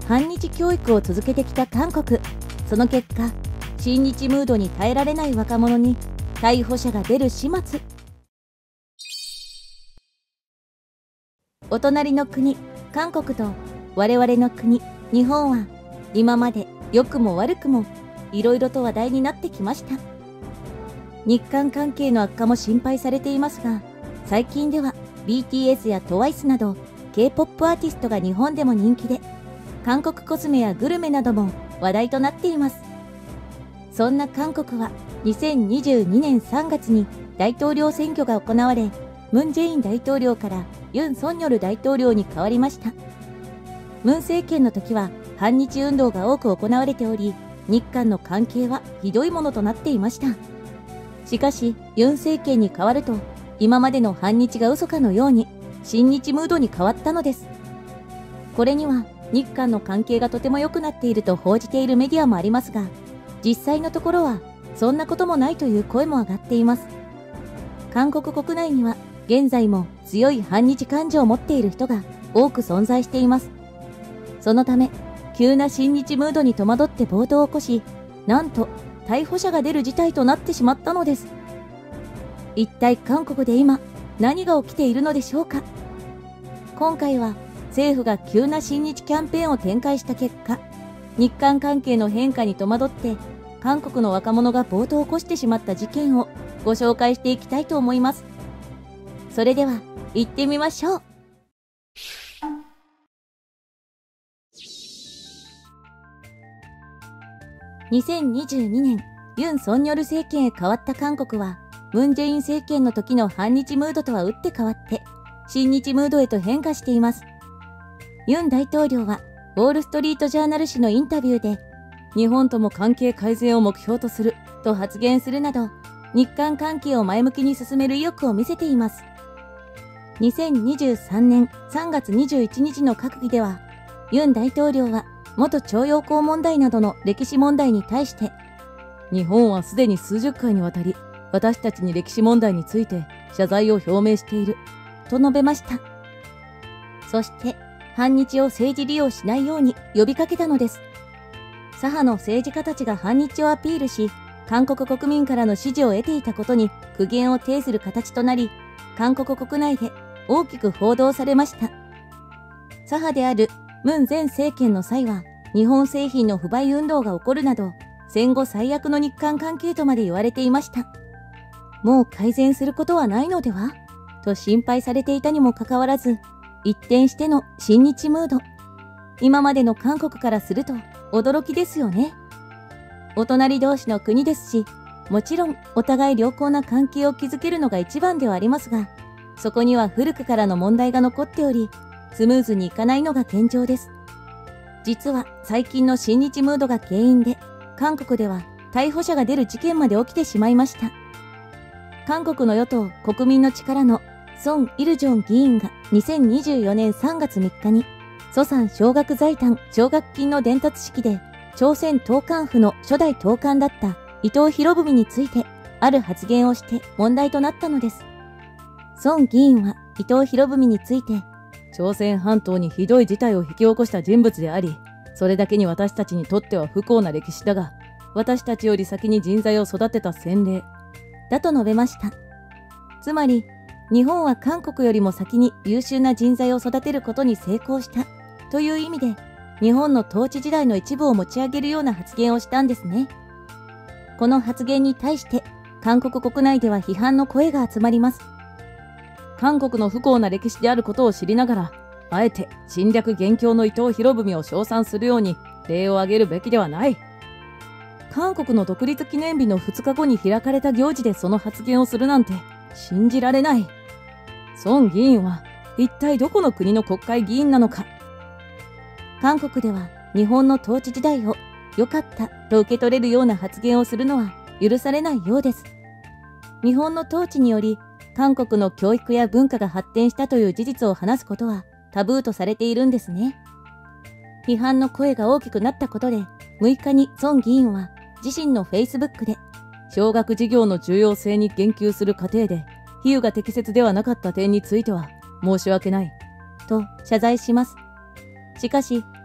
反日教育を続けてきた韓国。その結果、親日ムードに耐えられない若者に逮捕者が出る始末。お隣の国、韓国と我々の国、日本は今まで良くも悪くもいろいろと話題になってきました。日韓関係の悪化も心配されていますが、最近では BTS や TWICE など K-POP アーティストが日本でも人気で、韓国コスメやグルメなども話題となっています。そんな韓国は2022年3月に大統領選挙が行われ、ムン・ジェイン大統領からユン・ソンニョル大統領に変わりました。ムン政権の時は反日運動が多く行われており、日韓の関係はひどいものとなっていました。しかしユン政権に変わると、今までの反日が嘘かのように親日ムードに変わったのです。これには日韓の関係がとても良くなっていると報じているメディアもありますが、実際のところはそんなこともないという声も上がっています。韓国国内には現在も強い反日感情を持っている人が多く存在しています。そのため、急な親日ムードに戸惑って暴動を起こし、なんと逮捕者が出る事態となってしまったのです。一体韓国で今何が起きているのでしょうか。今回は政府が急な親日キャンペーンを展開した結果、日韓関係の変化に戸惑って韓国の若者が暴動を起こしてしまった事件をご紹介していきたいと思います。それでは行ってみましょう。2022年、ユン・ソンニョル政権へ変わった韓国は、ムン・ジェイン政権の時の反日ムードとは打って変わって、親日ムードへと変化しています。ユン大統領は、ウォール・ストリート・ジャーナル紙のインタビューで、日本とも関係改善を目標とすると発言するなど、日韓関係を前向きに進める意欲を見せています。2023年3月21日の閣議では、ユン大統領は、元徴用工問題などの歴史問題に対して、 日本はすでに数十回にわたり、私たちに歴史問題について謝罪を表明している、 と述べました。そして、反日を政治利用しないように呼びかけたのです。左派の政治家たちが反日をアピールし、韓国国民からの支持を得ていたことに苦言を呈する形となり、韓国国内で大きく報道されました。左派であるムン前政権の際は、日本製品の不買運動が起こるなど、戦後最悪の日韓関係とまで言われていました。もう改善することはないのではと心配されていたにもかかわらず、一転しての親日ムード。今までの韓国からすると驚きですよね。お隣同士の国ですし、もちろんお互い良好な関係を築けるのが一番ではありますが、そこには古くからの問題が残っており、スムーズにいかないのが現状です。実は最近の親日ムードが原因で、韓国では逮捕者が出る事件まで起きてしまいました。韓国の与党国民の力のソン・イルジョン議員が2024年3月3日に、ソサン奨学財団奨学金の伝達式で、朝鮮統監府の初代統監だった伊藤博文について、ある発言をして問題となったのです。ソン議員は伊藤博文について、 朝鮮半島にひどい事態を引き起こした人物であり、それだけに私たちにとっては不幸な歴史だが、私たちより先に人材を育てた先例だと述べました。つまり、日本は韓国よりも先に優秀な人材を育てることに成功したという意味で、日本の統治時代の一部を持ち上げるような発言をしたんですね。この発言に対して、韓国国内では批判の声が集まります。 韓国の不幸な歴史であることを知りながら、あえて侵略元凶の伊藤博文を称賛するように例を挙げるべきではない。韓国の独立記念日の2日後に開かれた行事でその発言をするなんて信じられない。孫議員は一体どこの国の国会議員なのか。 韓国では日本の統治時代を良かったと受け取れるような発言をするのは許されないようです。日本の統治により韓国の教育や文化が発展したという事実を話すことはタブーとされているんですね。批判の声が大きくなったことで、6日にソン議員は自身の Facebook で、 小学事業の重要性に言及する過程で、比喩が適切ではなかった点については申し訳ない、 と謝罪します。しかし、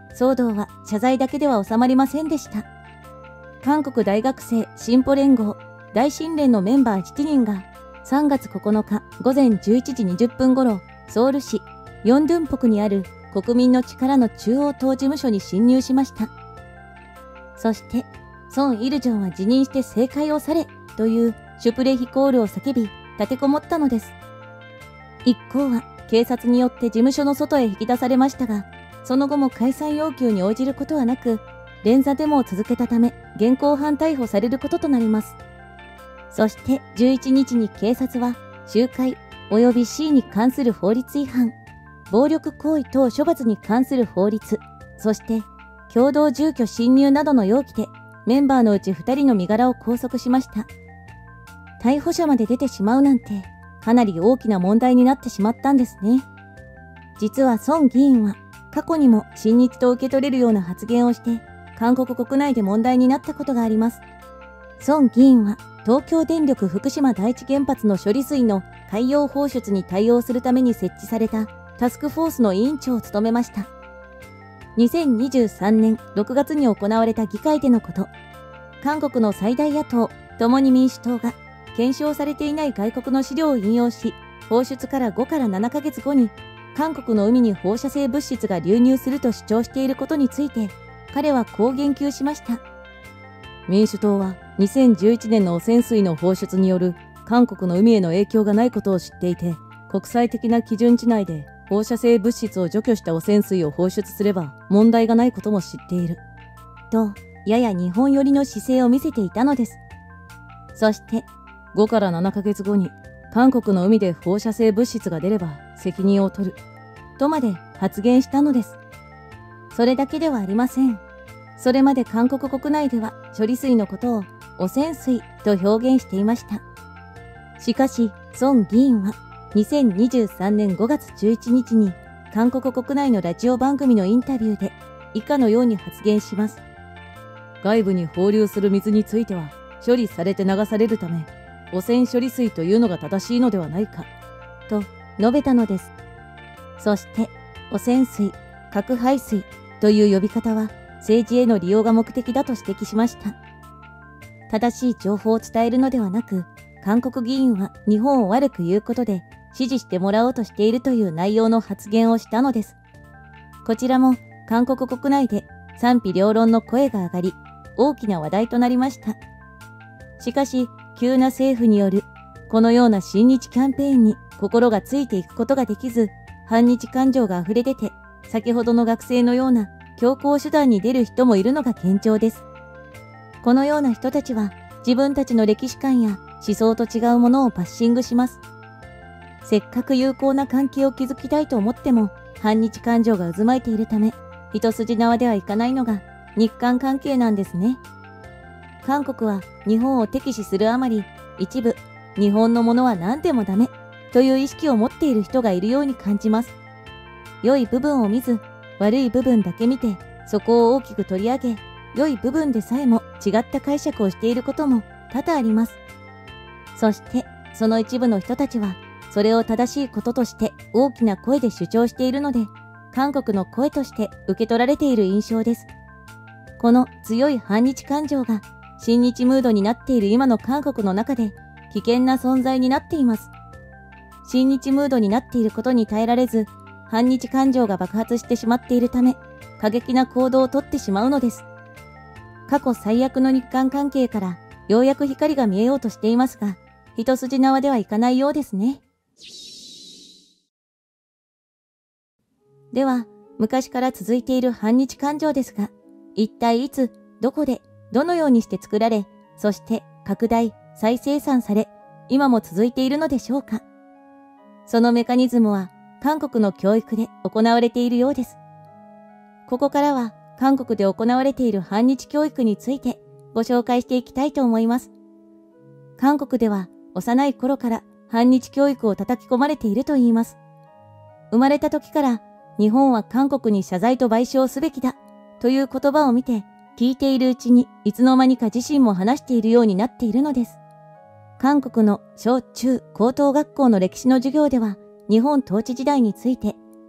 騒動は謝罪だけでは収まりませんでした。韓国大学生進歩連合大新連のメンバー7人が3月9日午前11時20分頃、ソウル市ヨンドゥンポクにある国民の力の中央党事務所に侵入しました。そして、ソン・イルジョンは辞任して政界を去れというシュプレヒコールを叫び、立てこもったのです。一行は警察によって事務所の外へ引き出されましたが、その後も解散要求に応じることはなく、連座デモを続けたため、現行犯逮捕されることとなります。そして11日に警察は、集会及び C に関する法律違反、暴力行為等処罰に関する法律、そして共同住居侵入などの容疑でメンバーのうち2人の身柄を拘束しました。逮捕者まで出てしまうなんてかなり大きな問題になってしまったんですね。実はソン議員は過去にも親日と受け取れるような発言をして韓国国内で問題になったことがあります。ソン議員は東京電力福島第一原発の処理水の海洋放出に対応するために設置されたタスクフォースの委員長を務めました。2023年6月に行われた議会でのこと、韓国の最大野党、共に民主党が検証されていない外国の資料を引用し、放出から5から7ヶ月後に韓国の海に放射性物質が流入すると主張していることについて、彼はこう言及しました。 民主党は2011年の汚染水の放出による韓国の海への影響がないことを知っていて、国際的な基準値内で放射性物質を除去した汚染水を放出すれば問題がないことも知っている。 と、やや日本寄りの姿勢を見せていたのです。そして、 5から7ヶ月後に韓国の海で放射性物質が出れば責任を取る。 とまで発言したのです。それだけではありません。それまで韓国国内では処理水のことを汚染水と表現していました。しかし、ソン議員は2023年5月11日に韓国国内のラジオ番組のインタビューで以下のように発言します。 外部に放流する水については処理されて流されるため、汚染処理水というのが正しいのではないか、 と述べたのです。そして、汚染水、核排水という呼び方は政治への利用が目的だと指摘しました。正しい情報を伝えるのではなく、韓国議員は日本を悪く言うことで支持してもらおうとしているという内容の発言をしたのです。こちらも韓国国内で賛否両論の声が上がり、大きな話題となりました。しかし、急な政府によるこのような親日キャンペーンに心がついていくことができず、反日感情が溢れ出て、先ほどの学生のような強硬手段に出る人もいるのが現状です。このような人たちは自分たちの歴史観や思想と違うものをバッシングします。せっかく友好な関係を築きたいと思っても、反日感情が渦巻いているため、一筋縄ではいかないのが日韓関係なんですね。韓国は日本を敵視するあまり、一部、日本のものは何でもダメという意識を持っている人がいるように感じます。良い部分を見ず、悪い部分だけ見て、そこを大きく取り上げ、良い部分でさえも違った解釈をしていることも多々あります。そして、その一部の人たちは、それを正しいこととして大きな声で主張しているので、韓国の声として受け取られている印象です。この強い反日感情が、親日ムードになっている今の韓国の中で、危険な存在になっています。親日ムードになっていることに耐えられず、反日感情が爆発してしまっているため、過激な行動をとってしまうのです。過去最悪の日韓関係から、ようやく光が見えようとしていますが、一筋縄ではいかないようですね。では、昔から続いている反日感情ですが、一体いつ、どこで、どのようにして作られ、そして拡大、再生産され、今も続いているのでしょうか。そのメカニズムは、韓国の教育で行われているようです。ここからは、韓国で行われている反日教育についてご紹介していきたいと思います。韓国では幼い頃から反日教育を叩き込まれているといいます。生まれた時から日本は韓国に謝罪と賠償すべきだという言葉を見て聞いているうちにいつの間にか自身も話しているようになっているのです。韓国の小中高等学校の歴史の授業では日本統治時代について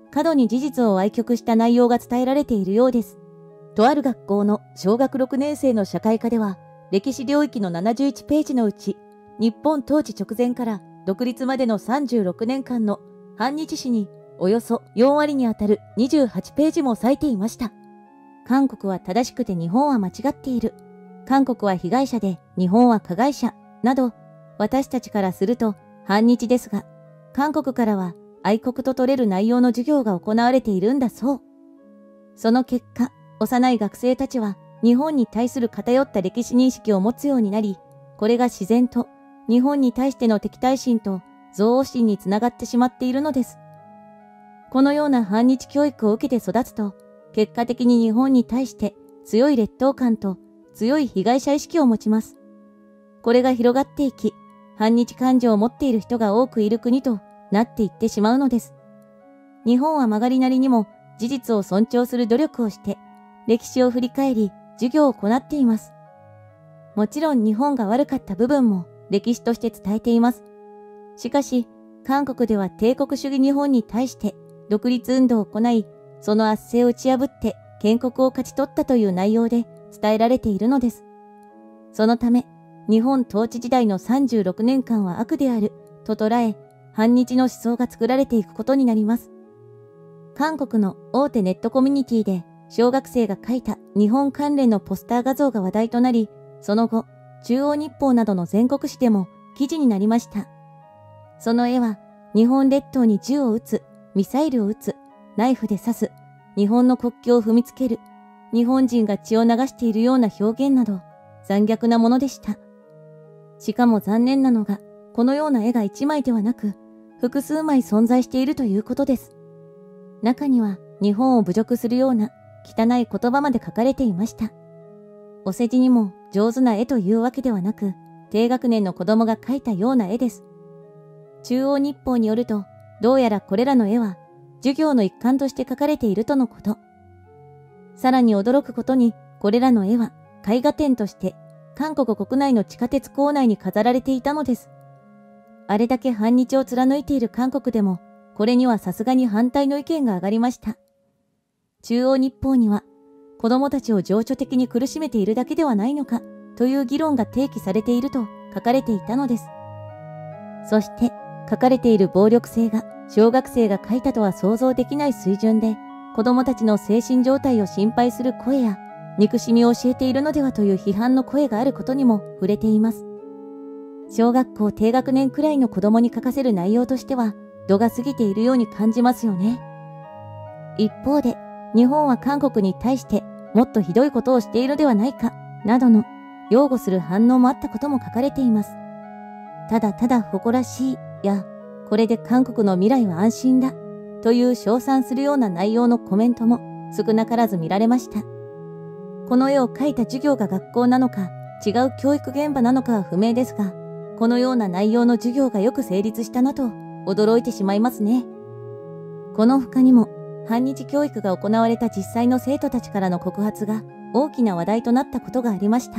過度に事実を歪曲した内容が伝えられているようです。とある学校の小学6年生の社会科では、歴史領域の71ページのうち、日本統治直前から独立までの36年間の反日史におよそ4割にあたる28ページも割いていました。韓国は正しくて日本は間違っている。韓国は被害者で日本は加害者。など、私たちからすると反日ですが、韓国からは愛国と取れる内容の授業が行われているんだそう。その結果、幼い学生たちは日本に対する偏った歴史認識を持つようになり、これが自然と日本に対しての敵対心と憎悪心につながってしまっているのです。このような反日教育を受けて育つと、結果的に日本に対して強い劣等感と強い被害者意識を持ちます。これが広がっていき、反日感情を持っている人が多くいる国となっていってしまうのです。日本は曲がりなりにも事実を尊重する努力をして、歴史を振り返り、授業を行っています。もちろん日本が悪かった部分も歴史として伝えています。しかし、韓国では帝国主義日本に対して独立運動を行い、その圧政を打ち破って建国を勝ち取ったという内容で伝えられているのです。そのため、日本統治時代の36年間は悪であると捉え、反日の思想が作られていくことになります。韓国の大手ネットコミュニティで小学生が描いた日本関連のポスター画像が話題となり、その後、中央日報などの全国紙でも記事になりました。その絵は、日本列島に銃を撃つ、ミサイルを撃つ、ナイフで刺す、日本の国旗を踏みつける、日本人が血を流しているような表現など、残虐なものでした。しかも残念なのが、このような絵が1枚ではなく、複数枚存在しているということです。中には、日本を侮辱するような汚い言葉まで書かれていました。お世辞にも上手な絵というわけではなく、低学年の子供が描いたような絵です。中央日報によると、どうやらこれらの絵は、授業の一環として描かれているとのこと。さらに驚くことに、これらの絵は絵画展として韓国国内の地下鉄構内に飾られていたのです。あれだけ反日を貫いている韓国でも、これにはさすがに反対の意見が上がりました。中央日報には、子供たちを情緒的に苦しめているだけではないのか、という議論が提起されていると書かれていたのです。そして、書かれている暴力性が小学生が書いたとは想像できない水準で、子供たちの精神状態を心配する声や、憎しみを教えているのではという批判の声があることにも触れています。小学校低学年くらいの子供に書かせる内容としては、度が過ぎているように感じますよね。一方で、日本は韓国に対してもっとひどいことをしているではないか、などの擁護する反応もあったことも書かれています。ただただ誇らしいや、これで韓国の未来は安心だ、という称賛するような内容のコメントも少なからず見られました。この絵を描いた授業が学校なのか、違う教育現場なのかは不明ですが、このような内容の授業がよく成立したなと驚いてしまいますね。この他にも、反日教育が行われた実際の生徒たちからの告発が大きな話題となったことがありました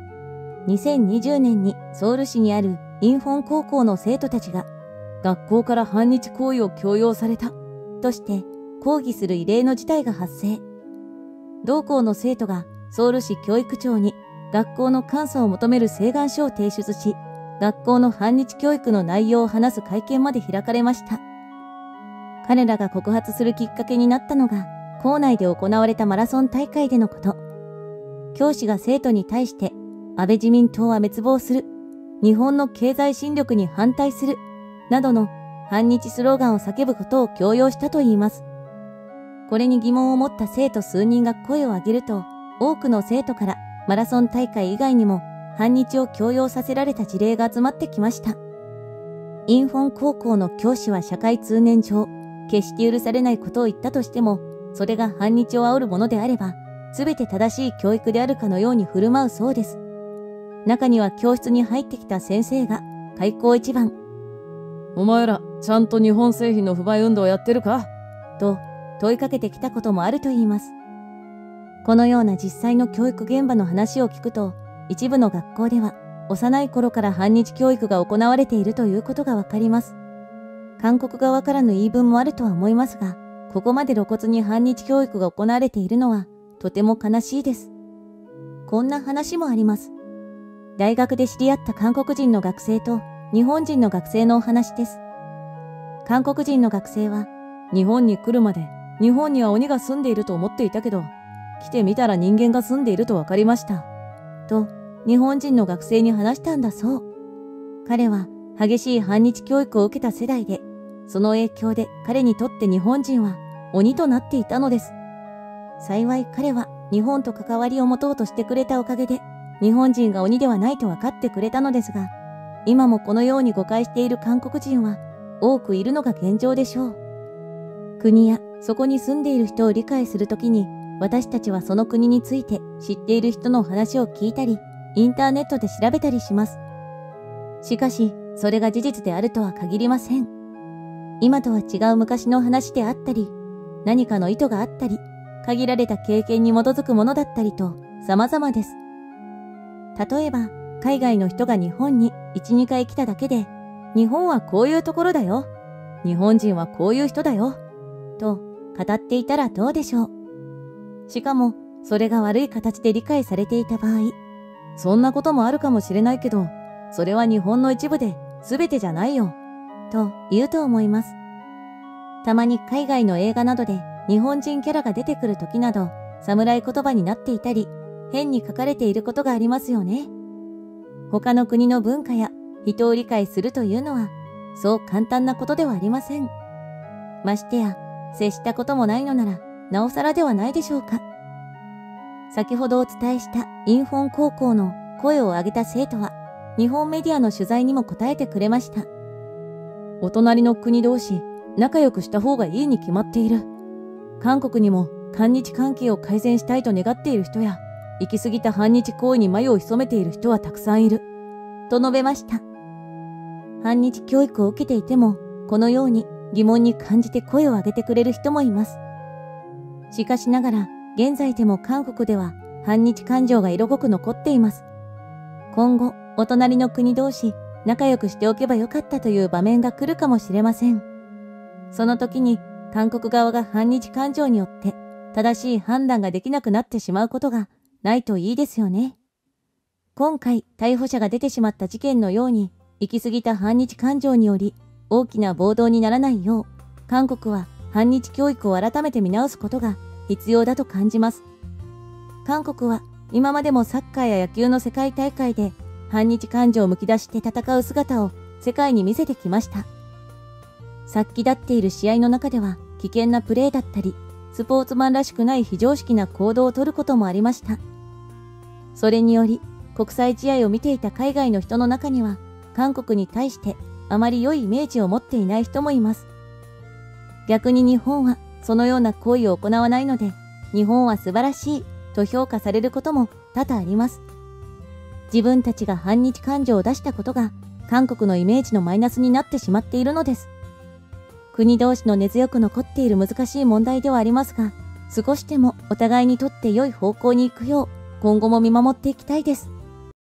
。2020年にソウル市にあるインフォン高校の生徒たちが学校から反日行為を強要されたとして抗議する異例の事態が発生。同校の生徒がソウル市教育庁に学校の監査を求める請願書を提出し、学校の反日教育の内容を話す会見まで開かれました。彼らが告発するきっかけになったのが、校内で行われたマラソン大会でのこと。教師が生徒に対して、安倍自民党は滅亡する、日本の経済侵略に反対する、などの反日スローガンを叫ぶことを強要したといいます。これに疑問を持った生徒数人が声を上げると、多くの生徒からマラソン大会以外にも反日を強要させられた事例が集まってきました。インフォン高校の教師は社会通念上、決して許されないことを言ったとしても、それが反日を煽るものであれば、すべて正しい教育であるかのように振る舞うそうです。中には教室に入ってきた先生が、開口一番。 お前ら、ちゃんと日本製品の不買運動やってるかと問いかけてきたこともあるといいます。このような実際の教育現場の話を聞くと、一部の学校では、幼い頃から反日教育が行われているということがわかります。韓国側からの言い分もあるとは思いますが、 ここまで露骨に反日教育が行われているのはとても悲しいです。こんな話もあります。大学で知り合った韓国人の学生と日本人の学生のお話です。韓国人の学生は、 日本に来るまで日本には鬼が住んでいると思っていたけど、来てみたら人間が住んでいると分かりました。 と、日本人の学生に話したんだそう。彼は激しい反日教育を受けた世代で、その影響で彼にとって日本人は鬼となっていたのです。幸い彼は日本と関わりを持とうとしてくれたおかげで、日本人が鬼ではないと分かってくれたのですが、今もこのように誤解している韓国人は多くいるのが現状でしょう。国やそこに住んでいる人を理解するときに、私たちはその国について知っている人の話を聞いたり、インターネットで調べたりします。しかし、それが事実であるとは限りません。今とは違う昔の話であったり、何かの意図があったり、限られた経験に基づくものだったりと様々です。例えば、海外の人が日本に1、2回来ただけで、日本はこういうところだよ。日本人はこういう人だよ。と語っていたらどうでしょう。しかも、それが悪い形で理解されていた場合、 そんなこともあるかもしれないけど、それは日本の一部で全てじゃないよ。 と言うと思います。たまに海外の映画などで日本人キャラが出てくる時など、侍言葉になっていたり、変に書かれていることがありますよね。他の国の文化や人を理解するというのは、そう簡単なことではありません。ましてや、接したこともないのなら、なおさらではないでしょうか。先ほどお伝えしたインフォン高校の声を上げた生徒は、日本メディアの取材にも答えてくれました。 お隣の国同士、仲良くした方がいいに決まっている。韓国にも韓日関係を改善したいと願っている人や、行き過ぎた反日行為に眉を潜めている人はたくさんいる。 と述べました。反日教育を受けていても、このように疑問に感じて声を上げてくれる人もいます。しかしながら、現在でも韓国では反日感情が色濃く残っています。今後、お隣の国同士、仲良くしておけばよかったという場面が来るかもしれません。その時に、韓国側が反日感情によって、正しい判断ができなくなってしまうことがないといいですよね。今回、逮捕者が出てしまった事件のように、行き過ぎた反日感情により、大きな暴動にならないよう、韓国は反日教育を改めて見直すことが必要だと感じます。韓国は今までもサッカーや野球の世界大会で反日感情をむき出して戦う姿を世界に見せてきました。殺気立っている試合の中では危険なプレーだったり、スポーツマンらしくない非常識な行動をとることもありました。それにより、国際試合を見ていた海外の人の中には、韓国に対してあまり良いイメージを持っていない人もいます。逆に日本はそのような行為を行わないので、日本は素晴らしいと評価されることも多々あります。自分たちが反日感情を出したことが韓国のイメージのマイナスになってしまっているのです。国同士の根強く残っている難しい問題ではありますが、少しでもお互いにとって良い方向に行くよう今後も見守っていきたいです。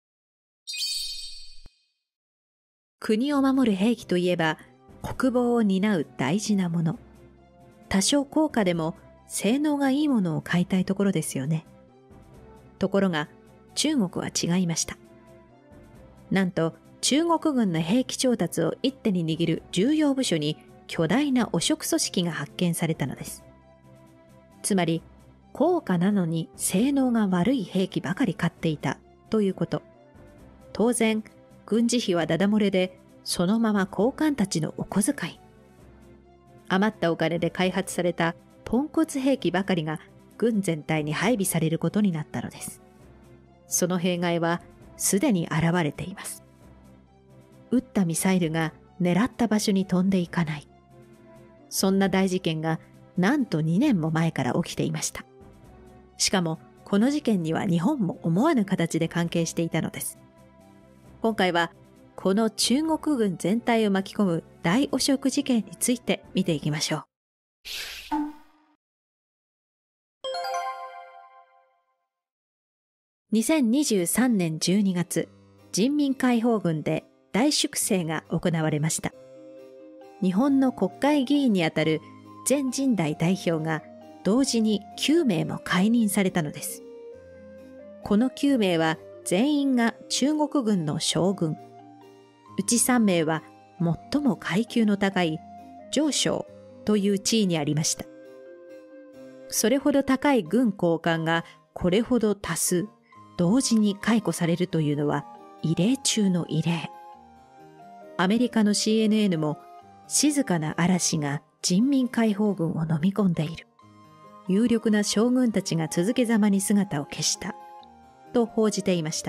国を守る兵器といえば国防を担う大事なもの。多少高価でも性能がいいものを買いたいところですよね。ところが中国は違いました。なんと中国軍の兵器調達を一手に握る重要部署に巨大な汚職組織が発見されたのです。つまり高価なのに性能が悪い兵器ばかり買っていたということ。当然軍事費はダダ漏れでそのまま高官たちのお小遣い。余ったお金で開発されたポンコツ兵器ばかりが軍全体に配備されることになったのです。その弊害はすでに現れています。撃ったミサイルが狙った場所に飛んでいかない。そんな大事件がなんと2年も前から起きていました。しかもこの事件には日本も思わぬ形で関係していたのです。今回はこの中国軍全体を巻き込む大汚職事件について見ていきましょう。2023年12月、人民解放軍で大粛清が行われました。日本の国会議員にあたる全人代代表が同時に9名も解任されたのです。この9名は全員が中国軍の将軍。うち3名は最も階級の高い上将という地位にありました。それほど高い軍高官がこれほど多数同時に解雇されるというのは異例中の異例。アメリカの CNN も静かな嵐が人民解放軍を飲み込んでいる。有力な将軍たちが続けざまに姿を消したと報じていました。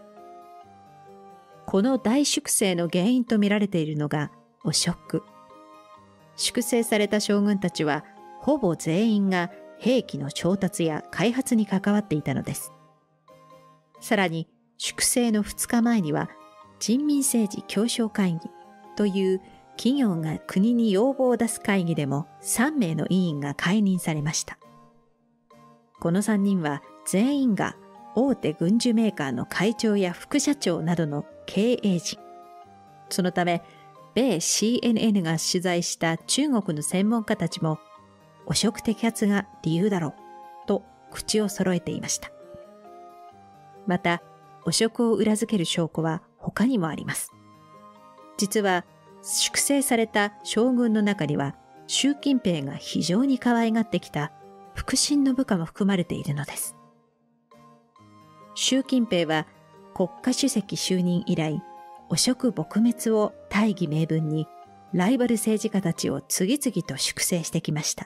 この大粛清の原因と見られているのが汚職。粛清された将軍たちはほぼ全員が兵器の調達や開発に関わっていたのです。さらに粛清の2日前には人民政治協商会議という企業が国に要望を出す会議でも3名の委員が解任されました。この3人は全員が大手軍需メーカーの会長や副社長などの経営陣。そのため、米 CNN が取材した中国の専門家たちも、汚職摘発が理由だろうと口を揃えていました。また、汚職を裏付ける証拠は他にもあります。実は、粛清された将軍の中には、習近平が非常に可愛がってきた腹心の部下も含まれているのです。習近平は国家主席就任以来、汚職撲滅を大義名分にライバル政治家たちを次々と粛清してきました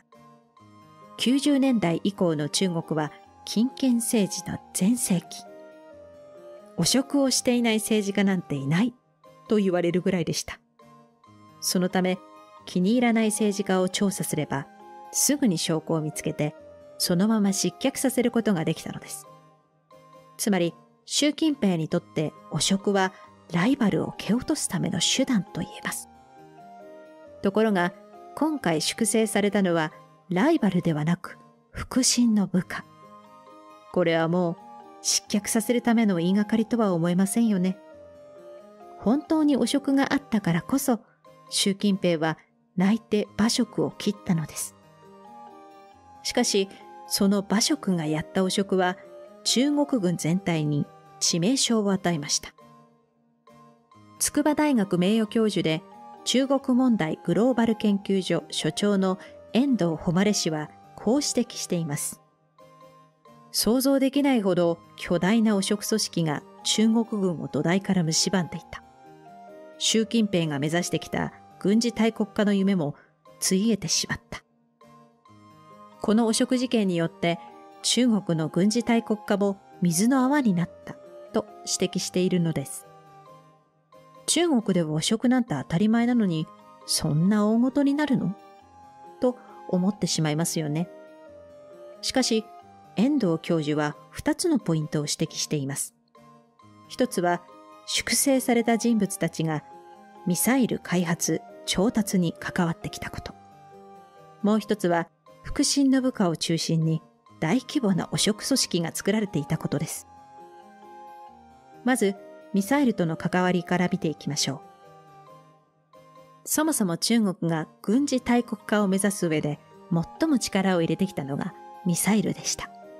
。90年代以降の中国は金権政治の全盛期。汚職をしていない政治家なんていないと言われるぐらいでした。そのため気に入らない政治家を調査すればすぐに証拠を見つけてそのまま失脚させることができたのです。つまり習近平にとって汚職はライバルを蹴落とすための手段と言えます。ところが今回粛清されたのはライバルではなく腹心の部下。これはもう失脚させるための言いがかりとは思えませんよね。本当に汚職があったからこそ習近平は泣いて馬謖を切ったのです。しかしその馬謖がやった汚職は中国軍全体に致命傷を与えました。筑波大学名誉教授で中国問題グローバル研究所所長の遠藤誉氏はこう指摘しています。想像できないほど巨大な汚職組織が中国軍を土台から蝕んでいた。習近平が目指してきた軍事大国化の夢もついえてしまった。この汚職事件によって中国の軍事大国化も水の泡になったと指摘しているのです。中国では汚職なんて当たり前なのにそんな大事になるのと思ってしまいますよね。しかし遠藤教授は2つのポイントを指摘しています。一つは粛清された人物たちがミサイル開発・調達に関わってきたこと。もう一つは腹心の部下を中心に大規模な汚職組織が作られていたことです。まずミサイルとの関わりから見ていきましょう。そもそも中国が軍事大国化を目指す上で最も力を入れてきたのがミサイルでした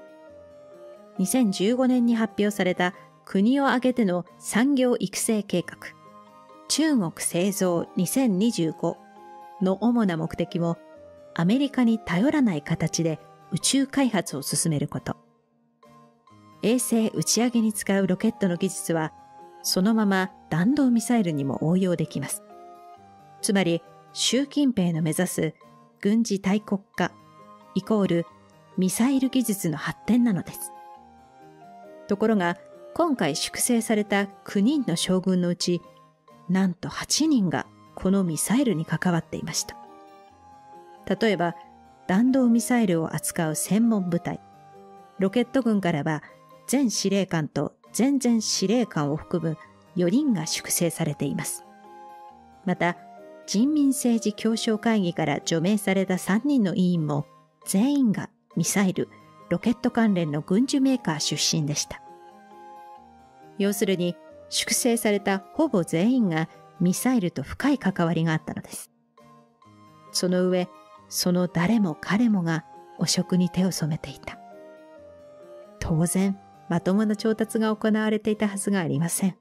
。2015年に発表された国を挙げての産業育成計画、中国製造2025の主な目的もアメリカに頼らない形で宇宙開発を進めること。衛星打ち上げに使うロケットの技術はそのまま弾道ミサイルにも応用できます。つまり習近平の目指す軍事大国化イコールミサイル技術の発展なのです。ところが今回粛清された9人の将軍のうちなんと8人がこのミサイルに関わっていました。例えば弾道ミサイルを扱う専門部隊、ロケット軍からは前司令官と前々司令官を含む4人が粛清されています。また人民政治協商会議から除名された3人の委員も全員がミサイル、ロケット関連の軍需メーカー出身でした。要するに粛清されたほぼ全員がミサイルと深い関わりがあったのです。その上、 その誰も彼もが汚職に手を染めていた。当然、まともな調達が行われていたはずがありません。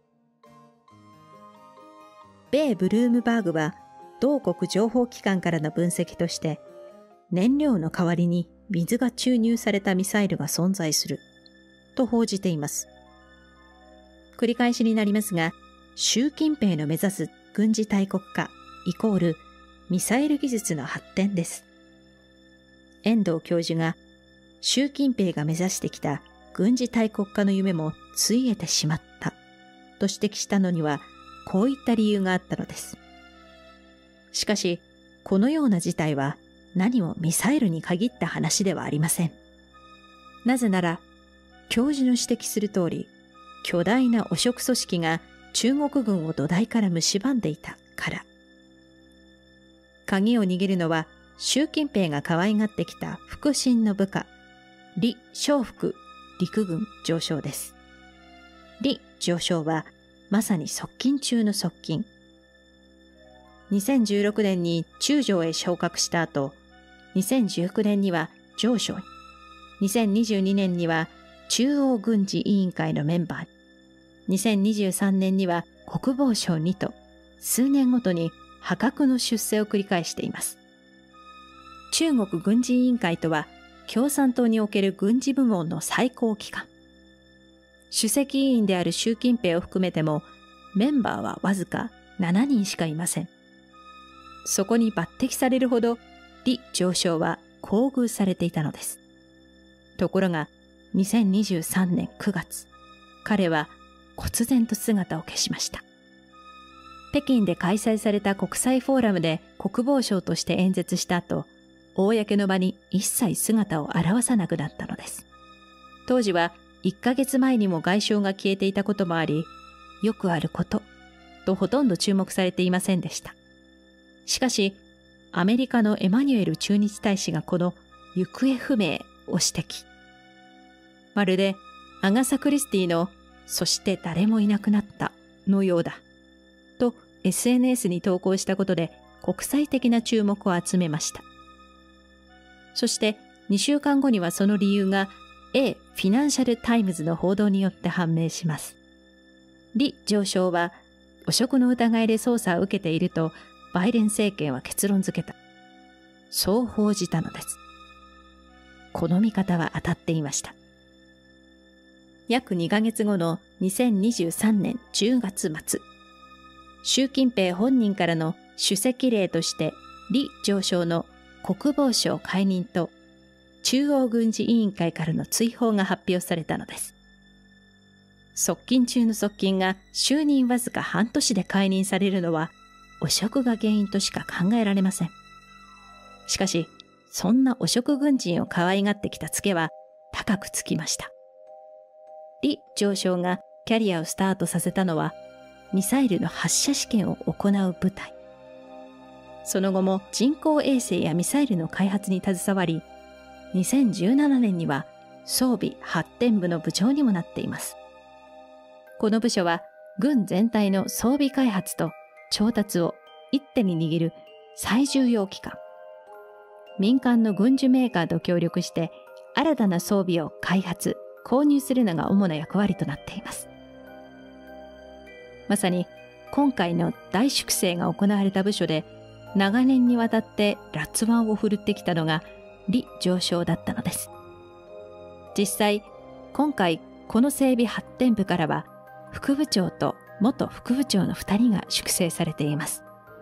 米ブルームバーグは同国情報機関からの分析として、燃料の代わりに水が注入されたミサイルが存在すると報じています。繰り返しになりますが、習近平の目指す軍事大国化イコールミサイル技術の発展です。遠藤教授が習近平が目指してきた軍事大国化の夢もついえてしまったと指摘したのにはこういった理由があったのです。しかし、このような事態は何もミサイルに限った話ではありません。なぜなら、教授の指摘する通り、巨大な汚職組織が中国軍を土台から蝕んでいたから。鍵を握るのは、習近平が可愛がってきた腹心の部下、李尚福陸軍上将です。李上将は、まさに側近中の側近。2016年に中将へ昇格した後、2019年には上将に、2022年には中央軍事委員会のメンバーに、2023年には国防省にと、数年ごとに破格の出世を繰り返しています。中国軍事委員会とは、共産党における軍事部門の最高機関。主席委員である習近平を含めても、メンバーはわずか7人しかいません。そこに抜擢されるほど、李上将は厚遇されていたのです。ところが、2023年9月、彼は忽然と姿を消しました。北京で開催された国際フォーラムで国防相として演説した後、公の場に一切姿を現さなくなったのです。当時は1ヶ月前にも外相が消えていたこともあり、よくあることとほとんど注目されていませんでした。しかし、アメリカのエマニュエル駐日大使がこの行方不明を指摘。まるでアガサ・クリスティのそして誰もいなくなったのようだと SNS に投稿したことで国際的な注目を集めました。そして2週間後にはその理由がフィナンシャル・タイムズの報道によって判明します。李上将は汚職の疑いで捜査を受けているとバイデン政権は結論付けた。そう報じたのです。この見方は当たっていました。約2ヶ月後の2023年10月末、習近平本人からの主席令として李上将の国防相解任と中央軍事委員会からの追放が発表されたのです。側近中の側近が就任わずか半年で解任されるのは汚職が原因としか考えられません。しかし、そんな汚職軍人を可愛がってきたツケは高くつきました。李上将がキャリアをスタートさせたのは、ミサイルの発射試験を行う部隊。その後も人工衛星やミサイルの開発に携わり、2017年には装備発展部の部長にもなっています。この部署は軍全体の装備開発と調達を一手に握る最重要機関。民間の軍需メーカーと協力して新たな装備を開発、購入するのが主な役割となっています。まさに今回の大粛清が行われた部署で長年にわたって辣腕を振るってきたのが李上将だったのです。実際、今回この整備発展部からは副部長と元副部長の2人が粛清されています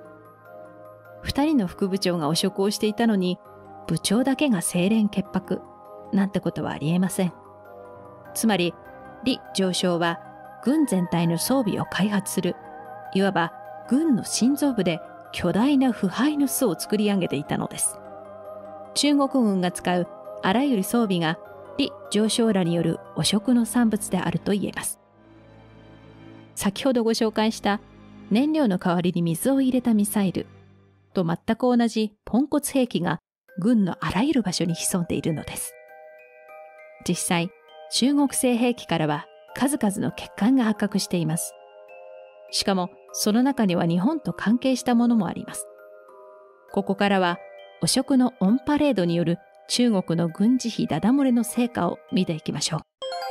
。2人の副部長が汚職をしていたのに部長だけが清廉潔白なんてことはありえません。つまり李上将は軍全体の装備を開発する、いわば軍の心臓部で巨大な腐敗の巣を作り上げていたのです。中国軍が使うあらゆる装備が李上将らによる汚職の産物であると言えます。先ほどご紹介した燃料の代わりに水を入れたミサイルと全く同じポンコツ兵器が軍のあらゆる場所に潜んでいるのです。実際、中国製兵器からは数々の欠陥が発覚しています。しかもその中には日本と関係したものもあります。ここからは汚職のオンパレードによる中国の軍事費ダダ漏れの成果を見ていきましょう。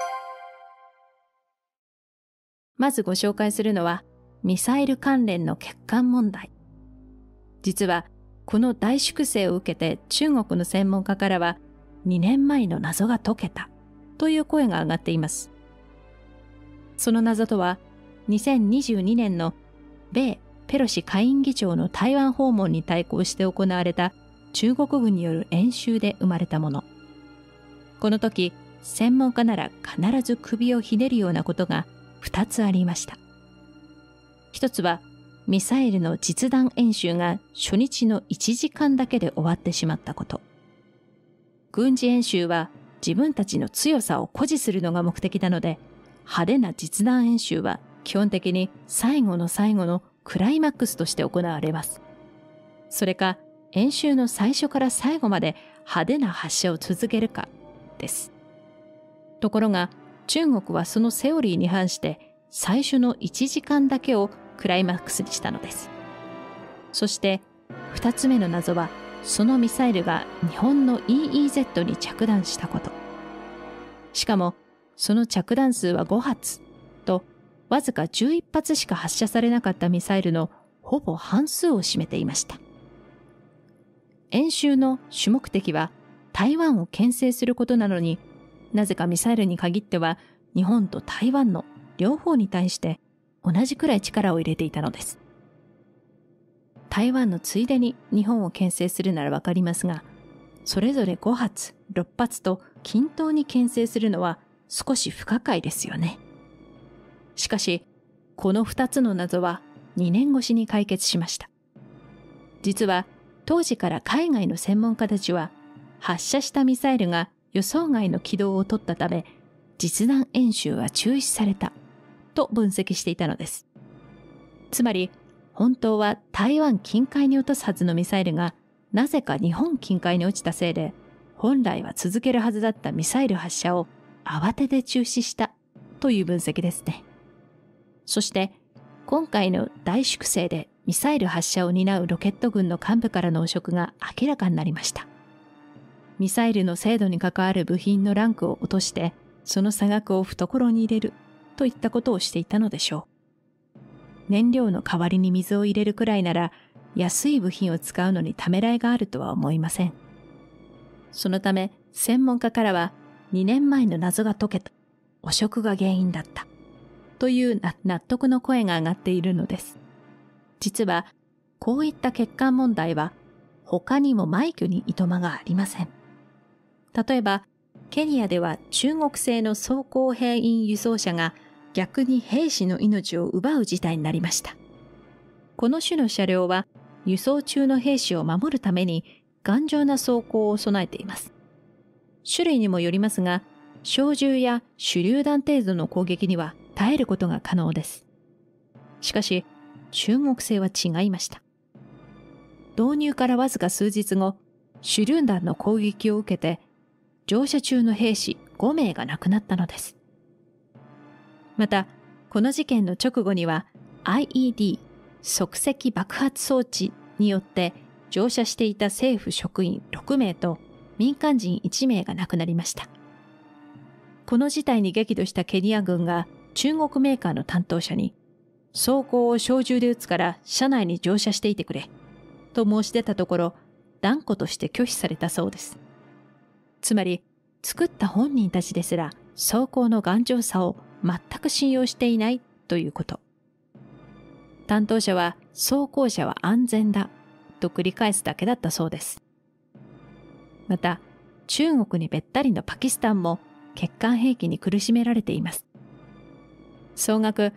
まずご紹介するのは、ミサイル関連の欠陥問題。実は、この大粛清を受けて中国の専門家からは、2年前の謎が解けたという声が上がっています。その謎とは、2022年の米ペロシ下院議長の台湾訪問に対抗して行われた中国軍による演習で生まれたもの。この時、専門家なら必ず首をひねるようなことが2つありました。一つは、ミサイルの実弾演習が初日の1時間だけで終わってしまったこと。軍事演習は自分たちの強さを誇示するのが目的なので、派手な実弾演習は基本的に最後の最後のクライマックスとして行われます。それか、演習の最初から最後まで派手な発射を続けるかです。ところが、中国はそのセオリーに反して最初の1時間だけをクライマックスにしたのです。そして2つ目の謎は、そのミサイルが日本の EEZ に着弾したこと。しかもその着弾数は5発と、わずか11発しか発射されなかったミサイルのほぼ半数を占めていました。演習の主目的は台湾を牽制することなのに、なぜかミサイルに限っては日本と台湾の両方に対して同じくらい力を入れていたのです。台湾のついでに日本を牽制するならわかりますが、それぞれ5発、6発と均等に牽制するのは少し不可解ですよね。しかし、この2つの謎は2年越しに解決しました。実は当時から海外の専門家たちは、発射したミサイルが予想外の軌道を取ったため、実弾演習は中止されたと分析していたのです。つまり、本当は台湾近海に落とすはずのミサイルが、なぜか日本近海に落ちたせいで、本来は続けるはずだったミサイル発射を慌てて中止したという分析ですね。そして、今回の大粛清でミサイル発射を担うロケット軍の幹部からの汚職が明らかになりました。ミサイルの精度に関わる部品のランクを落として、その差額を懐に入れるといったことをしていたのでしょう。燃料の代わりに水を入れるくらいなら、安い部品を使うのにためらいがあるとは思いません。そのため、専門家からは、2年前の謎が解けた、汚職が原因だった、という納得の声が上がっているのです。実は、こういった欠陥問題は、他にも枚挙にいとまがありません。例えば、ケニアでは中国製の装甲兵員輸送車が逆に兵士の命を奪う事態になりました。この種の車両は輸送中の兵士を守るために頑丈な装甲を備えています。種類にもよりますが、小銃や手榴弾程度の攻撃には耐えることが可能です。しかし、中国製は違いました。導入からわずか数日後、手榴弾の攻撃を受けて、乗車中の兵士5名が亡くなったのです。また、この事件の直後には IED 即席爆発装置によって乗車していた政府職員6名と民間人1名が亡くなりました。この事態に激怒したケニア軍が中国メーカーの担当者に、装甲を小銃で撃つから車内に乗車していてくれと申し出たところ、断固として拒否されたそうです。つまり、作った本人たちですら装甲の頑丈さを全く信用していないということ。担当者は装甲車は安全だと繰り返すだけだったそうです。また、中国にべったりのパキスタンも欠陥兵器に苦しめられています。総額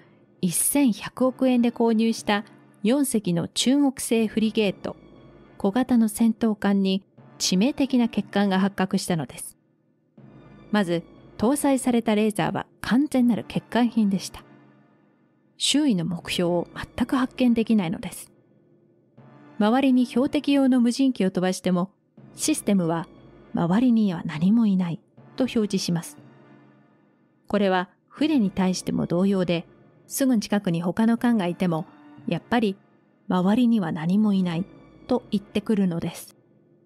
1100億円で購入した4隻の中国製フリゲート、小型の戦闘艦に致命的な欠陥が発覚したのです。まず、搭載されたレーザーは完全なる欠陥品でした。周囲の目標を全く発見できないのです。周りに標的用の無人機を飛ばしても、システムは周りには何もいないと表示します。これは船に対しても同様で、すぐ近くに他の艦がいても、やっぱり周りには何もいないと言ってくるのです。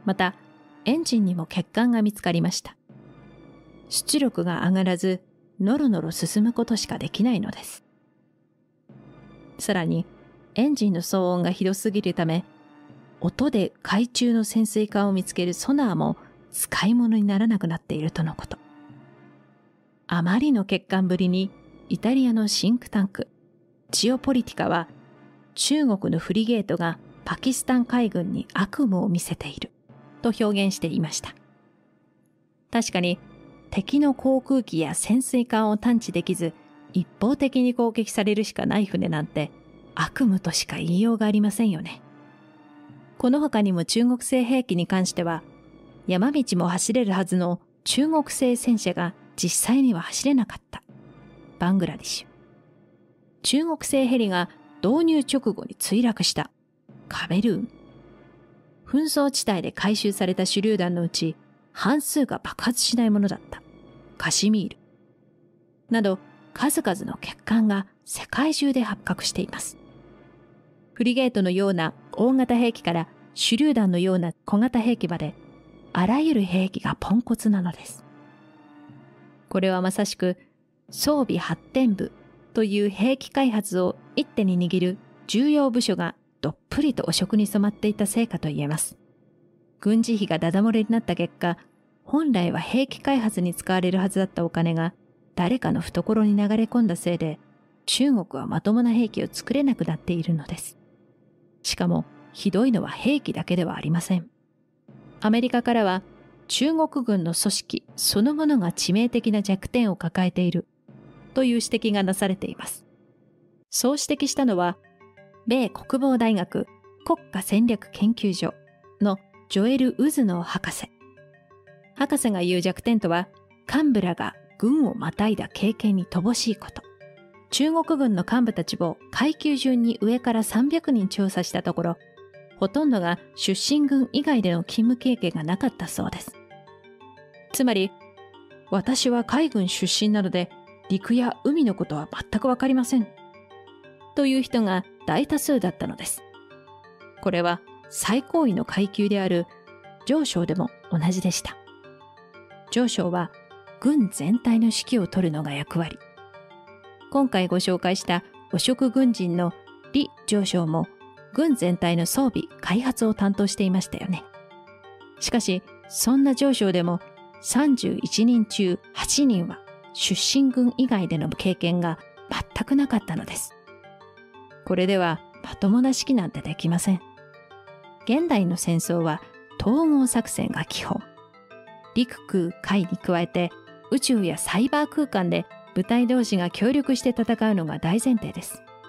また、エンジンにも欠陥が見つかりました。出力が上がらず、のろのろ進むことしかできないのです。さらに、エンジンの騒音がひどすぎるため、音で海中の潜水艦を見つけるソナーも使い物にならなくなっているとのこと。あまりの欠陥ぶりに、イタリアのシンクタンク、ジオポリティカは、中国のフリゲートがパキスタン海軍に悪夢を見せていると表現していました。確かに、敵の航空機や潜水艦を探知できず、一方的に攻撃されるしかない船なんて悪夢としか言いようがありませんよね。この他にも中国製兵器に関しては、山道も走れるはずの中国製戦車が実際には走れなかった。バングラデシュ。中国製ヘリが導入直後に墜落した。カメルーン。紛争地帯で回収された手榴弾のうち半数が爆発しないものだった。カシミール。など数々の欠陥が世界中で発覚しています。フリゲートのような大型兵器から手榴弾のような小型兵器まであらゆる兵器がポンコツなのです。これはまさしく装備発展部という兵器開発を一手に握る重要部署がどっぷりと汚職に染まっていた成果と言えます。軍事費がダダ漏れになった結果、本来は兵器開発に使われるはずだったお金が誰かの懐に流れ込んだせいで、中国はまともな兵器を作れなくなっているのです。しかも、ひどいのは兵器だけではありません。アメリカからは、中国軍の組織そのものが致命的な弱点を抱えているという指摘がなされています。そう指摘したのは、米国防大学国家戦略研究所のジョエル・ウズノー博士。博士が言う弱点とは、幹部らが軍をまたいだ経験に乏しいこと。中国軍の幹部たちを階級順に上から300人調査したところ、ほとんどが出身軍以外での勤務経験がなかったそうです。つまり、私は海軍出身なので、陸や海のことは全くわかりません。という人が大多数だったのです。これは最高位の階級である上将でも同じでした。上将は軍全体の指揮を執るのが役割。今回ご紹介した汚職軍人の李上将も軍全体の装備開発を担当していましたよね。しかし、そんな上将でも31人中8人は出身軍以外での経験が全くなかったのです。これではまともな指揮なんてできません。現代の戦争は統合作戦が基本。陸空海に加えて宇宙やサイバー空間で部隊同士が協力して戦うのが大前提です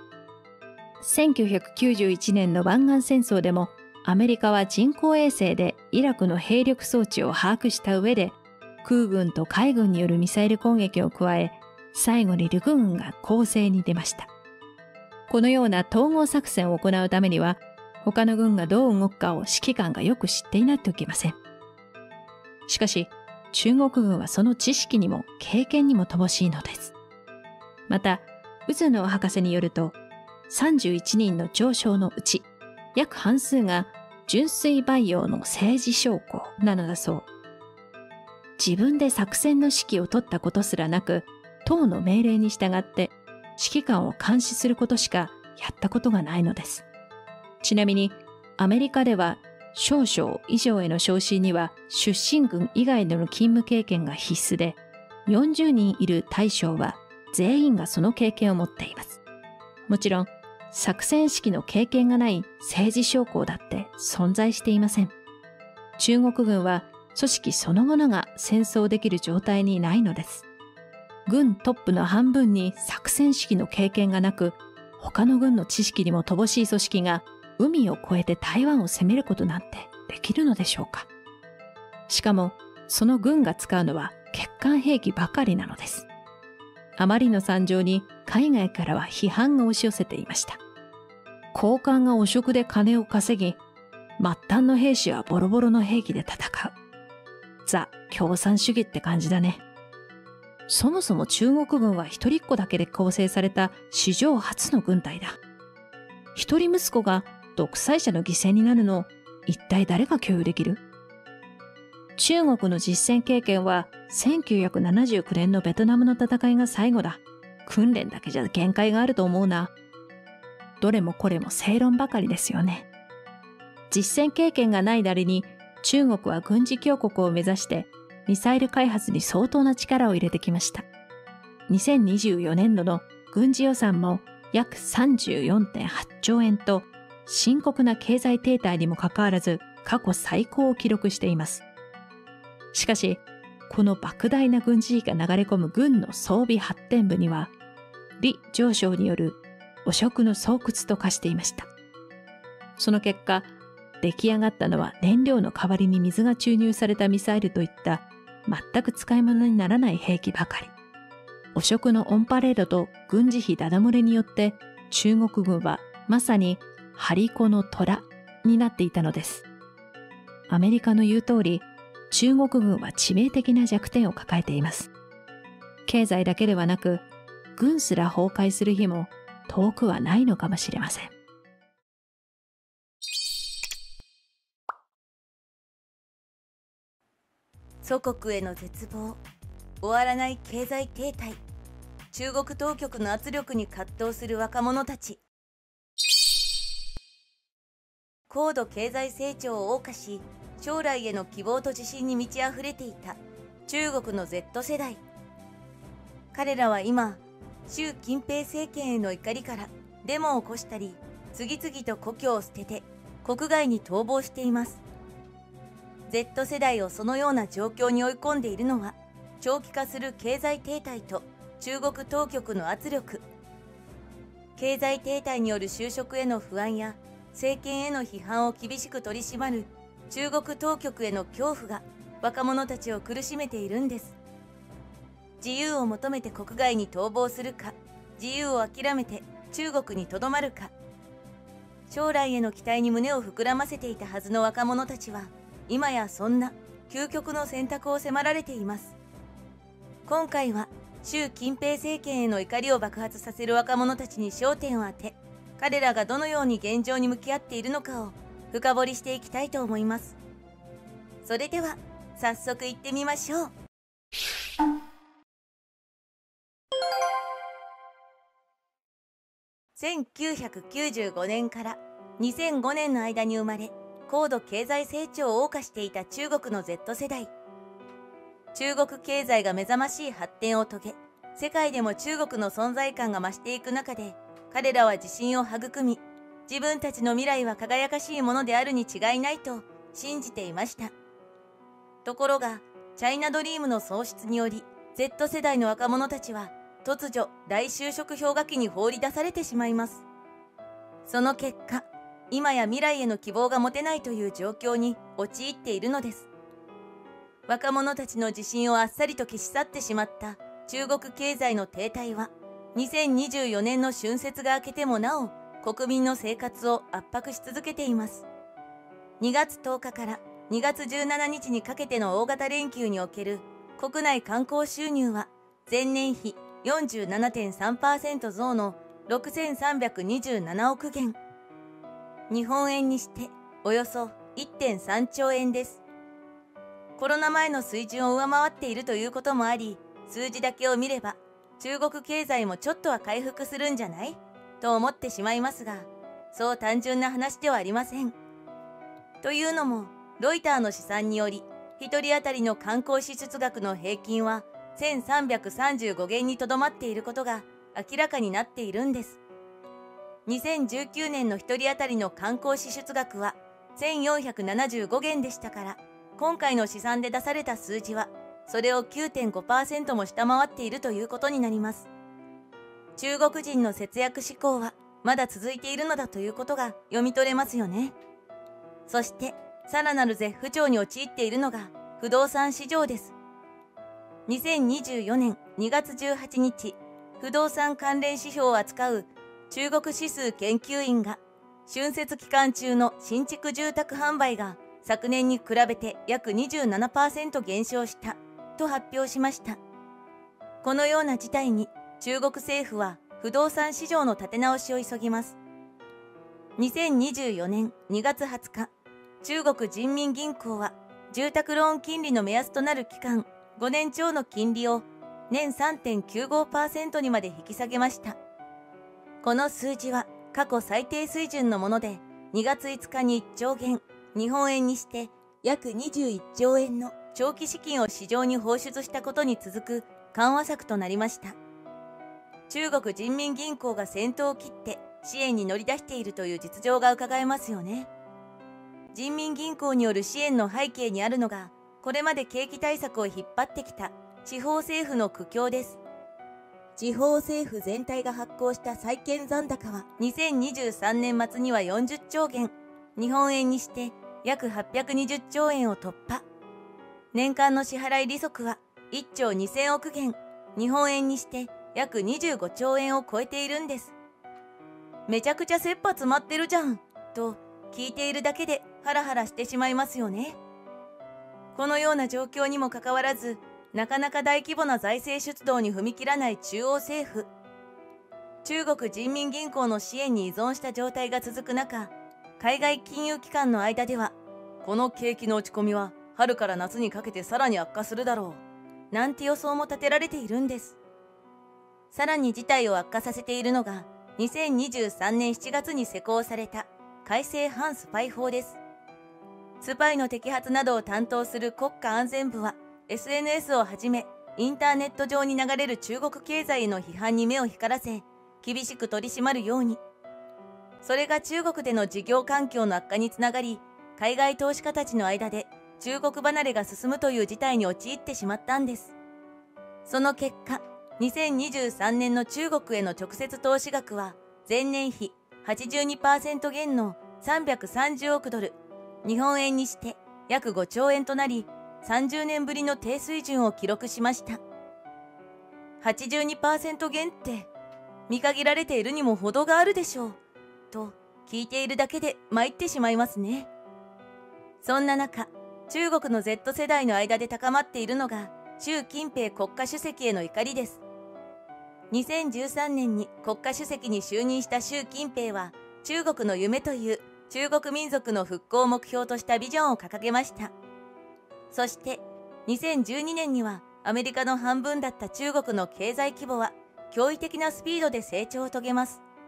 。1991年の湾岸戦争でもアメリカは人工衛星でイラクの兵力装置を把握した上で空軍と海軍によるミサイル攻撃を加え、最後に陸軍が攻勢に出ました。このような統合作戦を行うためには、他の軍がどう動くかを指揮官がよく知っていないといけません。しかし、中国軍はその知識にも経験にも乏しいのです。また、ウズノー博士によると、31人の上将のうち、約半数が純粋培養の政治将校なのだそう。自分で作戦の指揮を取ったことすらなく、党の命令に従って指揮官を監視することしかやったことがないのです。ちなみに、アメリカでは少将以上への昇進には出身軍以外での勤務経験が必須で、40人いる大将は全員がその経験を持っています。もちろん、作戦指揮の経験がない政治将校だって存在していません。中国軍は組織そのものが戦争できる状態にないのです。軍トップの半分に作戦指揮の経験がなく、他の軍の知識にも乏しい組織が海を越えて台湾を攻めることなんてできるのでしょうか。しかも、その軍が使うのは欠陥兵器ばかりなのです。あまりの惨状に海外からは批判が押し寄せていました。高官が汚職で金を稼ぎ、末端の兵士はボロボロの兵器で戦う。ザ・共産主義って感じだね。そもそも中国軍は一人っ子だけで構成された史上初の軍隊だ。一人息子が独裁者の犠牲になるのを一体誰が許容できる？ 中国の実戦経験は1979年のベトナムの戦いが最後だ。訓練だけじゃ限界があると思うな。どれもこれも正論ばかりですよね。実戦経験がないなりに中国は軍事強国を目指してミサイル開発に相当な力を入れてきました。2024年度の軍事予算も約 34.8 兆円と深刻な経済停滞にもかかわらず過去最高を記録しています。しかし、この莫大な軍事費が流れ込む軍の装備発展部には、李上将による汚職の巣窟と化していました。その結果、出来上がったのは燃料の代わりに水が注入されたミサイルといった全く使い物にならない兵器ばかり。汚職のオンパレードと軍事費ダダ漏れによって中国軍はまさに張り子の虎になっていたのです。アメリカの言う通り、中国軍は致命的な弱点を抱えています。経済だけではなく、軍すら崩壊する日も遠くはないのかもしれません。 祖国への絶望、終わらない経済停滞、中国当局の圧力に葛藤する若者たち。高度経済成長を謳歌し、将来への希望と自信に満ち溢れていた中国の Z 世代。彼らは今、習近平政権への怒りからデモを起こしたり、次々と故郷を捨てて国外に逃亡しています。Z 世代をそのような状況に追い込んでいるのは、長期化する経済停滞と中国当局の圧力。経済停滞による就職への不安や政権への批判を厳しく取り締まる中国当局への恐怖が若者たちを苦しめているんです。自由を求めて国外に逃亡するか、自由を諦めて中国にとどまるか。将来への期待に胸を膨らませていたはずの若者たちは、今やそんな究極の選択を迫られています。今回は習近平政権への怒りを爆発させる若者たちに焦点を当て、彼らがどのように現状に向き合っているのかを深掘りしていきたいと思います。それでは早速行ってみましょう。1995年から2005年の間に生まれ、高度経済成長を謳歌していた中国の Z 世代。中国経済が目覚ましい発展を遂げ、世界でも中国の存在感が増していく中で、彼らは自信を育み、自分たちの未来は輝かしいものであるに違いないと信じていました。ところが、チャイナドリームの喪失により、Z 世代の若者たちは突如大就職氷河期に放り出されてしまいます。その結果、今や未来への希望が持てないという状況に陥っているのです。若者たちの自信をあっさりと消し去ってしまった中国経済の停滞は、2024年の春節が明けてもなお国民の生活を圧迫し続けています。2月10日から2月17日にかけての大型連休における国内観光収入は前年比 47.3% 増の6327億元。日本円にしておよそ 1.3 兆円です。コロナ前の水準を上回っているということもあり、数字だけを見れば中国経済もちょっとは回復するんじゃないと思ってしまいますが、そう単純な話ではありません。というのも、ロイターの試算により、1人当たりの観光支出額の平均は1335元にとどまっていることが明らかになっているんです。2019年の1人当たりの観光支出額は1475元でしたから、今回の試算で出された数字は、それを 9.5% も下回っているということになります。中国人の節約志向はまだ続いているのだということが読み取れますよね。そして、さらなる絶不調に陥っているのが不動産市場です。2024年2月18日、不動産関連指標を扱う中国指数研究院が、春節期間中の新築住宅販売が昨年に比べて約 27% 減少したと発表しました。このような事態に中国政府は不動産市場の立て直しを急ぎます。2024年2月20日、中国人民銀行は住宅ローン金利の目安となる期間5年超の金利を年 3.95% にまで引き下げました。この数字は過去最低水準のもので、2月5日に1兆元、日本円にして約21兆円の長期資金を市場に放出したことに続く緩和策となりました。中国人民銀行が先頭を切って支援に乗り出しているという実情が伺えますよね。人民銀行による支援の背景にあるのが、これまで景気対策を引っ張ってきた地方政府の苦境です。地方政府全体が発行した債券残高は2023年末には40兆元、日本円にして約820兆円を突破。年間の支払い利息は1兆2000億元、日本円にして約25兆円を超えているんです。めちゃくちゃ切羽詰まってるじゃんと聞いているだけでハラハラしてしまいますよね。このような状況にもかかわらず、なかなか大規模な財政出動に踏み切らない中央政府。中国人民銀行の支援に依存した状態が続く中、海外金融機関の間では、この景気の落ち込みは春から夏にかけてさらに悪化するだろう、なんて予想も立てられているんです。さらに事態を悪化させているのが、2023年7月に施行された改正反スパイ法です。スパイの摘発などを担当する国家安全部は、SNS をはじめ、インターネット上に流れる中国経済への批判に目を光らせ、厳しく取り締まるように。それが中国での事業環境の悪化につながり、海外投資家たちの間で中国離れが進むという事態に陥ってしまったんです。その結果、2023年の中国への直接投資額は、前年比 82% 減の330億ドル、日本円にして約5兆円となり、30年ぶりの低水準を記録しました。82% 減って見限られているにも程があるでしょうと聞いているだけで参ってしまいますね。そんな中、中国の Z 世代の間で高まっているのが習近平国家主席への怒りです。2013年に国家主席に就任した習近平は、中国の夢という中国民族の復興を目標としたビジョンを掲げました。そして2012年にはアメリカの半分だった中国の経済規模は驚異的なスピードで成長を遂げます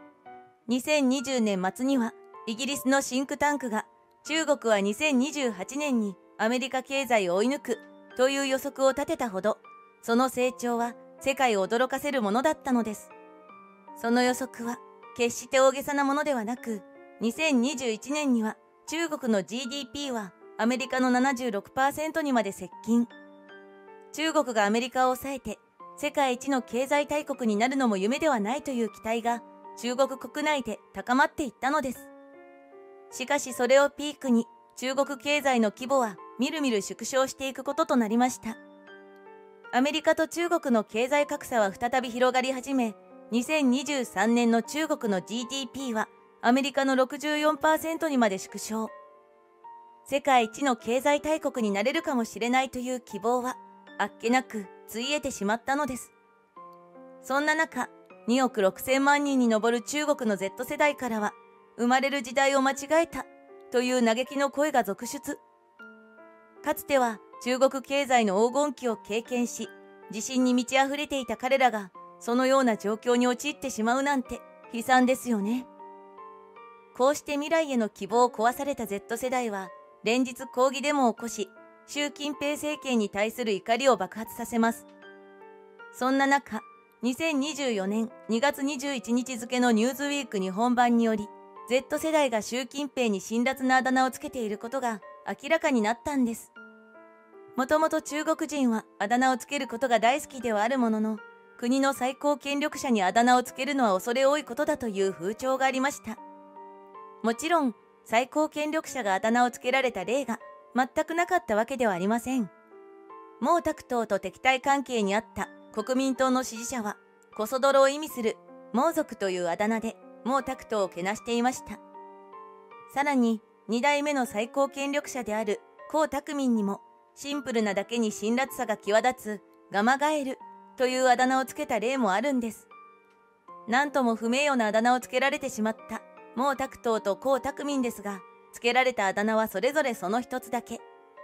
。2020年末にはイギリスのシンクタンクが中国は2028年にアメリカ経済を追い抜くという予測を立てたほど、その成長は世界を驚かせるものだったのです。その予測は決して大げさなものではなく、2021年には中国の GDP はアメリカの 76% にまで接近。中国がアメリカを抑えて世界一の経済大国になるのも夢ではないという期待が中国国内で高まっていったのです。しかしそれをピークに中国経済の規模はみるみる縮小していくこととなりました。アメリカと中国の経済格差は再び広がり始め、2023年の中国の GDP はアメリカの 64% にまで縮小。世界一の経済大国になれるかもしれないという希望はあっけなくついえてしまったのです。そんな中、2億6000万人に上る中国の Z 世代からは、生まれる時代を間違えたという嘆きの声が続出。かつては中国経済の黄金期を経験し、自信に満ち溢れていた彼らがそのような状況に陥ってしまうなんて悲惨ですよね。こうして未来への希望を壊された Z 世代は、連日抗議デモを起こし、習近平政権に対する怒りを爆発させます。そんな中、2024年2月21日付のニューズウィーク日本版により、Z 世代が習近平に辛辣なあだ名をつけていることが明らかになったんです。もともと中国人はあだ名をつけることが大好きではあるものの、国の最高権力者にあだ名をつけるのは恐れ多いことだという風潮がありました。もちろん、最高権力者があだ名をつけられた例が全くなかったわけではありません。毛沢東と敵対関係にあった国民党の支持者は、コソ泥を意味する毛族というあだ名で毛沢東をけなしていました。さらに、2代目の最高権力者である江沢民にも、シンプルなだけに辛辣さが際立つガマガエルというあだ名をつけた例もあるんです。なんとも不名誉なあだ名をつけられてしまった毛沢東と江沢民ですが、つけられたあだ名はそれぞれその一つだけ。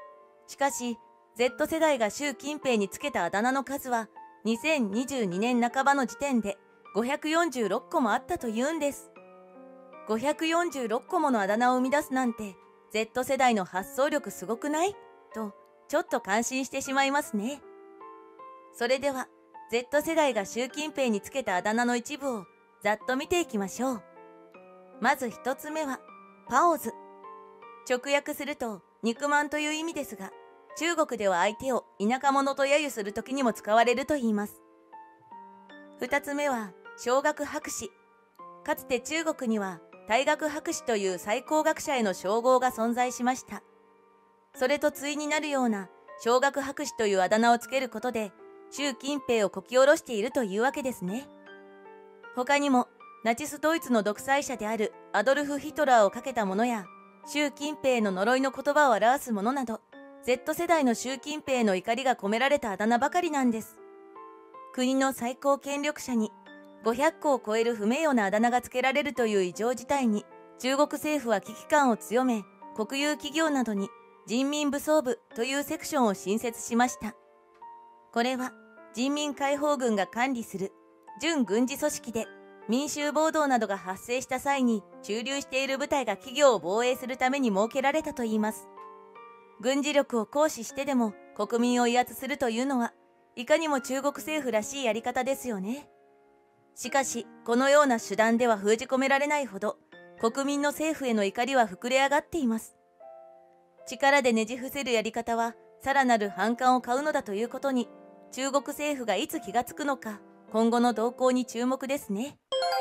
しかし、Z 世代が習近平につけたあだ名の数は、2022年半ばの時点で546個もあったというんです。546個ものあだ名を生み出すなんて、Z 世代の発想力すごくない？と、ちょっと感心してしまいますね。それでは、Z 世代が習近平につけたあだ名の一部をざっと見ていきましょう。まず一つ目は、パオズ。直訳すると、肉まんという意味ですが、中国では相手を田舎者と揶揄するときにも使われると言います。二つ目は、小学博士。かつて中国には、大学博士という最高学者への称号が存在しました。それと対になるような小学博士というあだ名をつけることで、習近平をこき下ろしているというわけですね。他にも、ナチスドイツの独裁者であるアドルフ・ヒトラーをかけたものや、習近平の呪いの言葉を表すものなど、Z 世代の習近平の怒りが込められたあだ名ばかりなんです。国の最高権力者に500個を超える不名誉なあだ名がつけられるという異常事態に、中国政府は危機感を強め、国有企業などに人民武装部というセクションを新設しました。これは人民解放軍が管理する準軍事組織で、民衆暴動などが発生した際に駐留している部隊が企業を防衛するために設けられたといいます。軍事力を行使してでも国民を威圧するというのは、いかにも中国政府らしいやり方ですよね。しかし、このような手段では封じ込められないほど、国民の政府への怒りは膨れ上がっています。力でねじ伏せるやり方は、さらなる反感を買うのだということに、中国政府がいつ気がつくのか、今後の動向に注目ですね。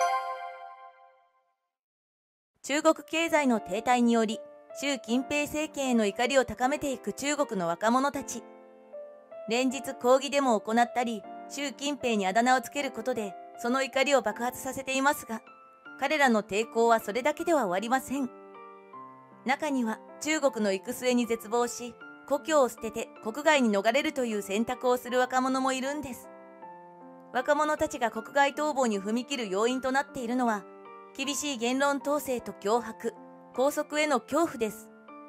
中国経済の停滞により、習近平政権への怒りを高めていく中国の若者たち。連日抗議デモを行ったり、習近平にあだ名をつけることで、その怒りを爆発させていますが、彼らの抵抗はそれだけでは終わりません。中には中国の行く末に絶望し、故郷を捨てて国外に逃れるという選択をする若者もいるんです。若者たちが国外逃亡に踏み切る要因となっているのは、厳しい言論統制と脅迫、拘束への恐怖です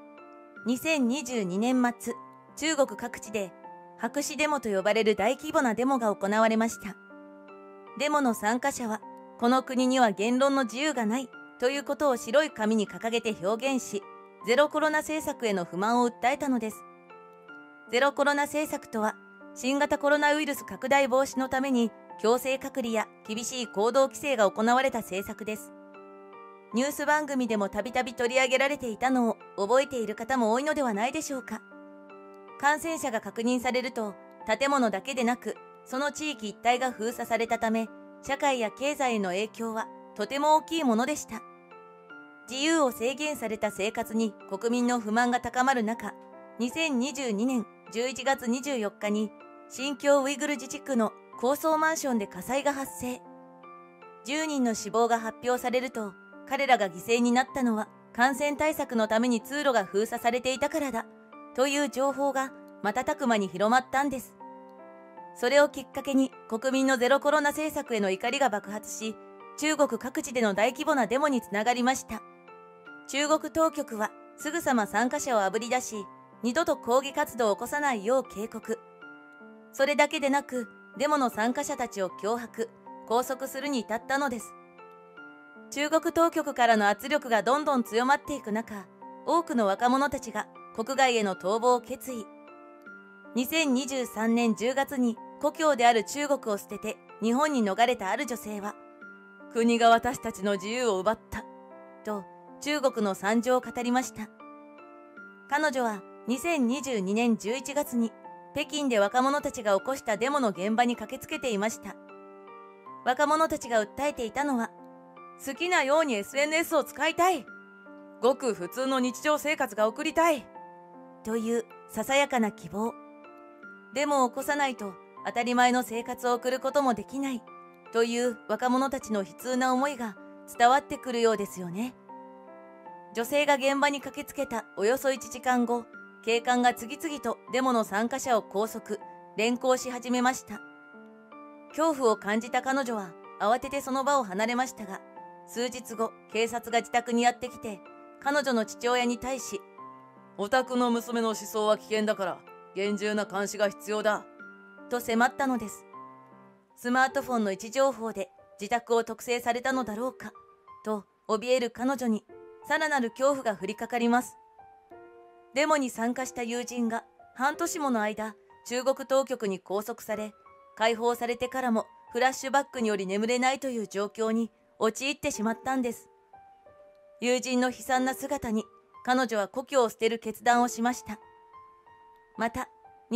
。2022年末、中国各地で白紙デモと呼ばれる大規模なデモが行われました。デモの参加者は、この国には言論の自由がないということを白い紙に掲げて表現し、ゼロコロナ政策への不満を訴えたのです。ゼロコロナ政策とは、新型コロナウイルス拡大防止のために強制隔離や厳しい行動規制が行われた政策です。ニュース番組でもたびたび取り上げられていたのを覚えている方も多いのではないでしょうか。感染者が確認されると、建物だけでなく、その地域一帯が封鎖されたため、社会や経済への影響はとても大きいものでした。自由を制限された生活に国民の不満が高まる中、2022年11月24日に新疆ウイグル自治区の高層マンションで火災が発生。10人の死亡が発表されると、彼らが犠牲になったのは感染対策のために通路が封鎖されていたからだという情報が瞬く間に広まったんです。それをきっかけに国民のゼロコロナ政策への怒りが爆発し、中国各地での大規模なデモにつながりました。中国当局はすぐさま参加者をあぶり出し、二度と抗議活動を起こさないよう警告。それだけでなく、デモの参加者たちを脅迫、拘束するに至ったのです。中国当局からの圧力がどんどん強まっていく中、多くの若者たちが国外への逃亡を決意。2023年10月に故郷である中国を捨てて日本に逃れたある女性は、国が私たちの自由を奪った、と中国の惨状を語りました。彼女は2022年11月に北京で若者たちが起こしたデモの現場に駆けつけていました。若者たちが訴えていたのは、好きなように SNS を使いたい、ごく普通の日常生活が送りたい、というささやかな希望。デモを起こさないと当たり前の生活を送ることもできない、という若者たちの悲痛な思いが伝わってくるようですよね。女性が現場に駆けつけたおよそ1時間後、警官が次々とデモの参加者を拘束、連行し始めました。恐怖を感じた彼女は慌ててその場を離れましたが、数日後、警察が自宅にやってきて、彼女の父親に対し、 お宅の娘の思想は危険だから厳重な監視が必要だ。 と迫ったのです。スマートフォンの位置情報で自宅を特定されたのだろうかと怯える彼女にさらなる恐怖が降りかかります。デモに参加した友人が半年もの間中国当局に拘束され、解放されてからもフラッシュバックにより眠れないという状況に陥ってしまったんです。友人の悲惨な姿に彼女は故郷を捨てる決断をしました。また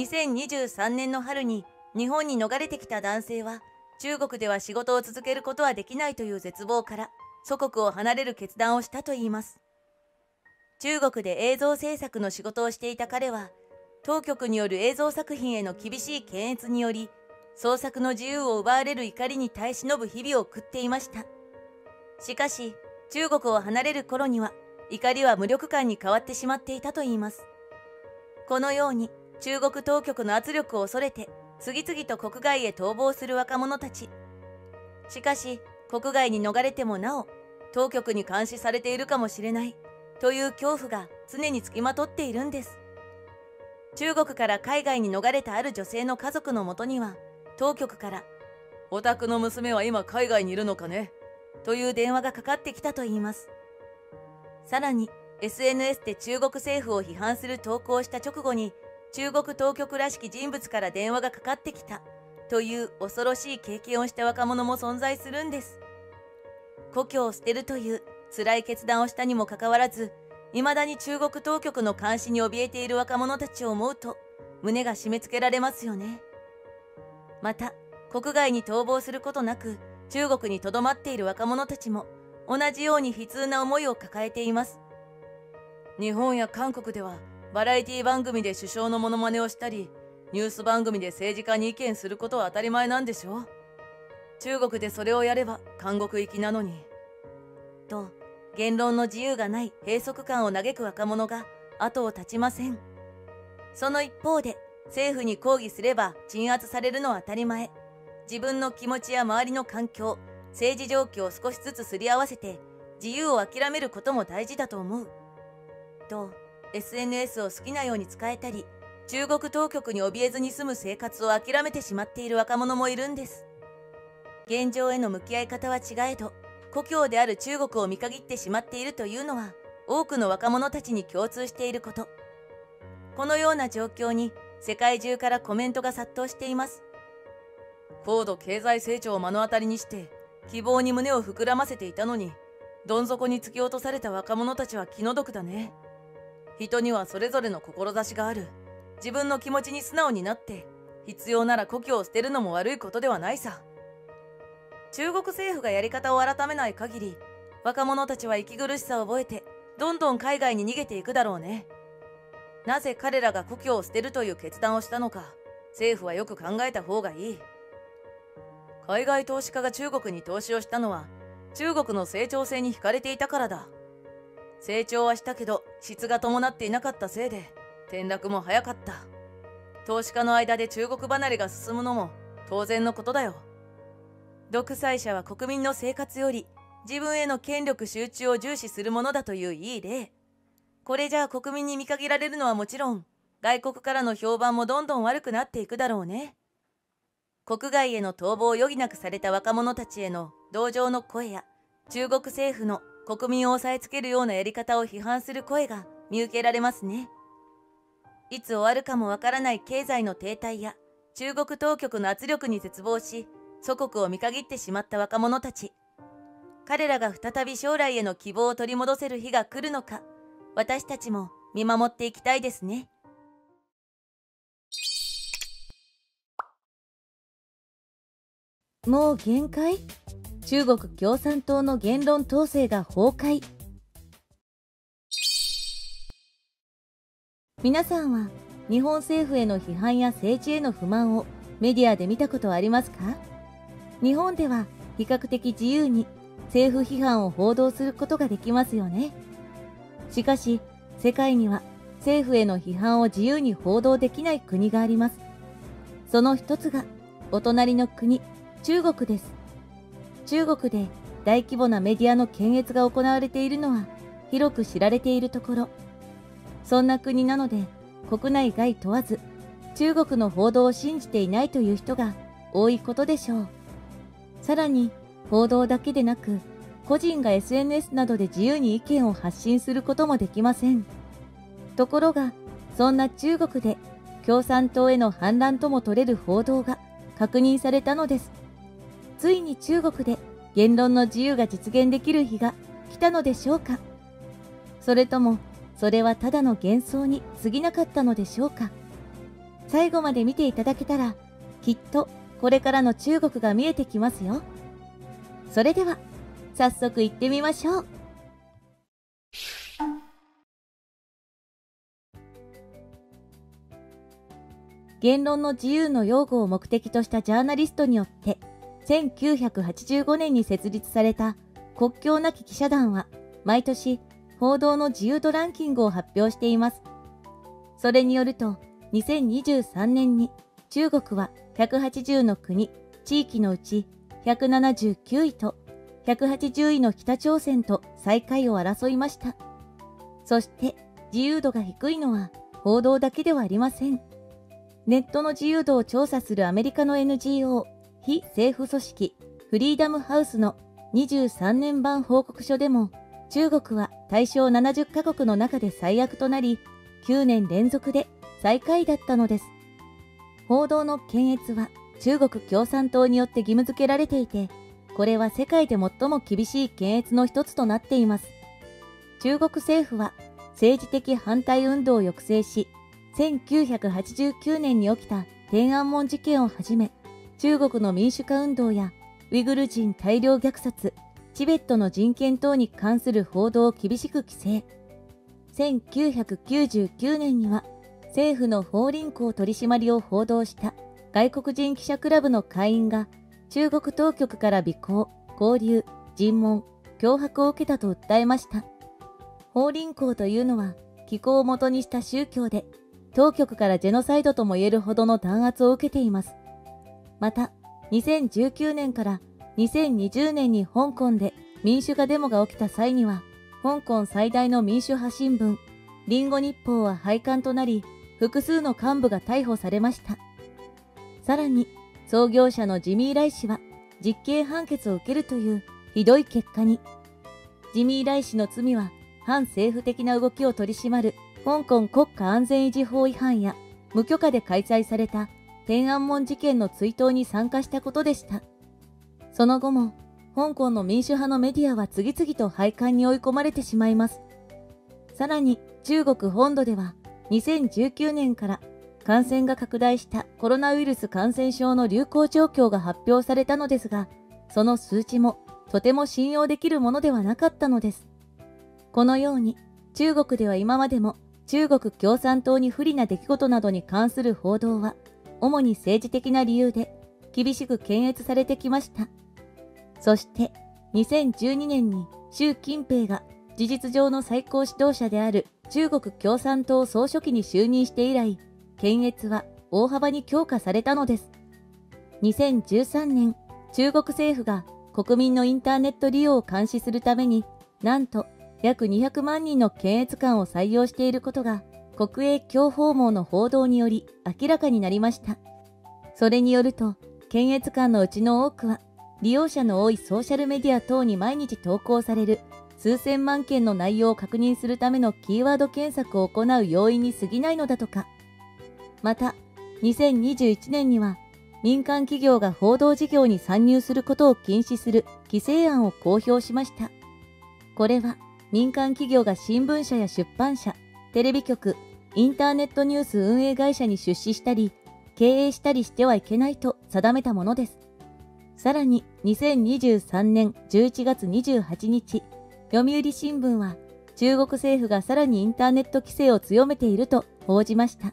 2023年の春に日本に逃れてきた男性は、中国では仕事を続けることはできないという絶望から祖国を離れる決断をしたといいます。中国で映像制作の仕事をしていた彼は、当局による映像作品への厳しい検閲により創作の自由を奪われる怒りに耐え忍ぶ日々を送っていました。しかし中国を離れる頃には怒りは無力感に変わってしまっていたといいます。このように中国当局の圧力を恐れて次々と国外へ逃亡する若者たち。しかし国外に逃れてもなお当局に監視されているかもしれないという恐怖が常につきまとっているんです。中国から海外に逃れたある女性の家族のもとには、当局から「お宅の娘は今海外にいるのかね?」という電話がかかってきたといいます。さらに SNS で中国政府を批判する投稿をした直後に、中国当局らしき人物から電話がかかってきたという恐ろしい経験をした若者も存在するんです。故郷を捨てるという辛い決断をしたにもかかわらず、未だに中国当局の監視に怯えている若者たちを思うと胸が締め付けられますよね。また国外に逃亡することなく中国にとどまっている若者たちも同じように悲痛な思いを抱えています。日本や韓国ではバラエティ番組で首相のモノマネをしたり、ニュース番組で政治家に意見することは当たり前なんでしょ。中国でそれをやれば監獄行きなのに。と言論の自由がない閉塞感を嘆く若者が後を絶ちません。その一方で政府に抗議すれば鎮圧されるのは当たり前。自分の気持ちや周りの環境、政治状況を少しずつすり合わせて自由を諦めることも大事だと思う。と SNS を好きなように使えたり、中国当局に怯えずに済む生活を諦めてしまっている若者もいるんです。現状への向き合い方は違えど、故郷である中国を見限ってしまっているというのは多くの若者たちに共通していること。このような状況に世界中からコメントが殺到しています。高度経済成長を目の当たりにして希望に胸を膨らませていたのに、どん底に突き落とされた若者たちは気の毒だね。人にはそれぞれの志がある。自分の気持ちに素直になって必要なら故郷を捨てるのも悪いことではないさ。中国政府がやり方を改めない限り、若者たちは息苦しさを覚えてどんどん海外に逃げていくだろうね。なぜ彼らが故郷を捨てるという決断をしたのか、政府はよく考えた方がいい。海外投資家が中国に投資をしたのは中国の成長性に惹かれていたからだ。成長はしたけど質が伴っていなかったせいで転落も早かった。投資家の間で中国離れが進むのも当然のことだよ。独裁者は国民の生活より自分への権力集中を重視するものだといういい例。これじゃあ国民に見限られるのはもちろん、外国からの評判もどんどん悪くなっていくだろうね。国外への逃亡を余儀なくされた若者たちへの同情の声や、中国政府の国民を押さえつけるようなやり方を批判する声が見受けられますね。いつ終わるかもわからない経済の停滞や中国当局の圧力に絶望し、祖国を見限ってしまった若者たち。彼らが再び将来への希望を取り戻せる日が来るのか、私たちも見守っていきたいですね。 もう限界？中国共産党の言論統制が崩壊。皆さんは日本政府への批判や政治への不満をメディアで見たことはありますか？日本では比較的自由に政府批判を報道することができますよね。しかし世界には政府への批判を自由に報道できない国があります。その一つがお隣の国、中国です。中国で大規模なメディアの検閲が行われているのは広く知られているところ。 そんな国なので、国内外問わず、中国の報道を信じていないという人が多いことでしょう。さらに、報道だけでなく、個人が SNS などで自由に意見を発信することもできません。ところが、そんな中国で共産党への反乱とも取れる報道が確認されたのです。ついに中国で言論の自由が実現できる日が来たのでしょうか。それとも、それはただの幻想に過ぎなかったのでしょうか。最後まで見ていただけたら、きっとこれからの中国が見えてきますよ。それでは、早速行ってみましょう。言論の自由の擁護を目的としたジャーナリストによって、1985年に設立された国境なき記者団は、毎年報道の自由度ランキングを発表しています。それによると、2023年に中国は180の国、地域のうち179位と180位の北朝鮮と最下位を争いました。そして自由度が低いのは報道だけではありません。ネットの自由度を調査するアメリカの NGO 非政府組織フリーダムハウスの23年版報告書でも、中国は対象70カ国の中で最悪となり、9年連続で最下位だったのです。報道の検閲は中国共産党によって義務付けられていて、これは世界で最も厳しい検閲の一つとなっています。中国政府は政治的反対運動を抑制し、1989年に起きた天安門事件をはじめ、中国の民主化運動やウイグル人大量虐殺、チベットの人権等に関する報道を厳しく規制。1999年には政府の法輪功取締りを報道した外国人記者クラブの会員が中国当局から尾行、拘留、尋問、脅迫を受けたと訴えました。法輪功というのは気候を元にした宗教で、当局からジェノサイドとも言えるほどの弾圧を受けています。また、2019年から2020年に香港で民主化デモが起きた際には、香港最大の民主派新聞、リンゴ日報は廃刊となり、複数の幹部が逮捕されました。さらに、創業者のジミー・ライ氏は実刑判決を受けるというひどい結果に。ジミー・ライ氏の罪は、反政府的な動きを取り締まる香港国家安全維持法違反や無許可で開催された天安門事件の追悼に参加したことでした。その後も香港の民主派のメディアは次々と廃刊に追い込まれてしまいます。さらに中国本土では2019年から感染が拡大したコロナウイルス感染症の流行状況が発表されたのですが、その数値もとても信用できるものではなかったのです。このように中国では今までも中国共産党に不利な出来事などに関する報道は、主に政治的な理由で厳しく検閲されてきました。そして、2012年に習近平が事実上の最高指導者である中国共産党総書記に就任して以来、検閲は大幅に強化されたのです。2013年、中国政府が国民のインターネット利用を監視するために、なんと、約200万人の検閲官を採用していることが国営共報網の報道により明らかになりました。それによると、検閲官のうちの多くは利用者の多いソーシャルメディア等に毎日投稿される数千万件の内容を確認するためのキーワード検索を行う要因に過ぎないのだとか。また、2021年には民間企業が報道事業に参入することを禁止する規制案を公表しました。これは民間企業が新聞社や出版社、テレビ局、インターネットニュース運営会社に出資したり、経営したりしてはいけないと定めたものです。さらに、2023年11月28日、読売新聞は、中国政府がさらにインターネット規制を強めていると報じました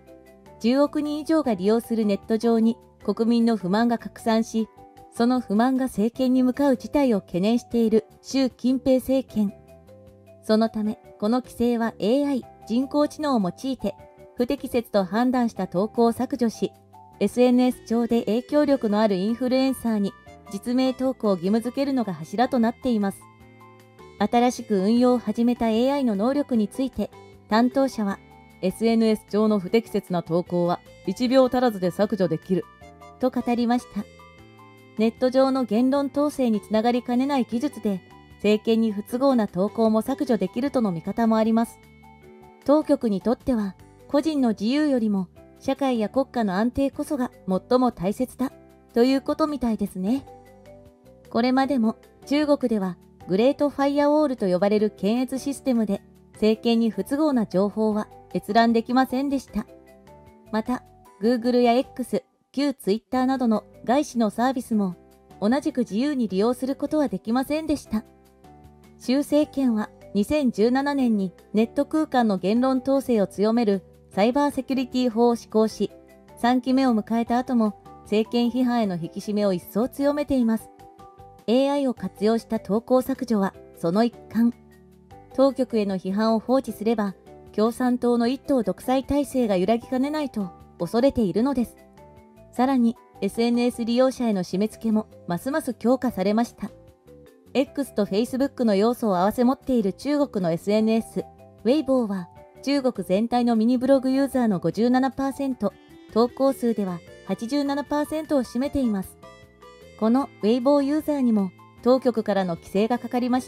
。10億人以上が利用するネット上に国民の不満が拡散し、その不満が政権に向かう事態を懸念している習近平政権。そのため、この規制は AI、人工知能を用いて、不適切と判断した投稿を削除し、SNS 上で影響力のあるインフルエンサーに実名投稿を義務付けるのが柱となっています。新しく運用を始めた AI の能力について、 担当者は、SNS 上の不適切な投稿は1秒足らずで削除できる、 と語りました。ネット上の言論統制につながりかねない技術で、政権に不都合な投稿も削除できるとの見方もあります。当局にとっては、個人の自由よりも、社会や国家の安定こそが最も大切だ、ということみたいですね。これまでも中国では、グレートファイアウォールと呼ばれる検閲システムで、政権に不都合な情報は閲覧できませんでした。また、Google や X、旧 Twitter などの外資のサービスも、同じく自由に利用することはできませんでした。習政権は2017年にネット空間の言論統制を強めるサイバーセキュリティ法を施行し、3期目を迎えた後も政権批判への引き締めを一層強めています。AI を活用した投稿削除はその一環。当局への批判を放置すれば、共産党の一党独裁体制が揺らぎかねないと恐れているのです。さらに SNS 利用者への締め付けもますます強化されました。X と Facebook の要素を併せ持っている中国の SNS、ウェイボーは中国全体のミニブログユーザーの 57%、投稿数では 87% を占めています。このウェイボーユーザーにも当局からの規制がかかりました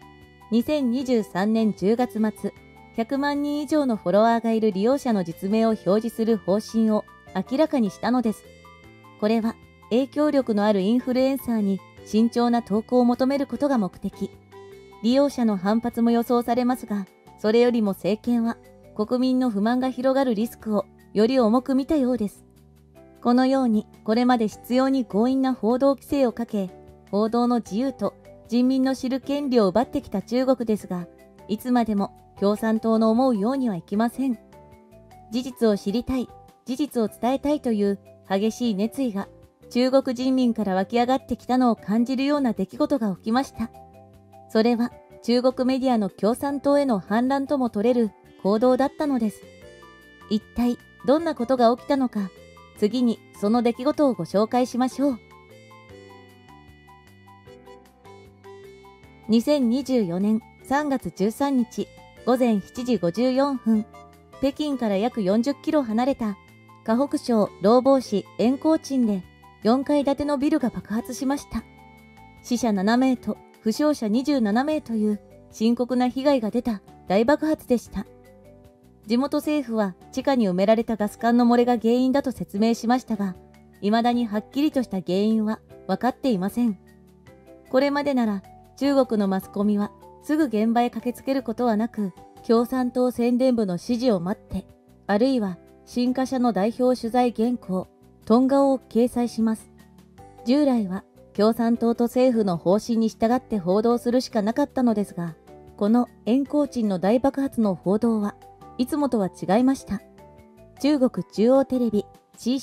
。2023年10月末、100万人以上のフォロワーがいる利用者の実名を表示する方針を明らかにしたのです。これは影響力のあるインフルエンサーに慎重な投稿を求めることが目的。利用者の反発も予想されますが、それよりも政権は国民の不満が広がるリスクをより重く見たようです。このようにこれまで執拗に強引な報道規制をかけ、報道の自由と人民の知る権利を奪ってきた中国ですが、いつまでも共産党の思うようにはいきません。事実を知りたい、事実を伝えたいという激しい熱意が中国人民から湧き上がってきたのを感じるような出来事が起きました。それは中国メディアの共産党への反乱とも取れる行動だったのです。一体どんなことが起きたのか、次にその出来事をご紹介しましょう。2024年3月13日午前7時54分、北京から約40キロ離れた河北省老房市延光鎮で4階建てのビルが爆発しました。死者7名と負傷者27名という深刻な被害が出た大爆発でした。地元政府は地下に埋められたガス管の漏れが原因だと説明しましたが、未だにはっきりとした原因は分かっていません。これまでなら中国のマスコミはすぐ現場へ駆けつけることはなく、共産党宣伝部の指示を待って、あるいは新華社の代表取材原稿、トンガを掲載します。従来は共産党と政府の方針に従って報道するしかなかったのですが、この延光鎮の大爆発の報道はいつもとは違いました。中国中央テレビ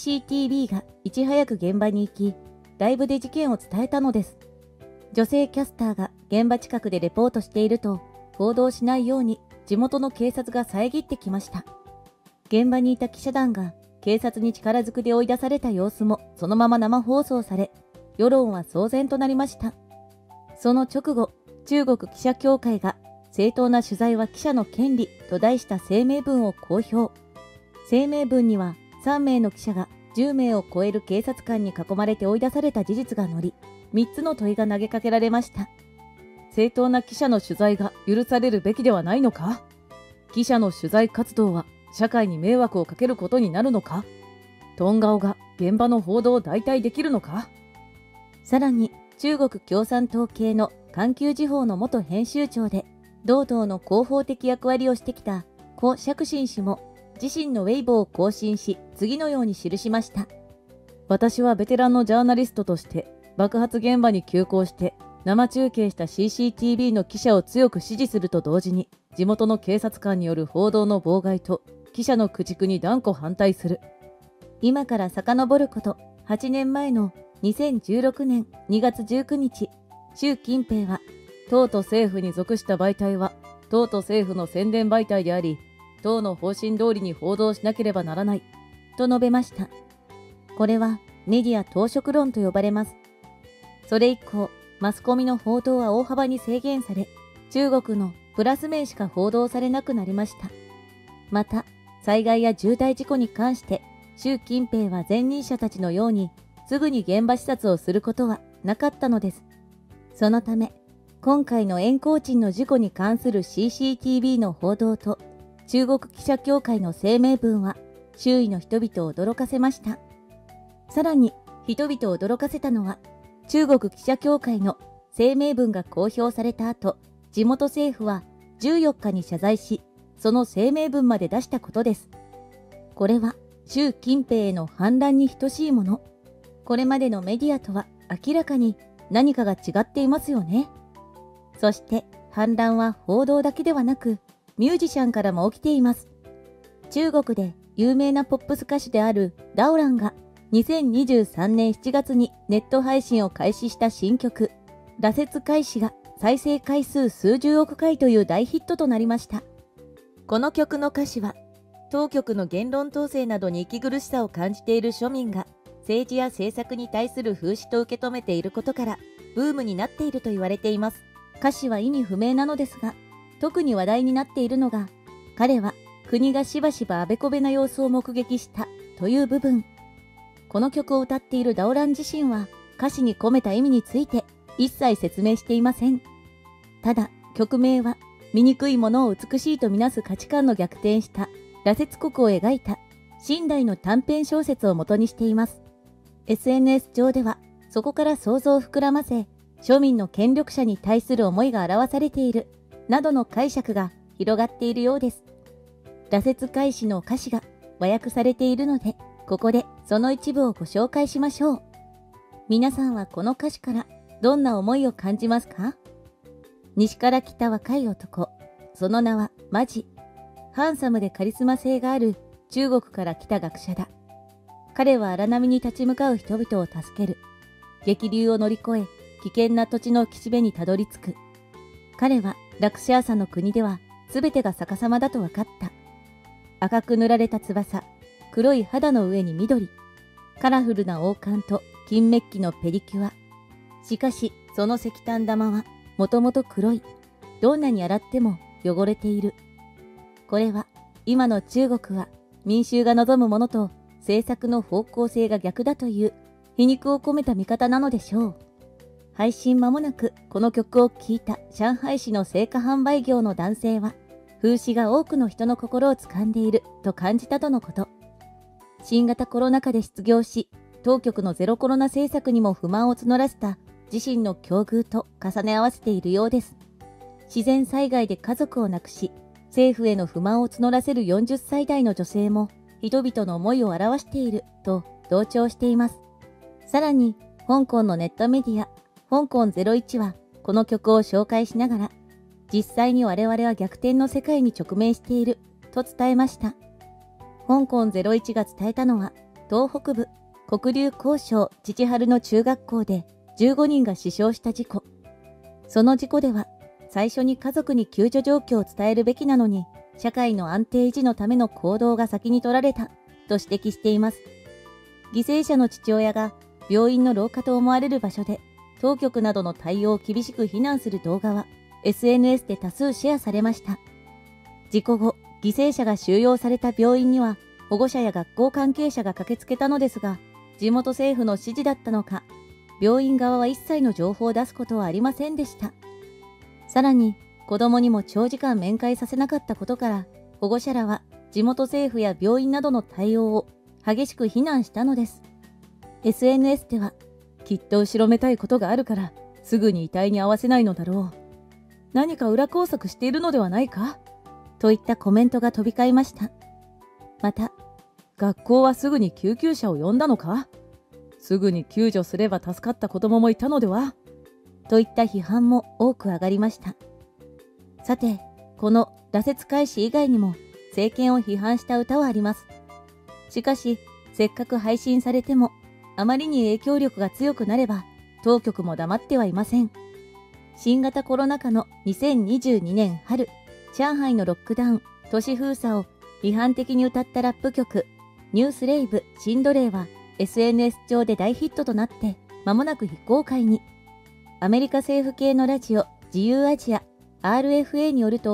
CCTV がいち早く現場に行き、ライブで事件を伝えたのです。女性キャスターが現場近くでレポートしていると、報道しないように地元の警察が遮ってきました。現場にいた記者団が警察に力ずくで追い出された様子もそのまま生放送され、世論は騒然となりました。その直後、中国記者協会が正当な取材は記者の権利と題した声明文を公表。声明文には3名の記者が10名を超える警察官に囲まれて追い出された事実が載り、3つの問いが投げかけられました。 正当な記者の取材が許されるべきではないのか？記者の取材活動は社会に迷惑をかけることになるのか？トンガオが現場の報道を代替できるのか？ さらに中国共産党系の環球時報の元編集長で、同党の広報的役割をしてきた胡錫進氏も自身のウェイボーを更新し、次のように記しました。 私はベテランのジャーナリストとして爆発現場に急行して生中継した CCTV の記者を強く支持すると同時に、地元の警察官による報道の妨害と記者の駆逐に断固反対する。 今から遡ること8年前の2016年2月19日、習近平は、 党と政府に属した媒体は党と政府の宣伝媒体であり、党の方針通りに報道しなければならない、 と述べました。これはメディア党職論と呼ばれます。それ以降、マスコミの報道は大幅に制限され、中国のプラス面しか報道されなくなりました。 また、災害や重大事故に関して、習近平は前任者たちのように、すぐに現場視察をすることはなかったのです。そのため、今回の延行鎮の事故に関する CCTV の報道と、中国記者協会の声明文は、周囲の人々を驚かせました。さらに、人々を驚かせたのは、中国記者協会の声明文が公表された後、地元政府は14日に謝罪し、その声明文まで出したことです。これは、習近平への反乱に等しいもの。これまでのメディアとは明らかに何かが違っていますよね。そして反乱は報道だけではなくミュージシャンからも起きています。中国で有名なポップス歌手であるダオランが2023年7月にネット配信を開始した新曲羅刹開始が再生回数数十億回という大ヒットとなりました。この曲の歌詞は当局の言論統制などに息苦しさを感じている庶民が政治や政策に対する風刺と受け止めていることからブームになっていると言われています。歌詞は意味不明なのですが、特に話題になっているのが、彼は国がしばしばあべこべな様子を目撃したという部分。この曲を歌っているダオラン自身は歌詞に込めた意味について一切説明していません。ただ、曲名は醜いものを美しいとみなす価値観の逆転した羅刹国を描いた清代の短編小説を元にしています。SNS 上ではそこから想像を膨らませ、庶民の権力者に対する思いが表されているなどの解釈が広がっているようです。羅刹開始の歌詞が和訳されているので、ここでその一部をご紹介しましょう。皆さんはこの歌詞からどんな思いを感じますか？西から来た若い男、その名はマジ。ハンサムでカリスマ性がある中国から来た学者だ。彼は荒波に立ち向かう人々を助ける。激流を乗り越え、危険な土地の岸辺にたどり着く。彼はラクシャーサの国では全てが逆さまだと分かった。赤く塗られた翼、黒い肌の上に緑、カラフルな王冠と金メッキのペディキュア。しかし、その石炭玉はもともと黒い。どんなに洗っても汚れている。これは今の中国は民衆が望むものと政策の方向性が逆だという皮肉を込めた見方なのでしょう。配信間もなくこの曲を聴いた上海市の青果販売業の男性は、風刺が多くの人の心を掴んでいると感じたとのこと。新型コロナ禍で失業し、当局のゼロコロナ政策にも不満を募らせた自身の境遇と重ね合わせているようです。自然災害で家族を亡くし、政府への不満を募らせる40歳代の女性も人々の思いを表していると同調しています。さらに、香港のネットメディア、香港01はこの曲を紹介しながら、実際に我々は逆転の世界に直面していると伝えました。香港01が伝えたのは、東北部黒竜江省チハルの中学校で15人が死傷した事故。その事故では、最初に家族に救助状況を伝えるべきなのに、社会の安定維持のための行動が先に取られたと指摘しています。犠牲者の父親が病院の廊下と思われる場所で当局などの対応を厳しく非難する動画は SNS で多数シェアされました。事故後、犠牲者が収容された病院には保護者や学校関係者が駆けつけたのですが、地元政府の指示だったのか、病院側は一切の情報を出すことはありませんでした。さらに、子供にも長時間面会させなかったことから、保護者らは地元政府や病院などの対応を激しく非難したのです。SNS では、きっと後ろめたいことがあるから、すぐに遺体に合わせないのだろう。何か裏工作しているのではないかといったコメントが飛び交いました。また、学校はすぐに救急車を呼んだのか？すぐに救助すれば助かった子供もいたのでは？といった批判も多く上がりました。さて、この羅刹開始以外にも政権を批判した歌はあります。しかし、せっかく配信されても、あまりに影響力が強くなれば、当局も黙ってはいません。新型コロナ禍の2022年春、上海のロックダウン、都市封鎖を批判的に歌ったラップ曲、ニュースレイブ・シンドレイは SNS 上で大ヒットとなって、間もなく非公開に。アメリカ政府系のラジオ、自由アジア、RFA によると、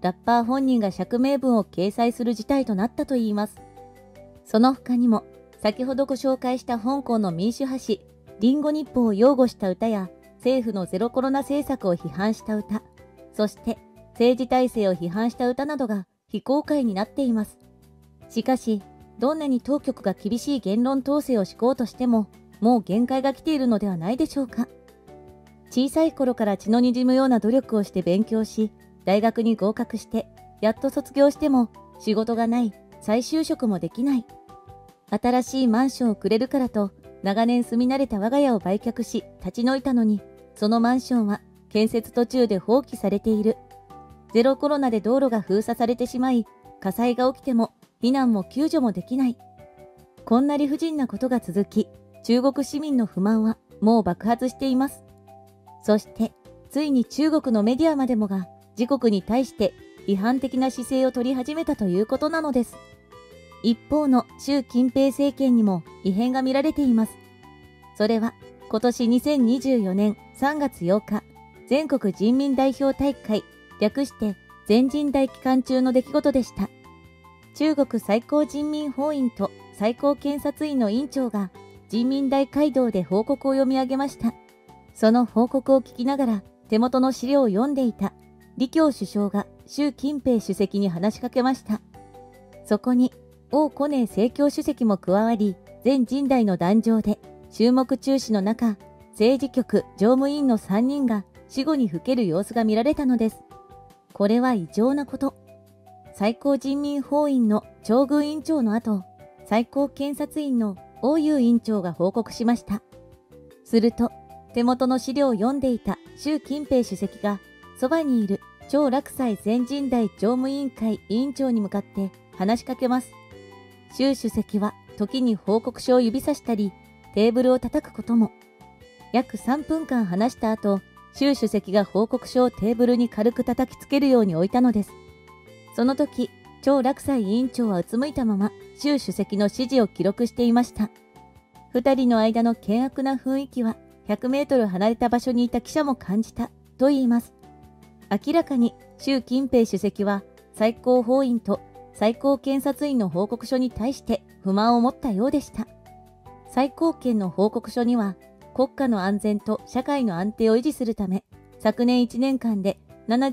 ラッパー本人が釈明文を掲載する事態となったといいます。その他にも、先ほどご紹介した香港の民主派紙、リンゴ日報を擁護した歌や、政府のゼロコロナ政策を批判した歌、そして政治体制を批判した歌などが非公開になっています。しかし、どんなに当局が厳しい言論統制を敷こうとしても、もう限界が来ているのではないでしょうか。小さい頃から血の滲むような努力をして勉強し、大学に合格して、やっと卒業しても仕事がない、再就職もできない。新しいマンションをくれるからと、長年住み慣れた我が家を売却し、立ち退いたのに、そのマンションは建設途中で放棄されている。ゼロコロナで道路が封鎖されてしまい、火災が起きても避難も救助もできない。こんな理不尽なことが続き、中国市民の不満はもう爆発しています。そして、ついに中国のメディアまでもが自国に対して批判的な姿勢を取り始めたということなのです。一方の習近平政権にも異変が見られています。それは今年2024年3月8日、全国人民代表大会、略して全人代期間中の出来事でした。中国最高人民法院と最高検察院の院長が人民大会堂で報告を読み上げました。その報告を聞きながら手元の資料を読んでいた李強首相が習近平主席に話しかけました。そこに王湖寧政教主席も加わり、全人代の壇上で注目注視の中、政治局常務委員の3人が死後にふける様子が見られたのです。これは異常なこと。最高人民法院の張軍委員長の後、最高検察院の王雄委員長が報告しました。すると、手元の資料を読んでいた習近平主席が、そばにいる張楽斎全人代常務委員会委員長に向かって話しかけます。習主席は時に報告書を指さしたり、テーブルを叩くことも。約3分間話した後、習主席が報告書をテーブルに軽く叩きつけるように置いたのです。その時、張楽斎委員長はうつむいたまま習主席の指示を記録していました。二人の間の険悪な雰囲気は100メートル離れた場所にいた記者も感じたと言います。明らかに習近平主席は最高法院と最高検察院の報告書に対して不満を持ったようでした。最高検の報告書には、国家の安全と社会の安定を維持するため、昨年1年間で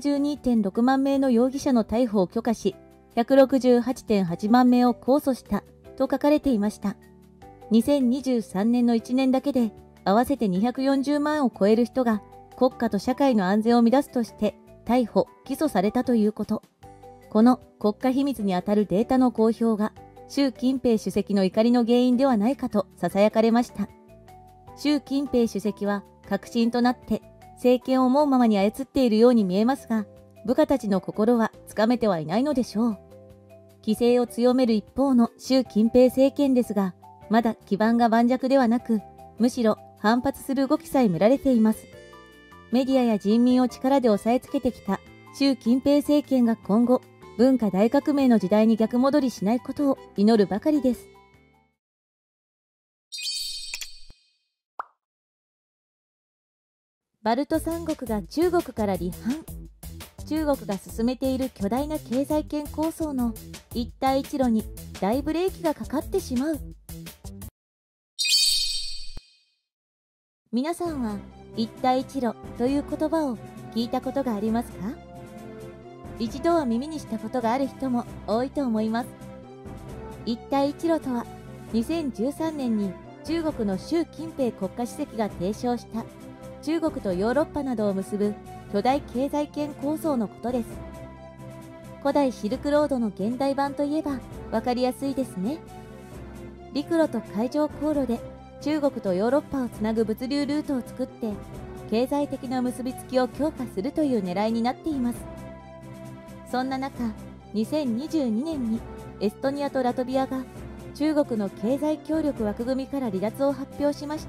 72.6 万名の容疑者の逮捕を許可し、168.8 万名を控訴したと書かれていました。2023年の1年だけで、合わせて240万を超える人が国家と社会の安全を乱すとして逮捕・起訴されたということ。この国家秘密にあたるデータの公表が、習近平主席の怒りの原因ではないかと囁かれました。習近平主席は確信となって政権を思うままに操っているように見えますが、部下たちの心はつかめてはいないのでしょう。規制を強める一方の習近平政権ですが、まだ基盤が盤石ではなく、むしろ反発する動きさえ見られています。メディアや人民を力で押さえつけてきた習近平政権が今後、文化大革命の時代に逆戻りしないことを祈るばかりです。バルト三国が中国から離反。中国が進めている巨大な経済圏構想の一帯一路に大ブレーキがかかってしまう。皆さんは一帯一路という言葉を聞いたことがありますか？一度は耳にしたことがある人も多いと思います。一帯一路とは2013年に中国の習近平国家主席が提唱した中国とヨーロッパなどを結ぶ巨大経済圏構想のことです。古代シルクロードの現代版といえば分かりやすいですね。陸路と海上航路で中国とヨーロッパをつなぐ物流ルートを作って経済的な結びつきを強化するという狙いになっています。そんな中、2022年にエストニアとラトビアが中国の経済協力枠組みから離脱を発表しました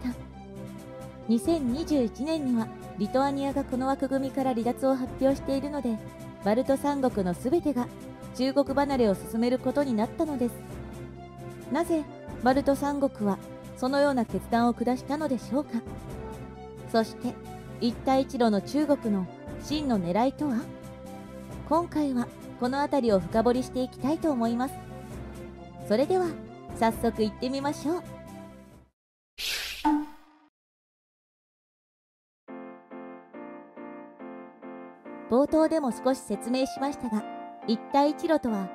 。2021年にはリトアニアがこの枠組みから離脱を発表しているので、バルト三国のすべてが中国離れを進めることになったのです。なぜバルト三国はそのような決断を下したのでしょうか。そして一帯一路の中国の真の狙いとは。 今回はこの辺りを深掘りしていきたいと思います。それでは早速行ってみましょう。冒頭でも少し説明しましたが、一帯一路とは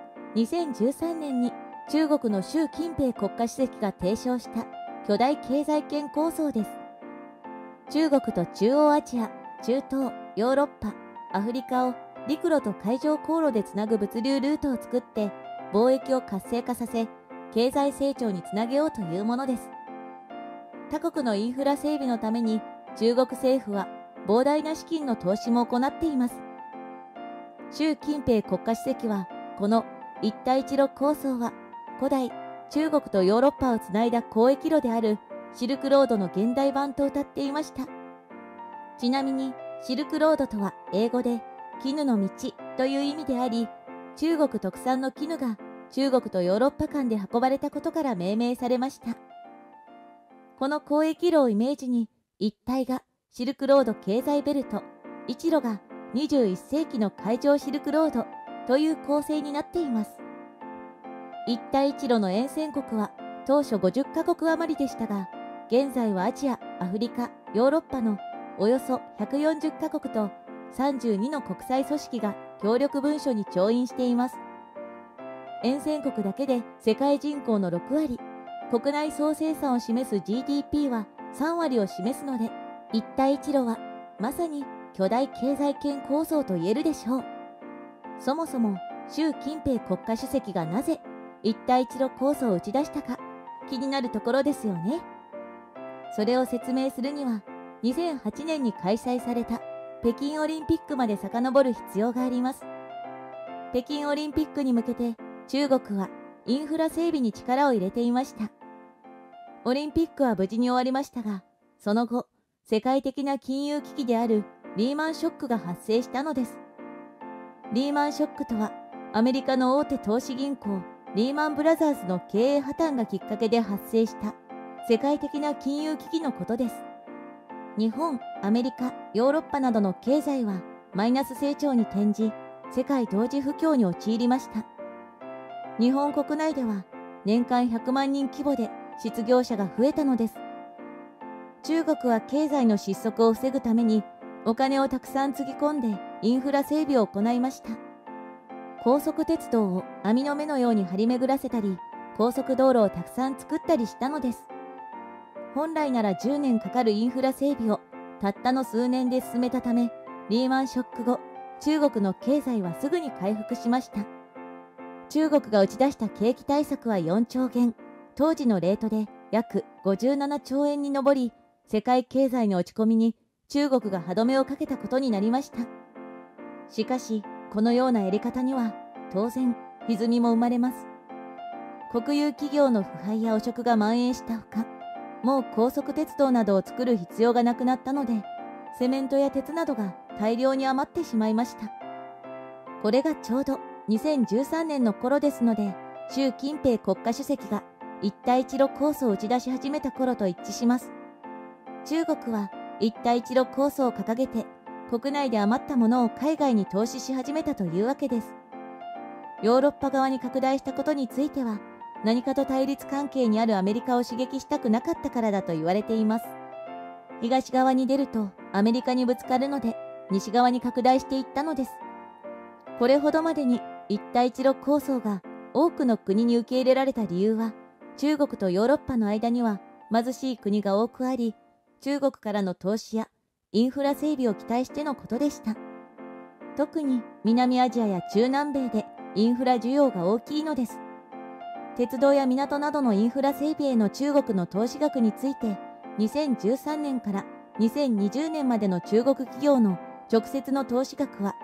2013年に中国の習近平国家主席が提唱した巨大経済圏構想です。中国と中央アジア、中東、ヨーロッパ、アフリカを陸路と海上航路でつなぐ物流ルートを作って貿易を活性化させ、経済成長につなげようというものです。他国のインフラ整備のために中国政府は膨大な資金の投資も行っています。習近平国家主席はこの一帯一路構想は古代中国とヨーロッパをつないだ交易路であるシルクロードの現代版と謳っていました。ちなみにシルクロードとは英語で絹の道という意味であり、中国特産の絹が中国とヨーロッパ間で運ばれたことから命名されました。この交易路をイメージに一帯がシルクロード経済ベルト、一路が21世紀の海上シルクロードという構成になっています。一帯一路の沿線国は当初50カ国余りでしたが、現在はアジア、アフリカ、ヨーロッパのおよそ140カ国と32の国際組織が協力文書に調印しています。沿線国だけで世界人口の6割、国内総生産を示す GDP は3割を示すので、一帯一路はまさに巨大経済圏構想と言えるでしょう。そもそも習近平国家主席がなぜ一帯一路構想を打ち出したか気になるところですよね。それを説明するには2008年に開催された北京オリンピックまで遡る必要があります。北京オリンピックに向けて中国はインフラ整備に力を入れていました。オリンピックは無事に終わりましたが、その後世界的な金融危機であるリーマンショックが発生したのです。リーマンショックとはアメリカの大手投資銀行リーマンブラザーズの経営破綻がきっかけで発生した世界的な金融危機のことです。日本、アメリカ、ヨーロッパなどの経済はマイナス成長に転じ、世界同時不況に陥りました。日本国内では年間100万人規模で失業者が増えたのです。中国は経済の失速を防ぐためにお金をたくさんつぎ込んでインフラ整備を行いました。高速鉄道を網の目のように張り巡らせたり、高速道路をたくさん作ったりしたのです。本来なら10年かかるインフラ整備をたったの数年で進めたため、リーマンショック後、中国の経済はすぐに回復しました。中国が打ち出した景気対策は4兆元、当時のレートで約57兆円に上り、世界経済の落ち込みに中国が歯止めをかけたことになりました。しかし、このようなやり方には当然歪みも生まれます。国有企業の腐敗や汚職が蔓延したほか、もう高速鉄道などを作る必要がなくなったので、セメントや鉄などが大量に余ってしまいました。これがちょうど2013年の頃ですので、習近平国家主席が一帯一路構想を打ち出し始めた頃と一致します。中国は一帯一路構想を掲げて、国内で余ったものを海外に投資し始めたというわけです。ヨーロッパ側に拡大したことについては、何かと対立関係にあるアメリカを刺激したくなかったからだと言われています。東側に出るとアメリカにぶつかるので、西側に拡大していったのです。これほどまでに一帯一路構想が多くの国に受け入れられた理由は、中国とヨーロッパの間には貧しい国が多くあり、中国からの投資やインフラ整備を期待してのことでした。特に南アジアや中南米でインフラ需要が大きいのです。鉄道や港などのインフラ整備への中国の投資額について、2013年から2020年までの中国企業の直接の投資額は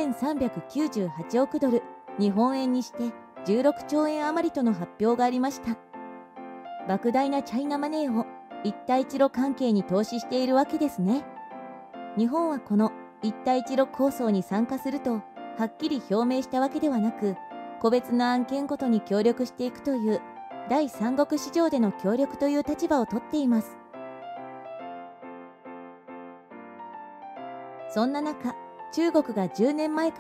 1398億ドル、日本円にして16兆円余りとの発表がありました。莫大なチャイナマネーを一帯一路関係に投資しているわけですね。日本はこの一帯一路構想に参加するとはっきり表明したわけではなく、個別の案件ごとに協力していくという第三国市場での協力という立場をとっています。そんな中、中国が10年前から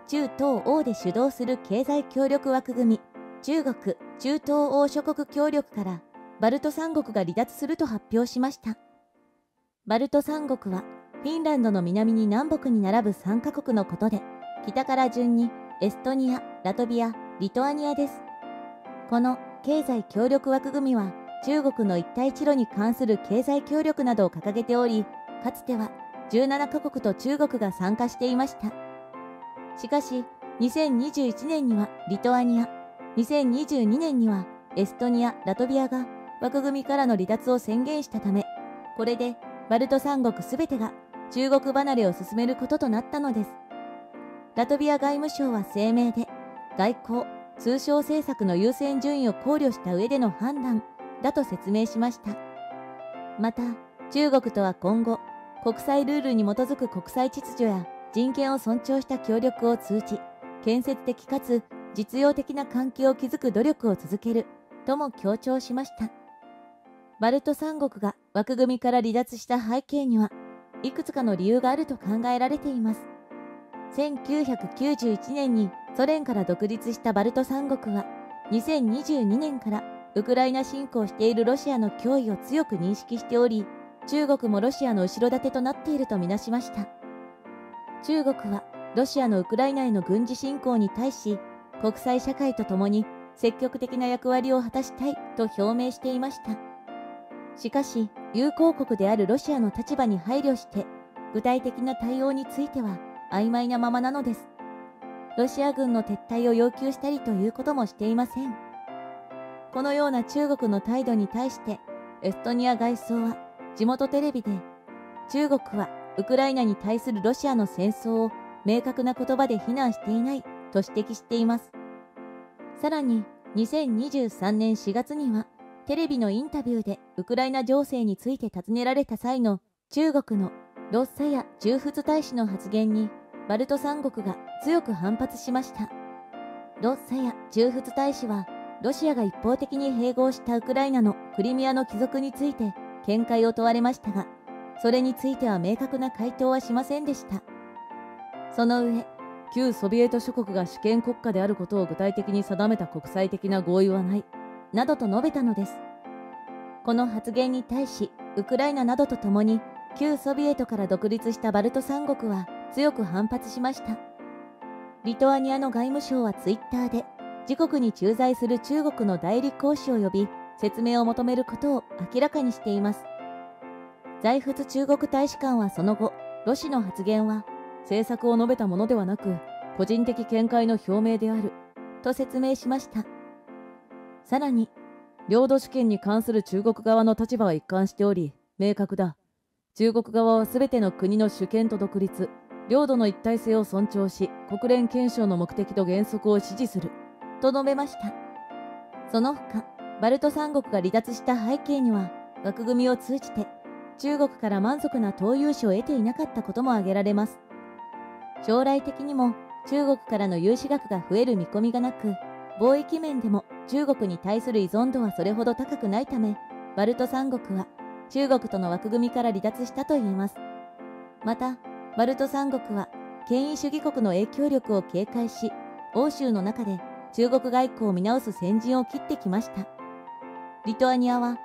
中東欧で主導する経済協力枠組み、中国・中東欧諸国協力からバルト三国が離脱すると発表しました。バルト三国はフィンランドの南に南北に並ぶ3カ国のことで、北から順にエストニア、ラトビア、リトアニアです。この経済協力枠組みは中国の一帯一路に関する経済協力などを掲げており、かつては17カ国と中国が参加していました。しかし、2021年にはリトアニア、2022年にはエストニア、ラトビアが枠組みからの離脱を宣言したため、これでバルト三国すべてが中国離れを進めることとなったのです。ラトビア外務省は声明で、外交・通商政策の優先順位を考慮した上での判断だと説明しました。また、中国とは今後、国際ルールに基づく国際秩序や人権を尊重した協力を通じ、建設的かつ実用的な関係を築く努力を続けるとも強調しました。バルト三国が枠組みから離脱した背景には、いくつかの理由があると考えられています。1991年にソ連から独立したバルト三国は、2022年からウクライナ侵攻しているロシアの脅威を強く認識しており、中国もロシアの後ろ盾となっているとみなしました。中国はロシアのウクライナへの軍事侵攻に対し、国際社会と共に積極的な役割を果たしたいと表明していました。しかし、友好国であるロシアの立場に配慮して、具体的な対応については曖昧なままなのです。ロシア軍の撤退を要求したりということもしていません。このような中国の態度に対して、エストニア外相は地元テレビで、中国はウクライナに対するロシアの戦争を明確な言葉で非難していないと指摘しています。さらに、2023年4月には、テレビのインタビューでウクライナ情勢について尋ねられた際の中国のロッサヤ駐仏大使の発言にバルト三国が強く反発しました。ロッサヤ駐仏大使はロシアが一方的に併合したウクライナのクリミアの帰属について見解を問われましたが、それについては明確な回答はしませんでした。その上、旧ソビエト諸国が主権国家であることを具体的に定めた国際的な合意はない。などと述べたのです。この発言に対し、ウクライナなどとともに、旧ソビエトから独立したバルト三国は強く反発しました。リトアニアの外務省はツイッターで、自国に駐在する中国の代理公使を呼び、説明を求めることを明らかにしています。在仏中国大使館はその後、ロ氏の発言は、政策を述べたものではなく、個人的見解の表明である、と説明しました。さらに、領土主権に関する中国側の立場は一貫しており、明確だ。中国側はすべての国の主権と独立、領土の一体性を尊重し、国連憲章の目的と原則を支持する、と述べました。その他、バルト三国が離脱した背景には、枠組みを通じて、中国から満足な投融資を得ていなかったことも挙げられます。将来的にも中国からの融資額が増える見込みがなく、貿易面でも中国に対する依存度はそれほど高くないため、バルト三国は中国との枠組みから離脱したといえます。また、バルト三国は権威主義国の影響力を警戒し、欧州の中で中国外交を見直す先陣を切ってきました。リトアニアは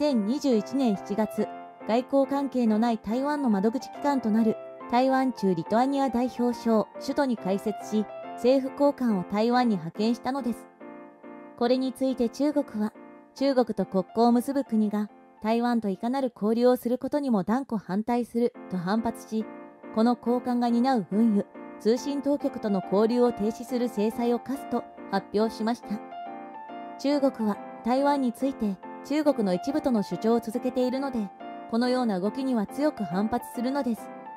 2021年7月、外交関係のない台湾の窓口機関となる台湾駐リトアニア代表処を首都に開設し、政府高官を台湾に派遣したのです。これについて中国は、中国と国交を結ぶ国が台湾といかなる交流をすることにも断固反対すると反発し、この高官が担う運輸、通信当局との交流を停止する制裁を科すと発表しました。中国は台湾について中国の一部との主張を続けているので、このような動きには強く反発するのです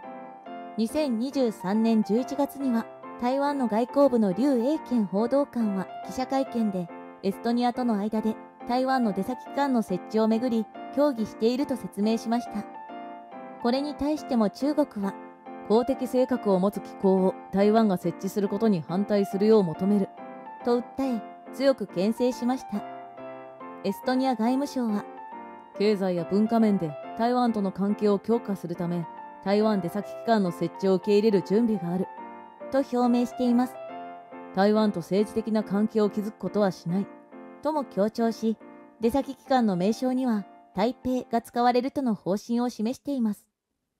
。2023年11月には、台湾の外交部の劉英健報道官は記者会見で、エストニアとの間で台湾の出先機関の設置をめぐり協議していると説明しました。これに対しても中国は、公的性格を持つ機構を台湾が設置することに反対するよう求める、と訴え強く牽制しました。エストニア外務省は、経済や文化面で台湾との関係を強化するため、台湾出先機関の設置を受け入れる準備がある。 と表明しています。 台湾と政治的な関係を築くことはしない。 とも強調し、出先機関の名称には台北が使われるとの方針を示しています。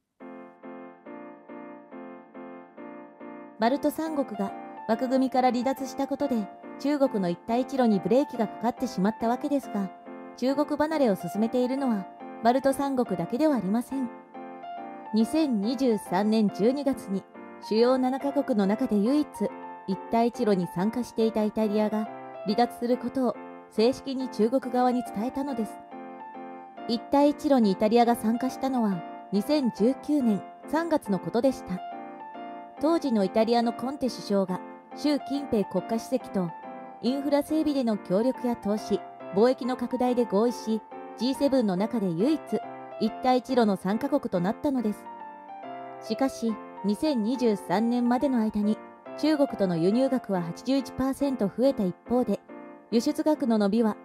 バルト三国が枠組みから離脱したことで、中国の一帯一路にブレーキがかかってしまったわけですが、中国離れを進めているのはバルト三国だけではありません。2023年12月に主要7カ国の中で唯一一帯一路に参加していたイタリアが離脱することを正式に中国側に伝えたのです。一帯一路にイタリアが参加したのは2019年3月のことでした。当時のイタリアのコンテ首相が習近平国家主席とインフラ整備での協力や投資、貿易の拡大で合意し、G7 の中で唯一一帯一路の参加国となったのです。しかし、2023年までの間に中国との輸入額は 81% 増えた一方で、輸出額の伸びは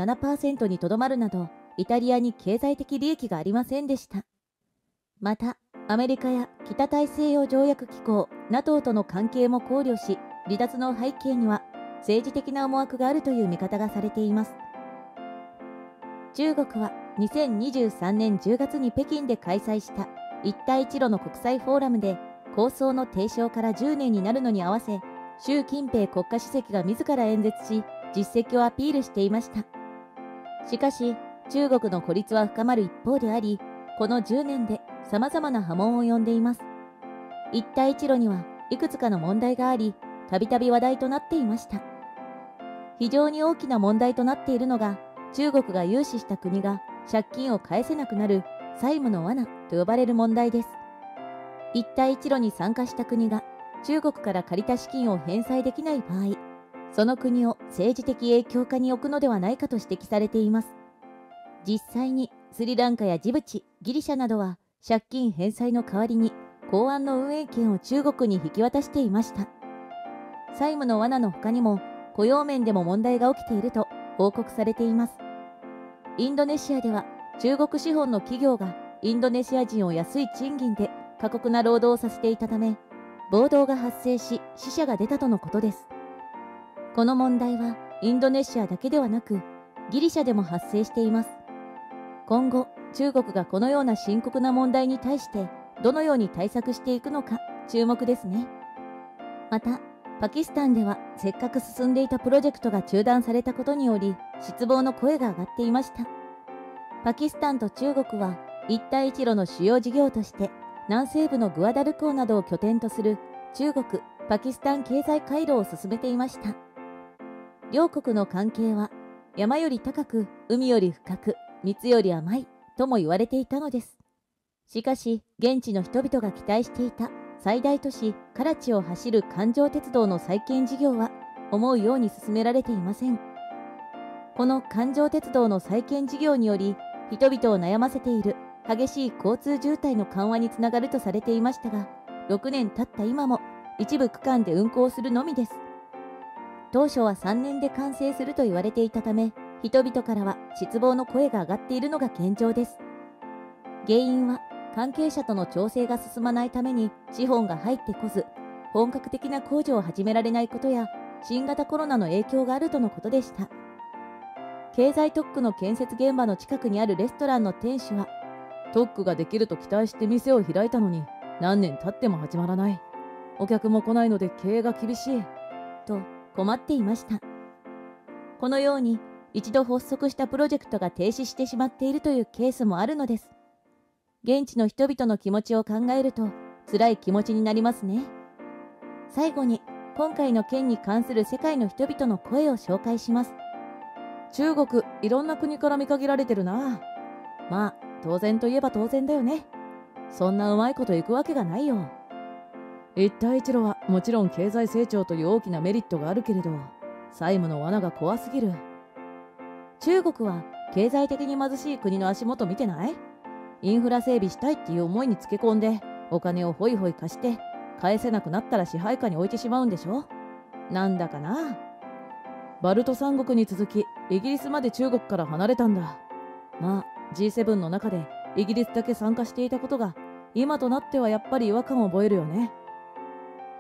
27% にとどまるなど、イタリアに経済的利益がありませんでした。また、アメリカや北大西洋条約機構 NATO との関係も考慮し、離脱の背景には政治的な思惑があるという見方がされています。中国は2023年10月に北京で開催した一帯一路の国際フォーラムで構想の提唱から10年になるのに合わせ、習近平国家主席が自ら演説し、実績をアピールしていました。しかし、中国の孤立は深まる一方であり、この10年で様々な波紋を呼んでいます。一帯一路にはいくつかの問題があり、たびたび話題となっていました。非常に大きな問題となっているのが、中国が融資した国が借金を返せなくなる債務の罠と呼ばれる問題です。一帯一路に参加した国が中国から借りた資金を返済できない場合、その国を政治的影響下に置くのではないかと指摘されています。実際にスリランカやジブチ、ギリシャなどは借金返済の代わりに港湾の運営権を中国に引き渡していました。債務の罠の他にも雇用面でも問題が起きていると報告されています。インドネシアでは中国資本の企業がインドネシア人を安い賃金で過酷な労働をさせていたため、暴動が発生し死者が出たとのことです。この問題はインドネシアだけではなくギリシャでも発生しています。今後、中国がこのような深刻な問題に対してどのように対策していくのか注目ですね。また、パキスタンではせっかく進んでいたプロジェクトが中断されたことにより失望の声が上がっていました。パキスタンと中国は一帯一路の主要事業として南西部のグアダル港などを拠点とする中国・パキスタン経済回廊を進めていました。両国の関係は山より高く海より深く蜜より甘いとも言われていたのです。しかし現地の人々が期待していた最大都市カラチを走る環状鉄道の再建事業は思うように進められていません。この環状鉄道の再建事業により人々を悩ませている激しい交通渋滞の緩和につながるとされていましたが、6年経った今も一部区間で運行するのみです。当初は3年で完成すると言われていたため、人々からは失望の声が上がっているのが現状です。原因は関係者との調整が進まないために資本が入ってこず、本格的な工事を始められないことや新型コロナの影響があるとのことでした。経済特区の建設現場の近くにあるレストランの店主は、 特区ができると期待して店を開いたのに何年経っても始まらない。お客も来ないので経営が厳しい。 と困っていました。このように一度発足したプロジェクトが停止してしまっているというケースもあるのです。現地の人々の気持ちを考えると辛い気持ちになりますね。最後に今回の件に関する世界の人々の声を紹介します。 中国、いろんな国から見限られてるな。まあ、当然といえば当然だよね。そんなうまいこといくわけがないよ。一帯一路はもちろん経済成長という大きなメリットがあるけれど、債務の罠が怖すぎる。 中国は経済的に貧しい国の足元見てない？ インフラ整備したいっていう思いにつけ込んで、お金をホイホイ貸して、返せなくなったら支配下に置いてしまうんでしょ？なんだかな。バルト三国に続き、イギリスまで中国から離れたんだ。まあ、G7 の中でイギリスだけ参加していたことが、今となってはやっぱり違和感を覚えるよね。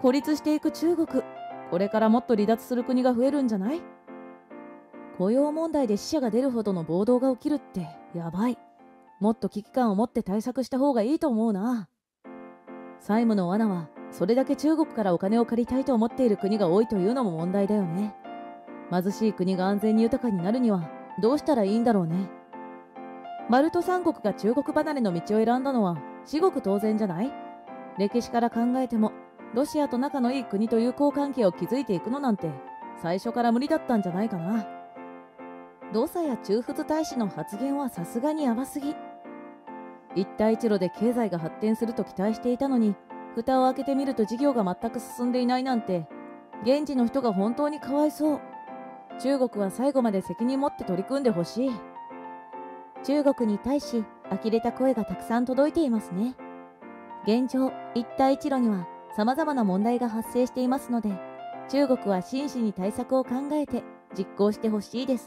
孤立していく中国。これからもっと離脱する国が増えるんじゃない？雇用問題で死者が出るほどの暴動が起きるってやばい。もっと危機感を持って対策した方がいいと思うな。債務の罠はそれだけ中国からお金を借りたいと思っている国が多いというのも問題だよね。貧しい国が安全に豊かになるにはどうしたらいいんだろうね。バルト三国が中国離れの道を選んだのは至極当然じゃない？歴史から考えてもロシアと仲のいい国と友好関係を築いていくのなんて最初から無理だったんじゃないかな。土佐や中仏大使の発言はさすがにヤバすぎ。一帯一路で経済が発展すると期待していたのに、蓋を開けてみると事業が全く進んでいないなんて、現地の人が本当にかわいそう。中国は最後まで責任持って取り組んでほしい。 中国に対し呆れた声がたくさん届いていますね。現状、一帯一路には様々な問題が発生していますので、中国は真摯に対策を考えて実行してほしいです。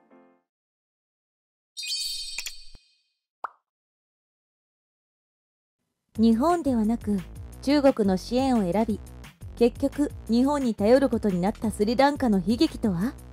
日本ではなく中国の支援を選び、結局日本に頼ることになったスリランカの悲劇とは？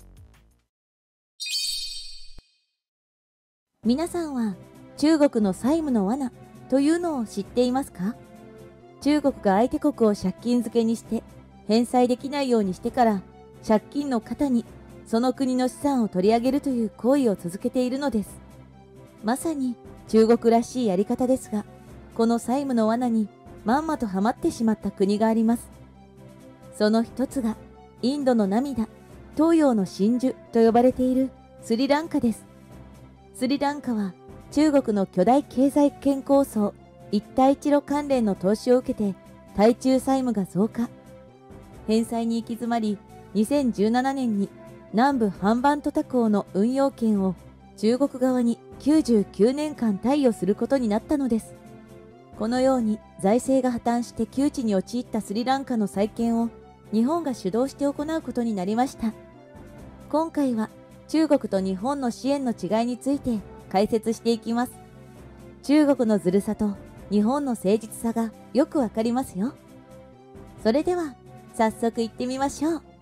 皆さんは中国の債務の罠というのを知っていますか？中国が相手国を借金漬けにして返済できないようにしてから借金の肩にその国の資産を取り上げるという行為を続けているのです。まさに中国らしいやり方ですが、この債務の罠にまんまとはまってしまった国があります。その一つがインドの涙、東洋の真珠と呼ばれているスリランカです。スリランカは中国の巨大経済圏構想一帯一路関連の投資を受けて対中債務が増加。返済に行き詰まり、2017年に南部ハンバントタ港の運用権を中国側に99年間貸与することになったのです。このように財政が破綻して窮地に陥ったスリランカの再建を日本が主導して行うことになりました。今回は中国と日本の支援の違いについて解説していきます。中国のずるさと日本の誠実さがよくわかりますよ。それでは早速行ってみましょう。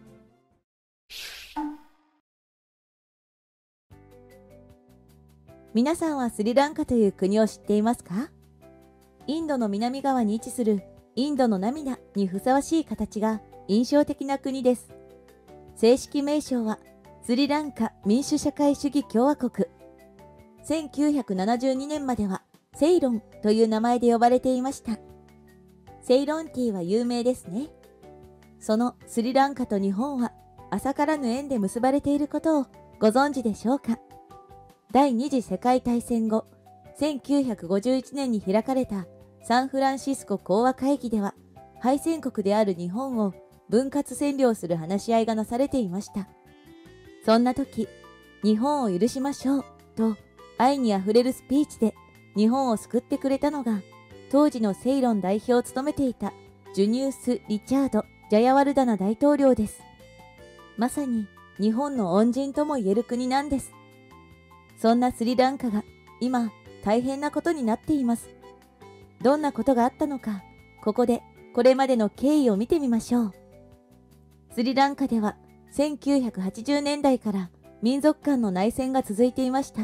皆さんはスリランカという国を知っていますか？インドの南側に位置するインドの涙にふさわしい形が印象的な国です。正式名称はスリランカ民主社会主義共和国。1972年まではセイロンという名前で呼ばれていました。セイロンティーは有名ですね。そのスリランカと日本は浅からぬ縁で結ばれていることをご存知でしょうか？第二次世界大戦後、1951年に開かれたサンフランシスコ講和会議では、敗戦国である日本を分割占領する話し合いがなされていました。そんな時、日本を許しましょうと愛にあふれるスピーチで日本を救ってくれたのが、当時のセイロン代表を務めていたジュニュース・リチャード・ジャヤワルダナ大統領です。まさに日本の恩人とも言える国なんです。そんなスリランカが今大変なことになっています。どんなことがあったのか、ここでこれまでの経緯を見てみましょう。スリランカでは1980年代から民族間の内戦が続いていました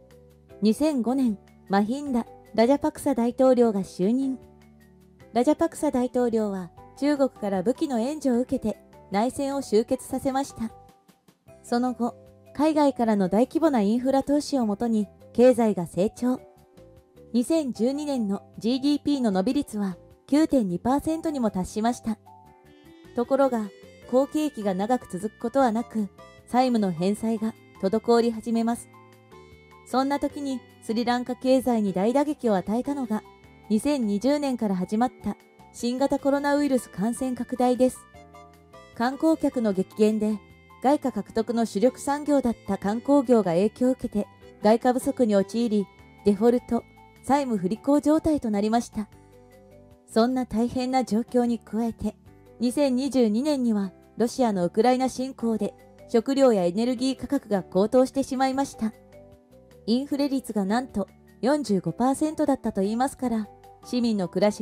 。2005年、マヒンダ・ラジャパクサ大統領が就任。ラジャパクサ大統領は中国から武器の援助を受けて内戦を終結させました。その後、海外からの大規模なインフラ投資をもとに経済が成長。2012年の GDP の伸び率は 9.2% にも達しました。ところが、好景気が長く続くことはなく、債務の返済が滞り始めます。そんな時にスリランカ経済に大打撃を与えたのが、2020年から始まった新型コロナウイルス感染拡大です。観光客の激減で、外貨獲得の主力産業だった観光業が影響を受けて、外貨不足に陥り、デフォルト、債務不履行状態となりました。そんな大変な状況に加えて、2022年にはロシアのウクライナ侵攻で食料やエネルギー価格が高騰してしまいました。インフレ率がなんと 45% だったといいますから、市民の暮らしが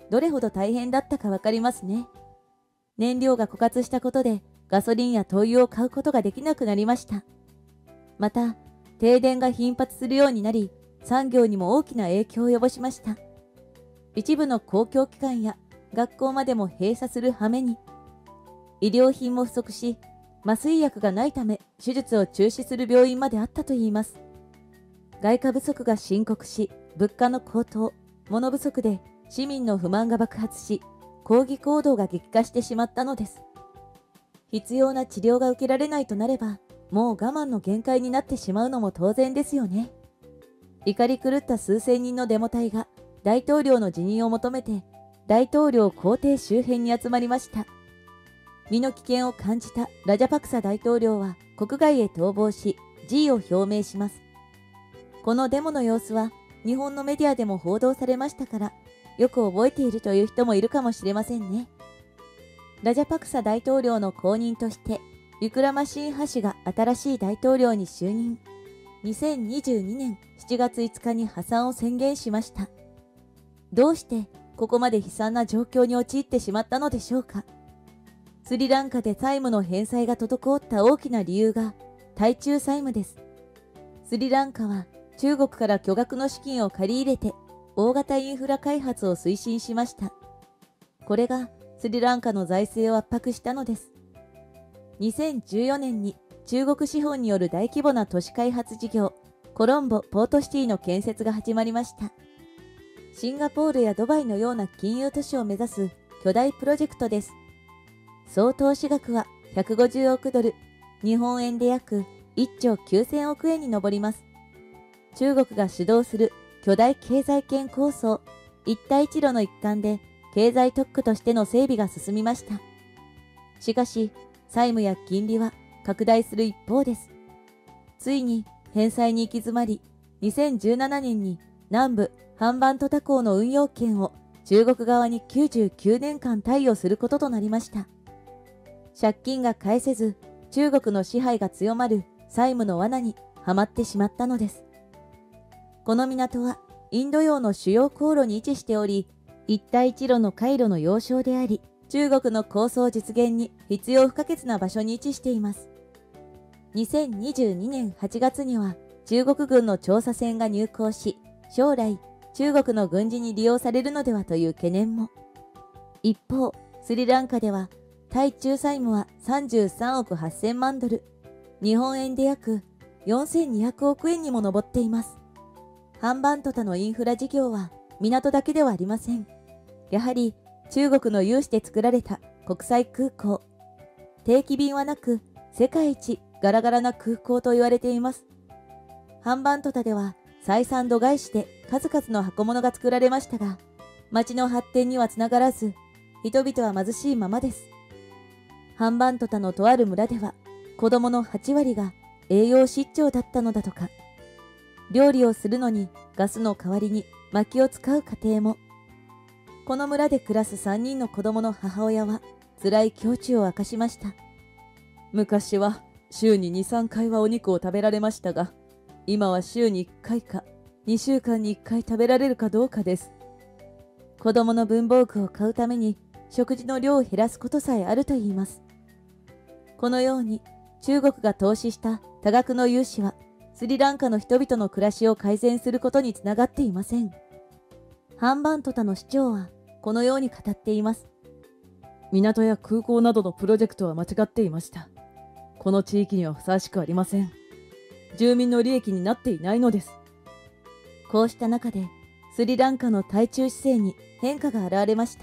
どれほど大変だったかわかりますね。燃料が枯渇したことでガソリンや灯油を買うことができなくなりました。また、停電が頻発するようになり、産業にも大きな影響を及ぼしました。一部の公共機関や学校までも閉鎖する羽目に、医療品も不足し、麻酔薬がないため手術を中止する病院まであったといいます。外貨不足が深刻し、物価の高騰、物不足で市民の不満が爆発し、抗議行動が激化してしまったのです。必要な治療が受けられないとなれば、もう我慢の限界になってしまうのも当然ですよね。怒り狂った数千人のデモ隊が大統領の辞任を求めて大統領公邸周辺に集まりました。身の危険を感じたラジャパクサ大統領は国外へ逃亡し、辞意を表明します。このデモの様子は日本のメディアでも報道されましたから、よく覚えているという人もいるかもしれませんね。ラジャパクサ大統領の後任として、ウィクラマシンハ氏が新しい大統領に就任。2022年7月5日に破産を宣言しました。どうしてここまで悲惨な状況に陥ってしまったのでしょうか。スリランカで債務の返済が滞った大きな理由が対中債務です。スリランカは中国から巨額の資金を借り入れて大型インフラ開発を推進しました。これがスリランカの財政を圧迫したのです。2014年に中国資本による大規模な都市開発事業、コロンボポートシティの建設が始まりました。シンガポールやドバイのような金融都市を目指す巨大プロジェクトです。総投資額は150億ドル、日本円で約1兆9000億円に上ります。中国が主導する巨大経済圏構想、一帯一路の一環で経済特区としての整備が進みました。しかし、債務や金利は拡大する一方です。ついに返済に行き詰まり、2017年に南部ハンバントタ港の運用権を中国側に99年間貸与することとなりました。借金が返せず、中国の支配が強まる債務の罠にはまってしまったのです。この港はインド洋の主要航路に位置しており、一帯一路の回路の要衝であり、中国の構想実現に必要不可欠な場所に位置しています。2022年8月には中国軍の調査船が入港し、将来中国の軍事に利用されるのではという懸念も。一方、スリランカでは対中債務は33億8000万ドル、日本円で約4200億円にも上っています。ハンバントタのインフラ事業は港だけではありません。やはり中国の融資で作られた国際空港。定期便はなく世界一ガラガラな空港と言われています。ハンバントタでは採算度外視で数々の箱物が作られましたが、町の発展にはつながらず、人々は貧しいままです。ハンバントタのとある村では、子供の8割が栄養失調だったのだとか。料理をするのにガスの代わりに薪を使う家庭も。この村で暮らす3人の子供の母親は辛い胸中を明かしました。 昔は週に2、3回はお肉を食べられましたが、今は週に1回か2週間に1回食べられるかどうかです。 子供の文房具を買うために食事の量を減らすことさえあるといいます。このように中国が投資した多額の融資はスリランカの人々の暮らしを改善することにつながっていません。ハンバントタの市長はこのように語っています。 港や空港などのプロジェクトは間違っていました。この地域にはふさわしくありません。住民の利益になっていないのです。 こうした中でスリランカの対中姿勢に変化が現れました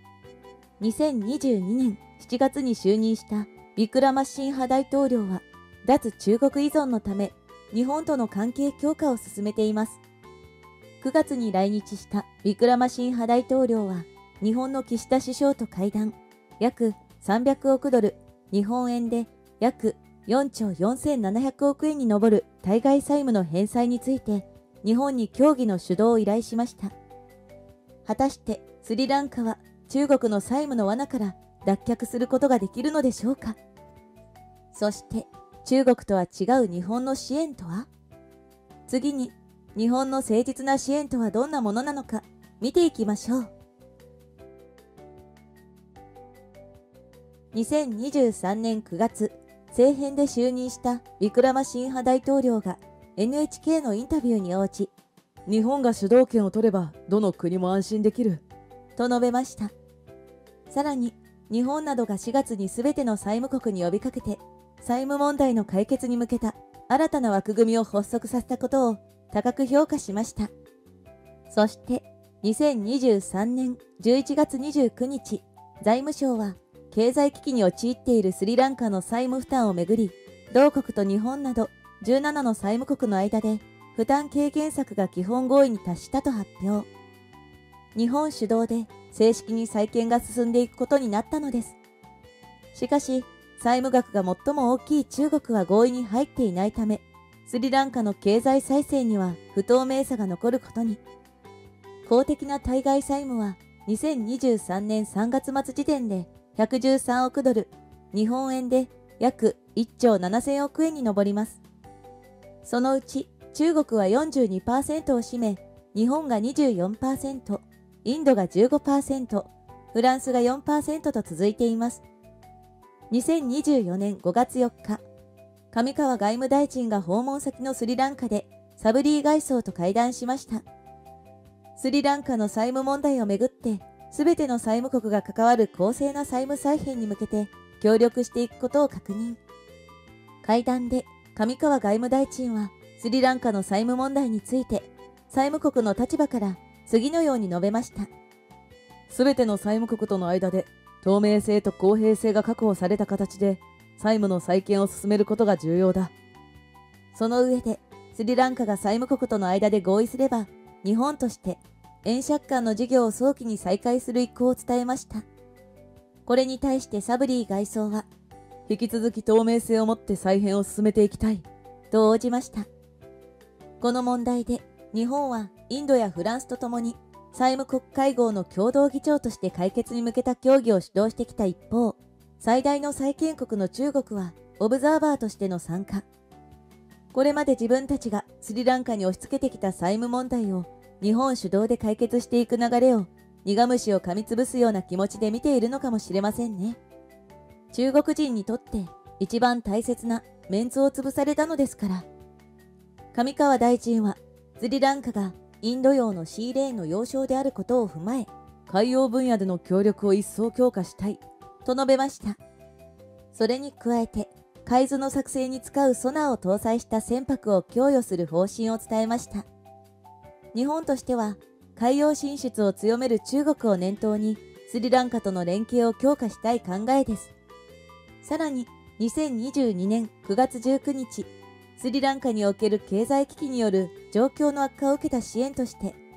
。2022年7月に就任したウィクラマシンハ大統領は脱中国依存のため日本との関係強化を進めています。9月に来日したウィクラマシンハ大統領は日本の岸田首相と会談、約300億ドル、日本円で約4兆4700億円に上る対外債務の返済について日本に協議の主導を依頼しました。果たしてスリランカは中国の債務の罠から脱却することができるのでしょうか。そして中国とは違う日本の支援とは？次に日本の誠実な支援とはどんなものなのか見ていきましょう。 2023年9月、政変で就任したウィクラマシンハ大統領が NHK のインタビューに応じ、 日本が主導権を取ればどの国も安心できると述べました。さらに、日本などが4月に全ての債務国に呼びかけて、債務問題の解決に向けた新たな枠組みを発足させたことを高く評価しました。そして、2023年11月29日、財務省は経済危機に陥っているスリランカの債務負担をめぐり、同国と日本など17の債務国の間で負担軽減策が基本合意に達したと発表。日本主導で正式に再建が進んでいくことになったのです。しかし、債務額が最も大きい中国は合意に入っていないため、スリランカの経済再生には不透明さが残ることに。公的な対外債務は2023年3月末時点で113億ドル、日本円で約1兆7000億円に上ります。そのうち中国は 42% を占め、日本が 24%、インドが 15%、フランスが 4% と続いています。2024年5月4日、上川外務大臣が訪問先のスリランカでサブリー外相と会談しました。スリランカの債務問題をめぐって、すべての債務国が関わる公正な債務再編に向けて協力していくことを確認。会談で上川外務大臣はスリランカの債務問題について債務国の立場から次のように述べました。 すべての債務国との間で透明性と公平性が確保された形で債務の再建を進めることが重要だ。 その上でスリランカが債務国との間で合意すれば、日本として円借款の事業を早期に再開する意向を伝えました。これに対してサブリー外相は、 引き続き透明性を持って再編を進めていきたいと応じました。この問題で日本はインドやフランスとともに債務国会合の共同議長として解決に向けた協議を主導してきた一方、最大の債権国の中国はオブザーバーとしての参加。これまで自分たちがスリランカに押し付けてきた債務問題を日本主導で解決していく流れを苦虫を噛みつぶすような気持ちで見ているのかもしれませんね。中国人にとって一番大切なメンツを潰されたのですから。上川大臣はスリランカがインド洋のシーレーンの要衝であることを踏まえ、 海洋分野での協力を一層強化したいと述べました。それに加えて、海図の作成に使うソナーを搭載した船舶を供与する方針を伝えました。日本としては、海洋進出を強める中国を念頭に、スリランカとの連携を強化したい考えです。さらに、2022年9月19日、スリランカにおける経済危機による状況の悪化を受けた支援として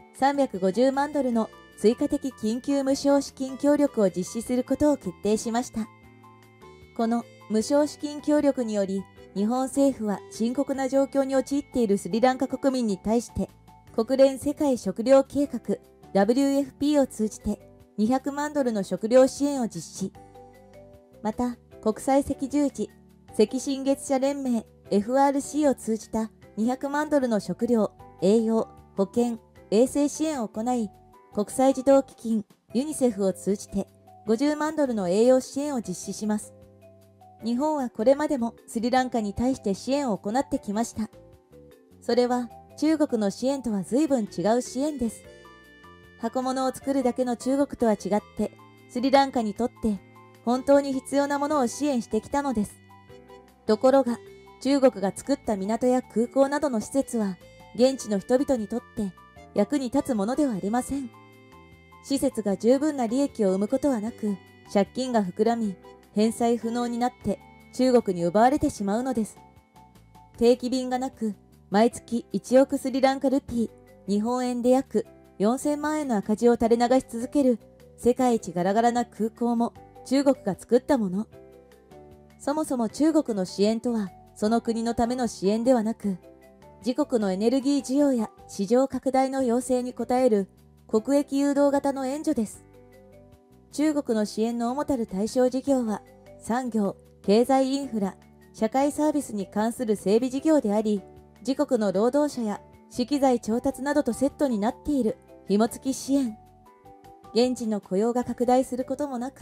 、350万ドルの追加的緊急無償資金協力を実施することを決定しました。この無償資金協力により、日本政府は深刻な状況に陥っているスリランカ国民に対して、国連世界食糧計画 WFP を通じて200万ドルの食料支援を実施。また、国際赤十字、赤新月社連盟 FRC を通じた200万ドルの食料、栄養、保健、衛生支援を行い、国際児童基金ユニセフを通じて50万ドルの栄養支援を実施します。日本はこれまでもスリランカに対して支援を行ってきました。それは中国の支援とは随分違う支援です。箱物を作るだけの中国とは違って、スリランカにとって本当に必要なものを支援してきたのです。ところが、中国が作った港や空港などの施設は、現地の人々にとって役に立つものではありません。施設が十分な利益を生むことはなく、借金が膨らみ、返済不能になって中国に奪われてしまうのです。定期便がなく、毎月1億スリランカルピー、日本円で約4000万円の赤字を垂れ流し続ける世界一ガラガラな空港も中国が作ったもの。そもそも中国の支援とは、その国のための支援ではなく、自国のエネルギー需要や市場拡大の要請に応える国益誘導型の援助です。中国の支援の主たる対象事業は、産業、経済インフラ、社会サービスに関する整備事業であり、自国の労働者や資機材調達などとセットになっている紐付き支援。現地の雇用が拡大することもなく、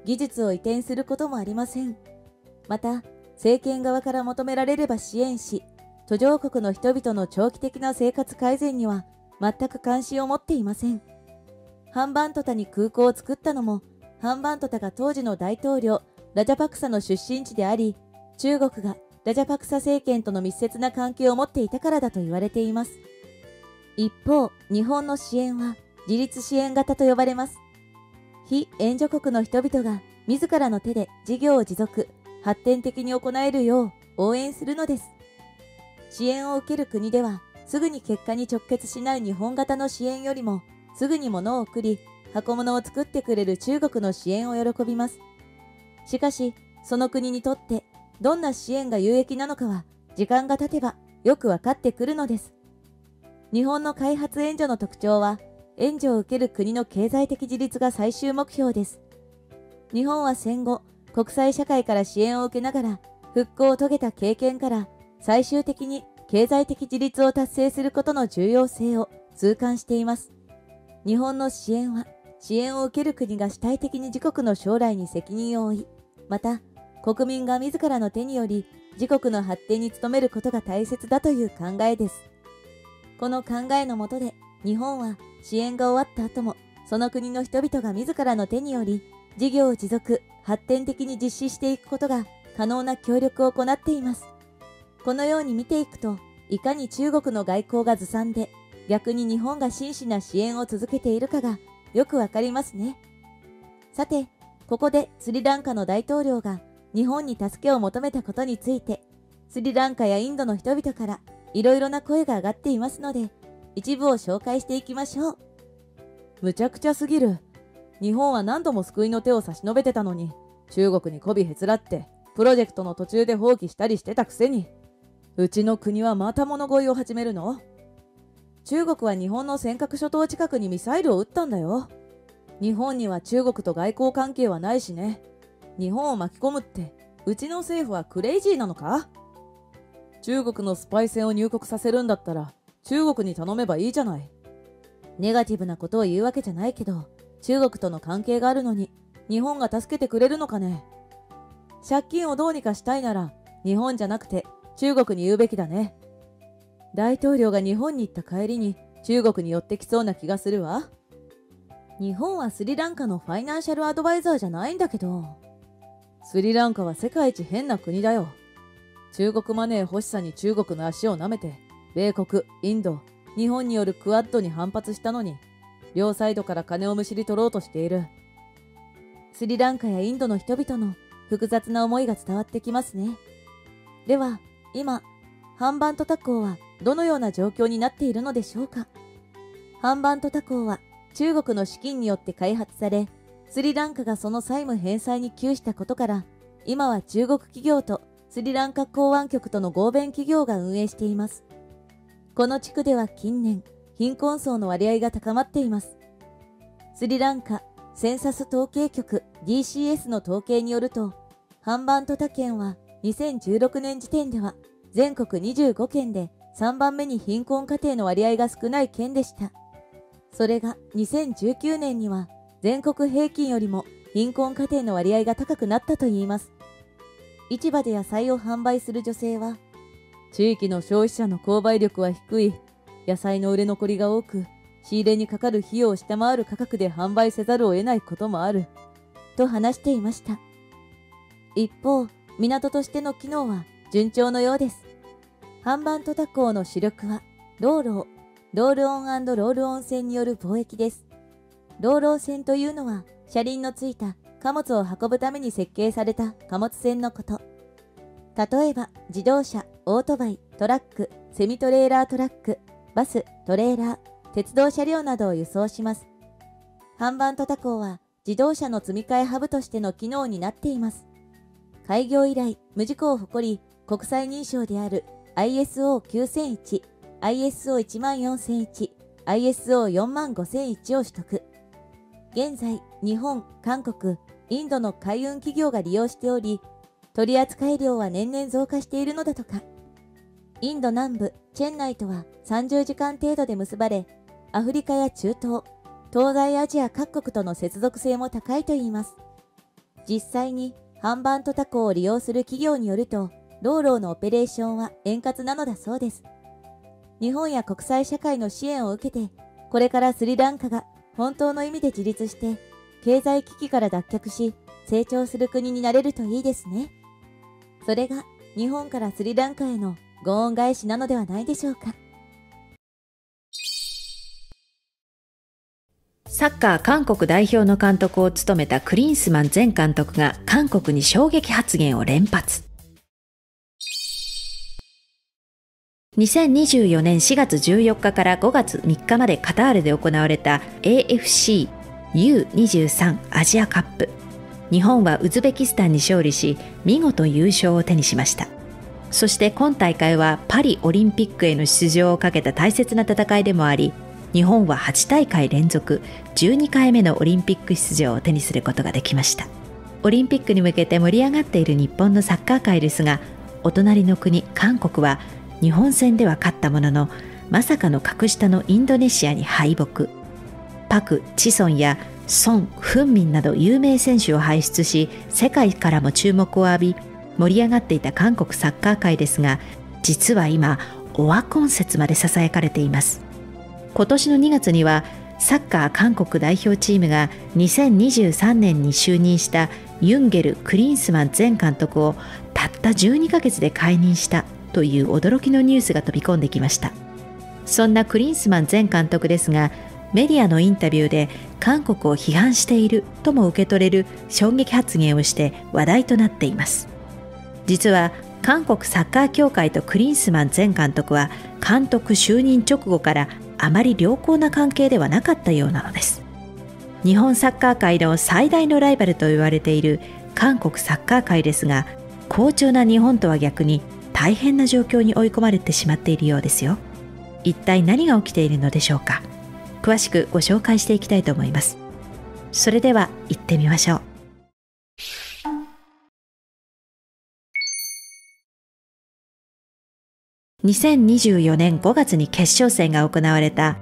技術を移転することもありません。また、政権側から求められれば支援し、途上国の人々の長期的な生活改善には全く関心を持っていません。ハンバントタに空港を作ったのも、ハンバントタが当時の大統領ラジャパクサの出身地であり、中国がラジャパクサ政権との密接な関係を持っていたからだと言われています。一方、日本の支援は自立支援型と呼ばれます。非援助国の人々が自らの手で事業を持続、発展的に行えるよう応援するのです。支援を受ける国では、すぐに結果に直結しない日本型の支援よりも、すぐに物を送り、箱物を作ってくれる中国の支援を喜びます。しかし、その国にとってどんな支援が有益なのかは、時間が経てばよくわかってくるのです。日本の開発援助の特徴は、援助を受ける国の経済的自立が最終目標です。日本は戦後、国際社会から支援を受けながら、復興を遂げた経験から、最終的に経済的自立を達成することの重要性を痛感しています。日本の支援は、支援を受ける国が主体的に自国の将来に責任を負い、また、国民が自らの手により、自国の発展に努めることが大切だという考えです。この考えのもとで、日本は支援が終わった後も、その国の人々が自らの手により、事業を持続、発展的に実施していくことが可能な協力を行っています。このように見ていくと、いかに中国の外交がずさんで、逆に日本が真摯な支援を続けているかがよくわかりますね。さて、ここでスリランカの大統領が日本に助けを求めたことについて、スリランカやインドの人々からいろいろな声が上がっていますので、一部を紹介していきましょう。 むちゃくちゃすぎる。日本は何度も救いの手を差し伸べてたのに、中国に媚びへつらって、プロジェクトの途中で放棄したりしてたくせに、うちの国はまた物乞いを始めるの？中国は日本の尖閣諸島近くにミサイルを撃ったんだよ。日本には中国と外交関係はないしね。日本を巻き込むって、うちの政府はクレイジーなのか？中国のスパイ船を入国させるんだったら、中国に頼めばいいじゃない。 ネガティブなことを言うわけじゃないけど、中国との関係があるのに、日本が助けてくれるのかね。借金をどうにかしたいなら、日本じゃなくて中国に言うべきだね。大統領が日本に行った帰りに中国に寄ってきそうな気がするわ。日本はスリランカのファイナンシャルアドバイザーじゃないんだけど。 スリランカは世界一変な国だよ。中国マネー欲しさに中国の足を舐めて、米国、インド、日本によるクアッドに反発したのに、両サイドから金をむしり取ろうとしている。 スリランカやインドの人々の複雑な思いが伝わってきますね。では、今、ハンバントタ港はどのような状況になっているのでしょうか。ハンバントタ港は中国の資金によって開発され、スリランカがその債務返済に窮したことから、今は中国企業とスリランカ港湾局との合弁企業が運営しています。この地区では近年、貧困層の割合が高まっています。スリランカセンサス統計局 DCS の統計によると、ハンバントタ県は2016年時点では全国25県で3番目に貧困家庭の割合が少ない県でした。それが2019年には全国平均よりも貧困家庭の割合が高くなったといいます。市場で野菜を販売する女性は、 地域の消費者の購買力は低い。野菜の売れ残りが多く、仕入れにかかる費用を下回る価格で販売せざるを得ないこともある。 と話していました。一方、港としての機能は順調のようです。ハンバントタ港の主力は、ローロー、ロールオン&ロールオン船による貿易です。ローロー船というのは、車輪のついた貨物を運ぶために設計された貨物船のこと。例えば、自動車、オートバイ、トラック、セミトレーラートラック、バス、トレーラー、鉄道車両などを輸送します。ハンバントタ港は自動車の積み替えハブとしての機能になっています。開業以来、無事故を誇り、国際認証である ISO9001、ISO14001、ISO45001 を取得。現在、日本、韓国、インドの海運企業が利用しており、取扱量は年々増加しているのだとか。インド南部、チェンナイとは30時間程度で結ばれ、アフリカや中東、東西アジア各国との接続性も高いといいます。 実際にハンバントタコを利用する企業によると、ローローのオペレーションは円滑なのだそうです。日本や国際社会の支援を受けて、これからスリランカが本当の意味で自立して、経済危機から脱却し、成長する国になれるといいですね。それが日本からスリランカへのご恩返しなのではないでしょうか。 サッカー韓国代表の監督を務めたクリンスマン前監督が韓国に衝撃発言を連発。2024年4月14日から5月3日までカタールで行われた AFC U23 アジアカップ。日本はウズベキスタンに勝利し、見事優勝を手にしました。そして今大会はパリオリンピックへの出場をかけた大切な戦いでもあり、日本は8大会連続12回目のオリンピック出場を手にすることができました。オリンピックに向けて盛り上がっている日本のサッカー界ですが、お隣の国韓国は日本戦では勝ったものの、まさかの格下のインドネシアに敗北。パク・チソンやソン・フンミンなど有名選手を輩出し、世界からも注目を浴び、盛り上がっていた韓国サッカー界ですが、実は今、オワコン説まで囁かれています。今年の2月には、サッカー韓国代表チームが2023年に就任したユンゲル・クリンスマン前監督をたった12ヶ月で解任したという驚きのニュースが飛び込んできました。そんなクリンスマン前監督ですが、メディアのインタビューで韓国を批判しているとも受け取れる衝撃発言をして話題となっています。実は韓国サッカー協会とクリンスマン前監督は監督就任直後からあまり良好な関係ではなかったようなのです。日本サッカー界の最大のライバルと言われている韓国サッカー界ですが、好調な日本とは逆に大変な状況に追い込まれてしまっているようですよ。一体何が起きているのでしょうか。詳しくご紹介していきたいと思います。それでは行ってみましょう。2024年5月に決勝戦が行われた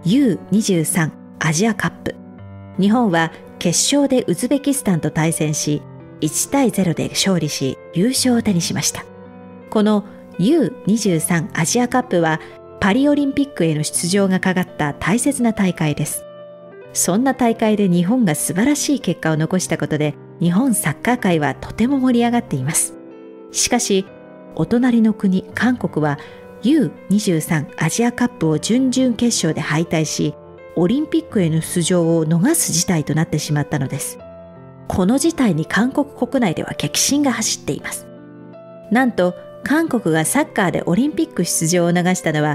U23 アジアカップ。日本は決勝でウズベキスタンと対戦し、1対0で勝利し優勝を手にしました。この U23 アジアカップはパリオリンピックへの出場がかかった大切な大会です。そんな大会で日本が素晴らしい結果を残したことで、日本サッカー界はとても盛り上がっています。しかし、お隣の国韓国は U23 アジアカップを準々決勝で敗退し、オリンピックへの出場を逃す事態となってしまったのです。この事態に韓国国内では激震が走っています。なんと韓国がサッカーでオリンピック出場を逃したのは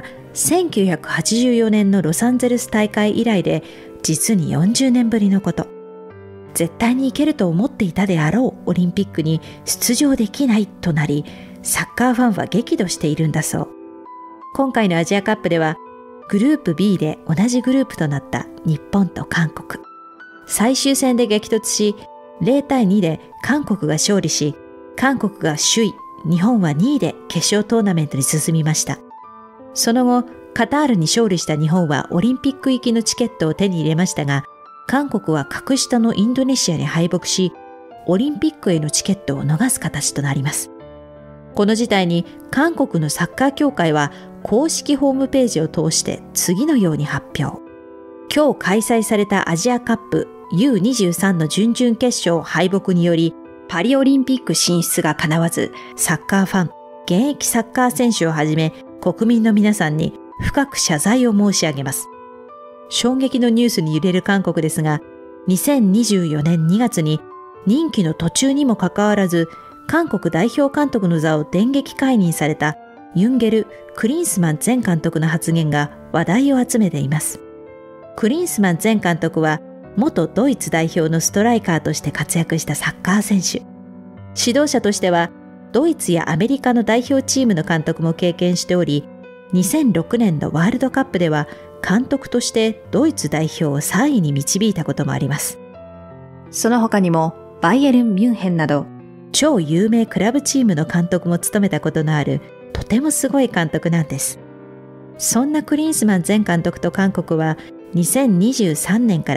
1984年のロサンゼルス大会以来で、実に40年ぶりのこと。絶対に行けると思っていたであろうオリンピックに出場できないとなり、サッカーファンは激怒しているんだそう。今回のアジアカップではグループ B で同じグループとなった日本と韓国。最終戦で激突し、0対2で韓国が勝利し、韓国が首位、日本は2位で決勝トーナメントに進みました。その後、カタールに勝利した日本はオリンピック行きのチケットを手に入れましたが、韓国は格下のインドネシアに敗北し、オリンピックへのチケットを逃す形となります。この事態に韓国のサッカー協会は公式ホームページを通して次のように発表。今日開催されたアジアカップ U23 の準々決勝敗北により、パリオリンピック進出が叶わず、サッカーファン、現役サッカー選手をはじめ国民の皆さんに深く謝罪を申し上げます。衝撃のニュースに揺れる韓国ですが、2024年2月に任期の途中にもかかわらず、韓国代表監督の座を電撃解任されたユンゲル・クリンスマン前監督の発言が話題を集めています。クリンスマン前監督は元ドイツ代表のストライカーとして活躍したサッカー選手。指導者としてはドイツやアメリカの代表チームの監督も経験しており、2006年のワールドカップでは監督としてドイツ代表を3位に導いたこともあります。その他にもバイエルン・ミュンヘンなど超有名クラブチームの監督も務めたことのあるとてもすごい監督なんです。そんなクリンスマン前監督と韓国は2023年から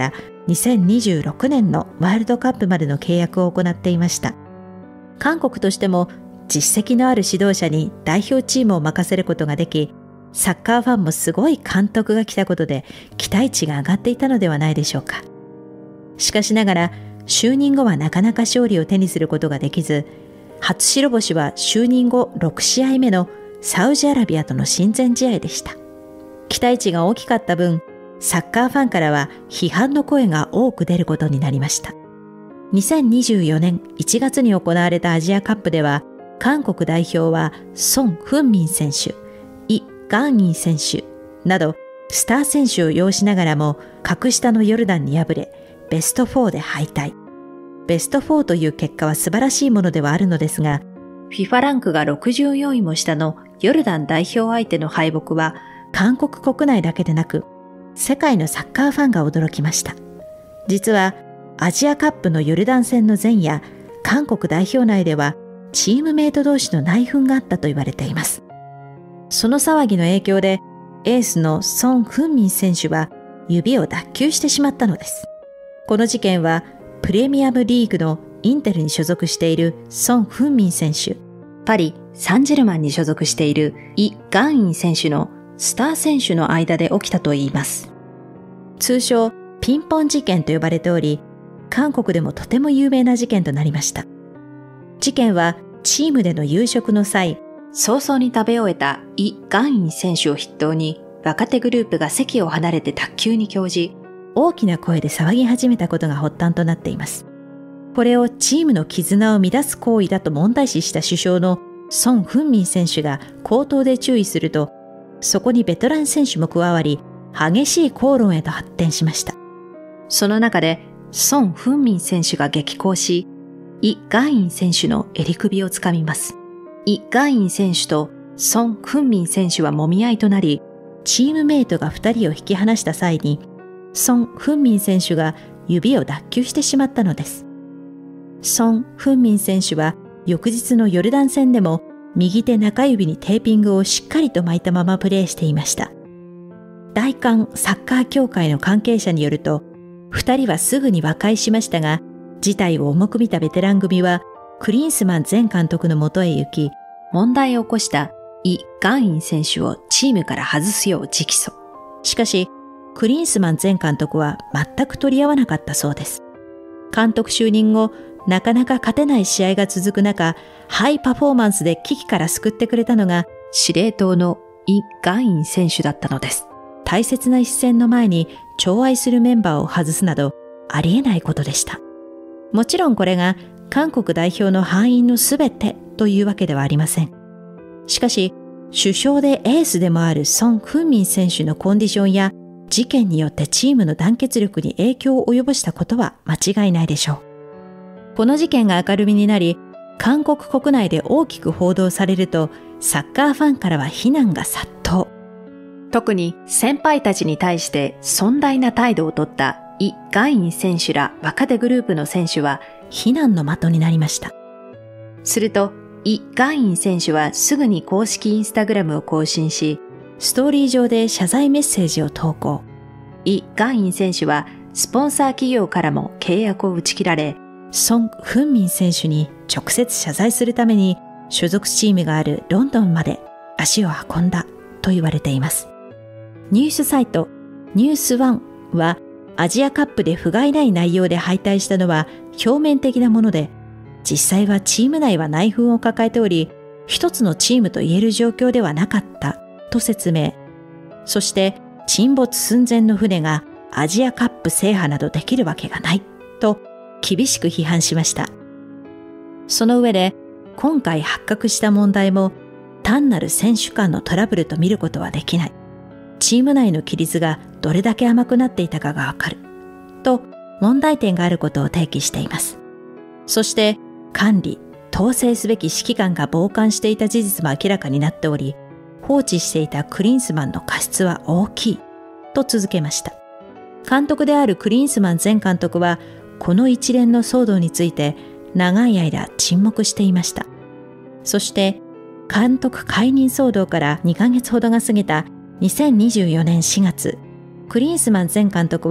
2026年のワールドカップまでの契約を行っていました。韓国としても実績のある指導者に代表チームを任せることができ、サッカーファンもすごい監督が来たことで期待値が上がっていたのではないでしょうか。しかしながら就任後はなかなか勝利を手にすることができず、初白星は就任後6試合目のサウジアラビアとの親善試合でした。期待値が大きかった分、サッカーファンからは批判の声が多く出ることになりました。2024年1月に行われたアジアカップでは、韓国代表はソン・フンミン選手、イ・ガンイン選手などスター選手を擁しながらも格下のヨルダンに敗れ、ベスト4で敗退。ベスト4という結果は素晴らしいものではあるのですが、FIFA ランクが64位も下のヨルダン代表相手の敗北は、韓国国内だけでなく、世界のサッカーファンが驚きました。実は、アジアカップのヨルダン戦の前夜、韓国代表内では、チームメイト同士の内紛があったと言われています。その騒ぎの影響で、エースのソン・フンミン選手は指を脱臼してしまったのです。この事件は、プレミアムリーグのインテルに所属しているソン・フンミン選手、パリ・サンジェルマンに所属しているイ・ガンイン選手のスター選手の間で起きたといいます。通称ピンポン事件と呼ばれており、韓国でもとても有名な事件となりました。事件はチームでの夕食の際、早々に食べ終えたイ・ガンイン選手を筆頭に、若手グループが席を離れて卓球に興じ、大きな声で騒ぎ始めたことが発端となっています。これをチームの絆を乱す行為だと問題視した首相のソン・フンミン選手が口頭で注意すると、そこにベテラン選手も加わり、激しい口論へと発展しました。その中で、ソン・フンミン選手が激高し、イ・ガンイン選手の襟首をつかみます。イ・ガンイン選手とソン・フンミン選手は揉み合いとなり、チームメイトが2人を引き離した際に、ソン・フンミン選手が指を脱臼してしまったのです。ソン・フンミン選手は翌日のヨルダン戦でも右手中指にテーピングをしっかりと巻いたままプレーしていました。大韓サッカー協会の関係者によると、2人はすぐに和解しましたが、事態を重く見たベテラン組はクリンスマン前監督のもとへ行き、問題を起こしたイ・ガンイン選手をチームから外すよう直訴。しかし、クリンスマン前監督は全く取り合わなかったそうです。監督就任後、なかなか勝てない試合が続く中、ハイパフォーマンスで危機から救ってくれたのが司令塔のイ・ガンイン選手だったのです。大切な一戦の前に寵愛するメンバーを外すなどありえないことでした。もちろんこれが韓国代表の敗因のすべてというわけではありません。しかし、主将でエースでもあるソン・フンミン選手のコンディションや事件によってチームの団結力に影響を及ぼしたことは間違いないでしょう。この事件が明るみになり、韓国国内で大きく報道されると、サッカーファンからは非難が殺到。特に先輩たちに対して尊大な態度をとったイ・ガンイン選手ら若手グループの選手は非難の的になりました。すると、イ・ガンイン選手はすぐに公式インスタグラムを更新し、ストーリー上で謝罪メッセージを投稿。イ・ガンイン選手はスポンサー企業からも契約を打ち切られ、ソン・フンミン選手に直接謝罪するために所属チームがあるロンドンまで足を運んだと言われています。ニュースサイトニュースワンはアジアカップで不甲斐ない内容で敗退したのは表面的なもので、実際はチーム内は内紛を抱えており、一つのチームと言える状況ではなかったと説明。そして沈没寸前の船がアジアカップ制覇などできるわけがないと厳しく批判しました。その上で、今回発覚した問題も単なる選手間のトラブルと見ることはできない。チーム内の規律がどれだけ甘くなっていたかがわかる。と問題点があることを提起しています。そして管理、統制すべき指揮官が傍観していた事実も明らかになっており、放置していたクリンスマンの過失は大きい。と続けました。監督であるクリンスマン前監督は、この一連の騒動について長い間沈黙していました。そして監督解任騒動から2ヶ月ほどが過ぎた2024年4月、クリンスマン前監督は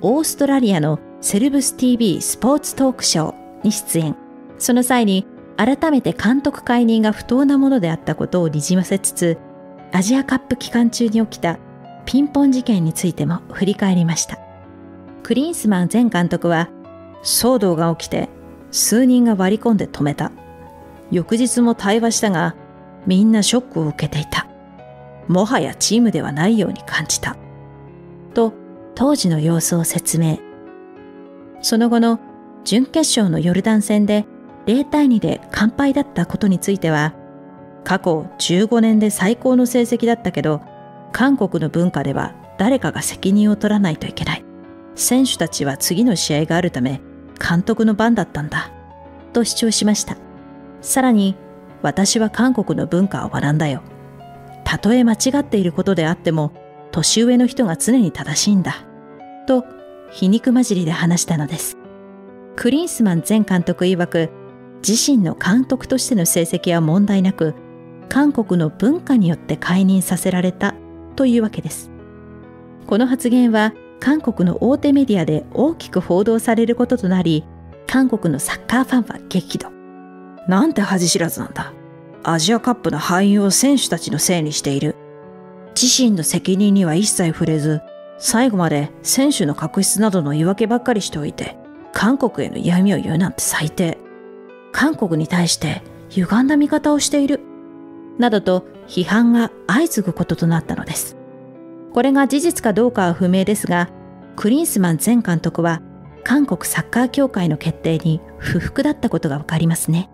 オーストラリアのセルブス TV スポーツトークショーに出演。その際に改めて監督解任が不当なものであったことをにじませつつ、アジアカップ期間中に起きたピンポン事件についても振り返りました。クリンスマン前監督は、騒動が起きて数人が割り込んで止めた。翌日も対話したが、みんなショックを受けていた。もはやチームではないように感じた。と、当時の様子を説明。その後の準決勝のヨルダン戦で0対2で完敗だったことについては、過去15年で最高の成績だったけど、韓国の文化では誰かが責任を取らないといけない。選手たちは次の試合があるため、監督の番だったんだ。と主張しました。さらに、私は韓国の文化を学んだよ。たとえ間違っていることであっても、年上の人が常に正しいんだ。と、皮肉交じりで話したのです。クリンスマン前監督曰く、自身の監督としての成績は問題なく、韓国の文化によって解任させられたというわけです。この発言は、韓国の大手メディアで大きく報道されることとなり、韓国のサッカーファンは激怒。なんて恥知らずなんだ。アジアカップの敗因を選手たちのせいにしている。自身の責任には一切触れず、最後まで選手の確執などの言い訳ばっかりしておいて、韓国への嫌味を言うなんて最低。韓国に対して歪んだ見方をしている。などと批判が相次ぐこととなったのです。これが事実かどうかは不明ですが、クリンスマン前監督は韓国サッカー協会の決定に不服だったことがわかりますね。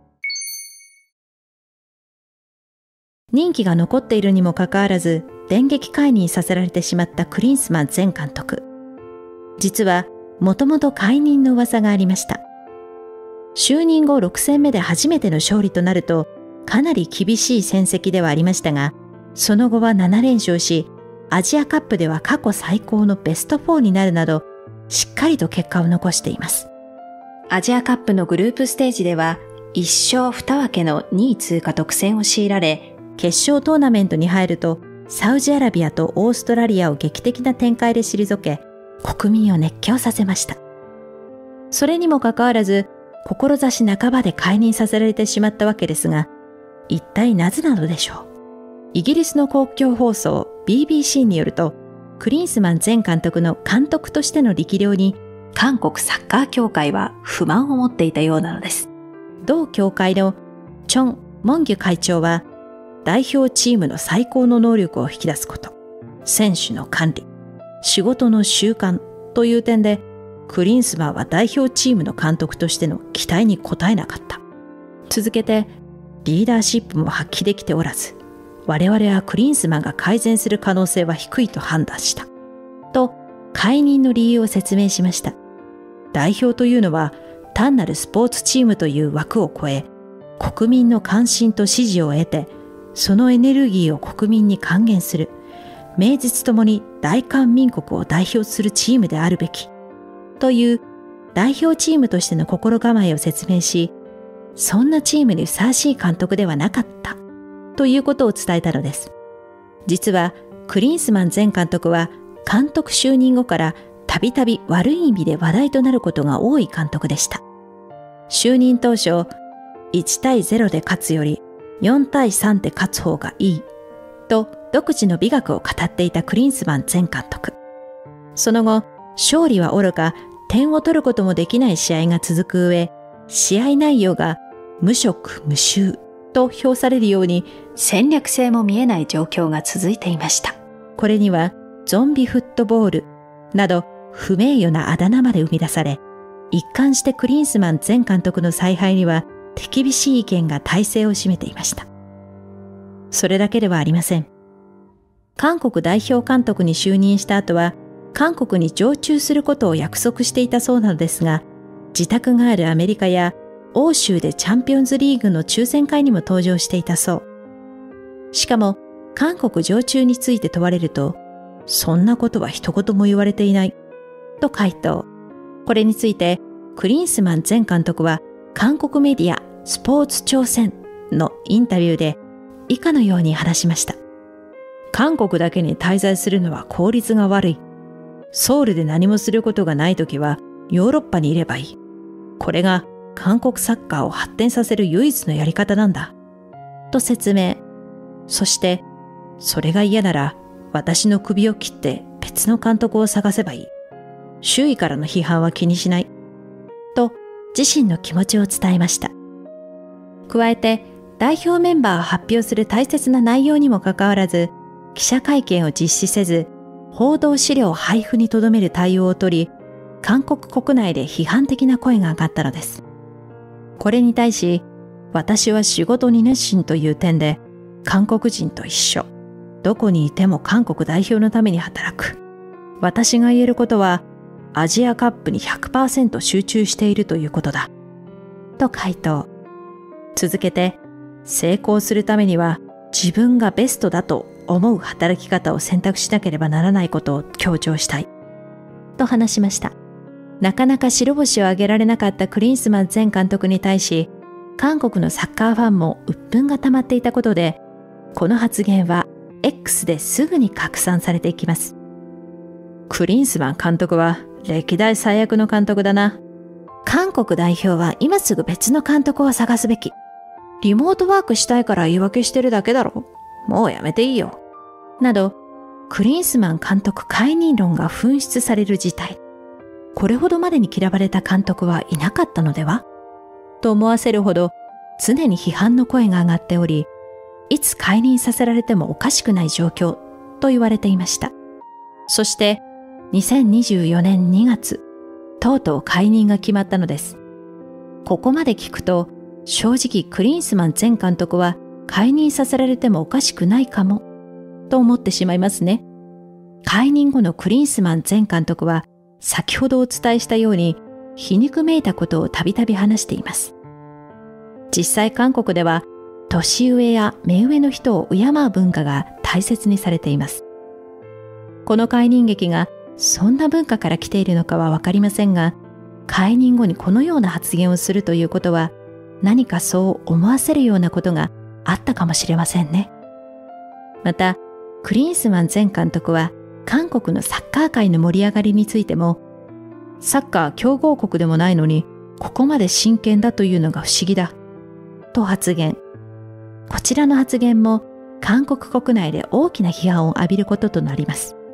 任期が残っているにもかかわらず、電撃解任させられてしまったクリンスマン前監督。実は、もともと解任の噂がありました。就任後6戦目で初めての勝利となると、かなり厳しい戦績ではありましたが、その後は7連勝し、アジアカップでは過去最高のベスト4になるなど、しっかりと結果を残しています。アジアカップのグループステージでは、1勝2分けの2位通過と苦戦を強いられ、決勝トーナメントに入ると、サウジアラビアとオーストラリアを劇的な展開で退け、国民を熱狂させました。それにもかかわらず、志半ばで解任させられてしまったわけですが、一体なぜなのでしょう。イギリスの公共放送 BBC によると、クリンスマン前監督の監督としての力量に、韓国サッカー協会は不満を持っていたようなのです。同協会のチョン・モンギュ会長は、代表チームの最高の能力を引き出すこと、選手の管理、仕事の習慣という点で、クリンスマンは代表チームの監督としての期待に応えなかった。続けて、リーダーシップも発揮できておらず、我々はクリンスマンが改善する可能性は低いと判断した。と、解任の理由を説明しました。代表というのは単なるスポーツチームという枠を超え、国民の関心と支持を得て、そのエネルギーを国民に還元する、名実ともに大韓民国を代表するチームであるべき、という代表チームとしての心構えを説明し、そんなチームにふさわしい監督ではなかった、ということを伝えたのです。実は、クリンスマン前監督は、監督就任後からたびたび悪い意味で話題となることが多い監督でした。就任当初、1対0で勝つより4対3で勝つ方がいい、と独自の美学を語っていたクリンスマン前監督。その後、勝利はおろか、点を取ることもできない試合が続く上、試合内容が無色無臭と評されるように戦略性も見えない状況が続いていました。これにはゾンビフットボールなど不名誉なあだ名まで生み出され、一貫してクリンスマン前監督の采配には手厳しい意見が大勢を占めていました。それだけではありません。韓国代表監督に就任した後は、韓国に常駐することを約束していたそうなのですが、自宅があるアメリカや欧州でチャンピオンズリーグの抽選会にも登場していたそう。しかも、韓国常駐について問われると、そんなことは一言も言われていない、と回答。これについて、クリンスマン前監督は、韓国メディアスポーツ朝鮮のインタビューで、以下のように話しました。韓国だけに滞在するのは効率が悪い。 ソウルで何もすることがないときはヨーロッパにいればいい。これが韓国サッカーを発展させる唯一のやり方なんだ。と説明。そして、それが嫌なら私の首を切って別の監督を探せばいい。周囲からの批判は気にしない。と自身の気持ちを伝えました。加えて、代表メンバーを発表する大切な内容にもかかわらず、記者会見を実施せず、報道資料配布にとどめる対応をとり、韓国国内で批判的な声が上がったのです。これに対し、私は仕事に熱心という点で、韓国人と一緒。どこにいても韓国代表のために働く。私が言えることは、アジアカップに 100% 集中しているということだ。と回答。続けて、成功するためには自分がベストだと思う働き方を選択しなければならないことを強調したい。と話しました。なかなか白星を挙げられなかったクリンスマン前監督に対し、韓国のサッカーファンも鬱憤が溜まっていたことで、この発言は X ですぐに拡散されていきます。クリンスマン監督は歴代最悪の監督だな。韓国代表は今すぐ別の監督を探すべき。リモートワークしたいから言い訳してるだけだろ。もうやめていいよ。など、クリンスマン監督解任論が噴出される事態。これほどまでに嫌われた監督はいなかったのではと思わせるほど常に批判の声が上がっており、いつ解任させられてもおかしくない状況と言われていました。そして2024年2月、とうとう解任が決まったのです。ここまで聞くと、正直クリンスマン前監督は解任させられてもおかしくないかも、と思ってしまいますね。解任後のクリンスマン前監督は、先ほどお伝えしたように、皮肉めいたことをたびたび話しています。実際韓国では、年上や目上の人を敬う文化が大切にされています。この解任劇がそんな文化から来ているのかはわかりませんが、解任後にこのような発言をするということは、何かそう思わせるようなことがあったかもしれませんね。また、クリンスマン前監督は韓国のサッカー界の盛り上がりについても、サッカー強豪国でもないのにここまで真剣だというのが不思議だと発言。こちらの発言も韓国国内で大きな批判を浴びることとなります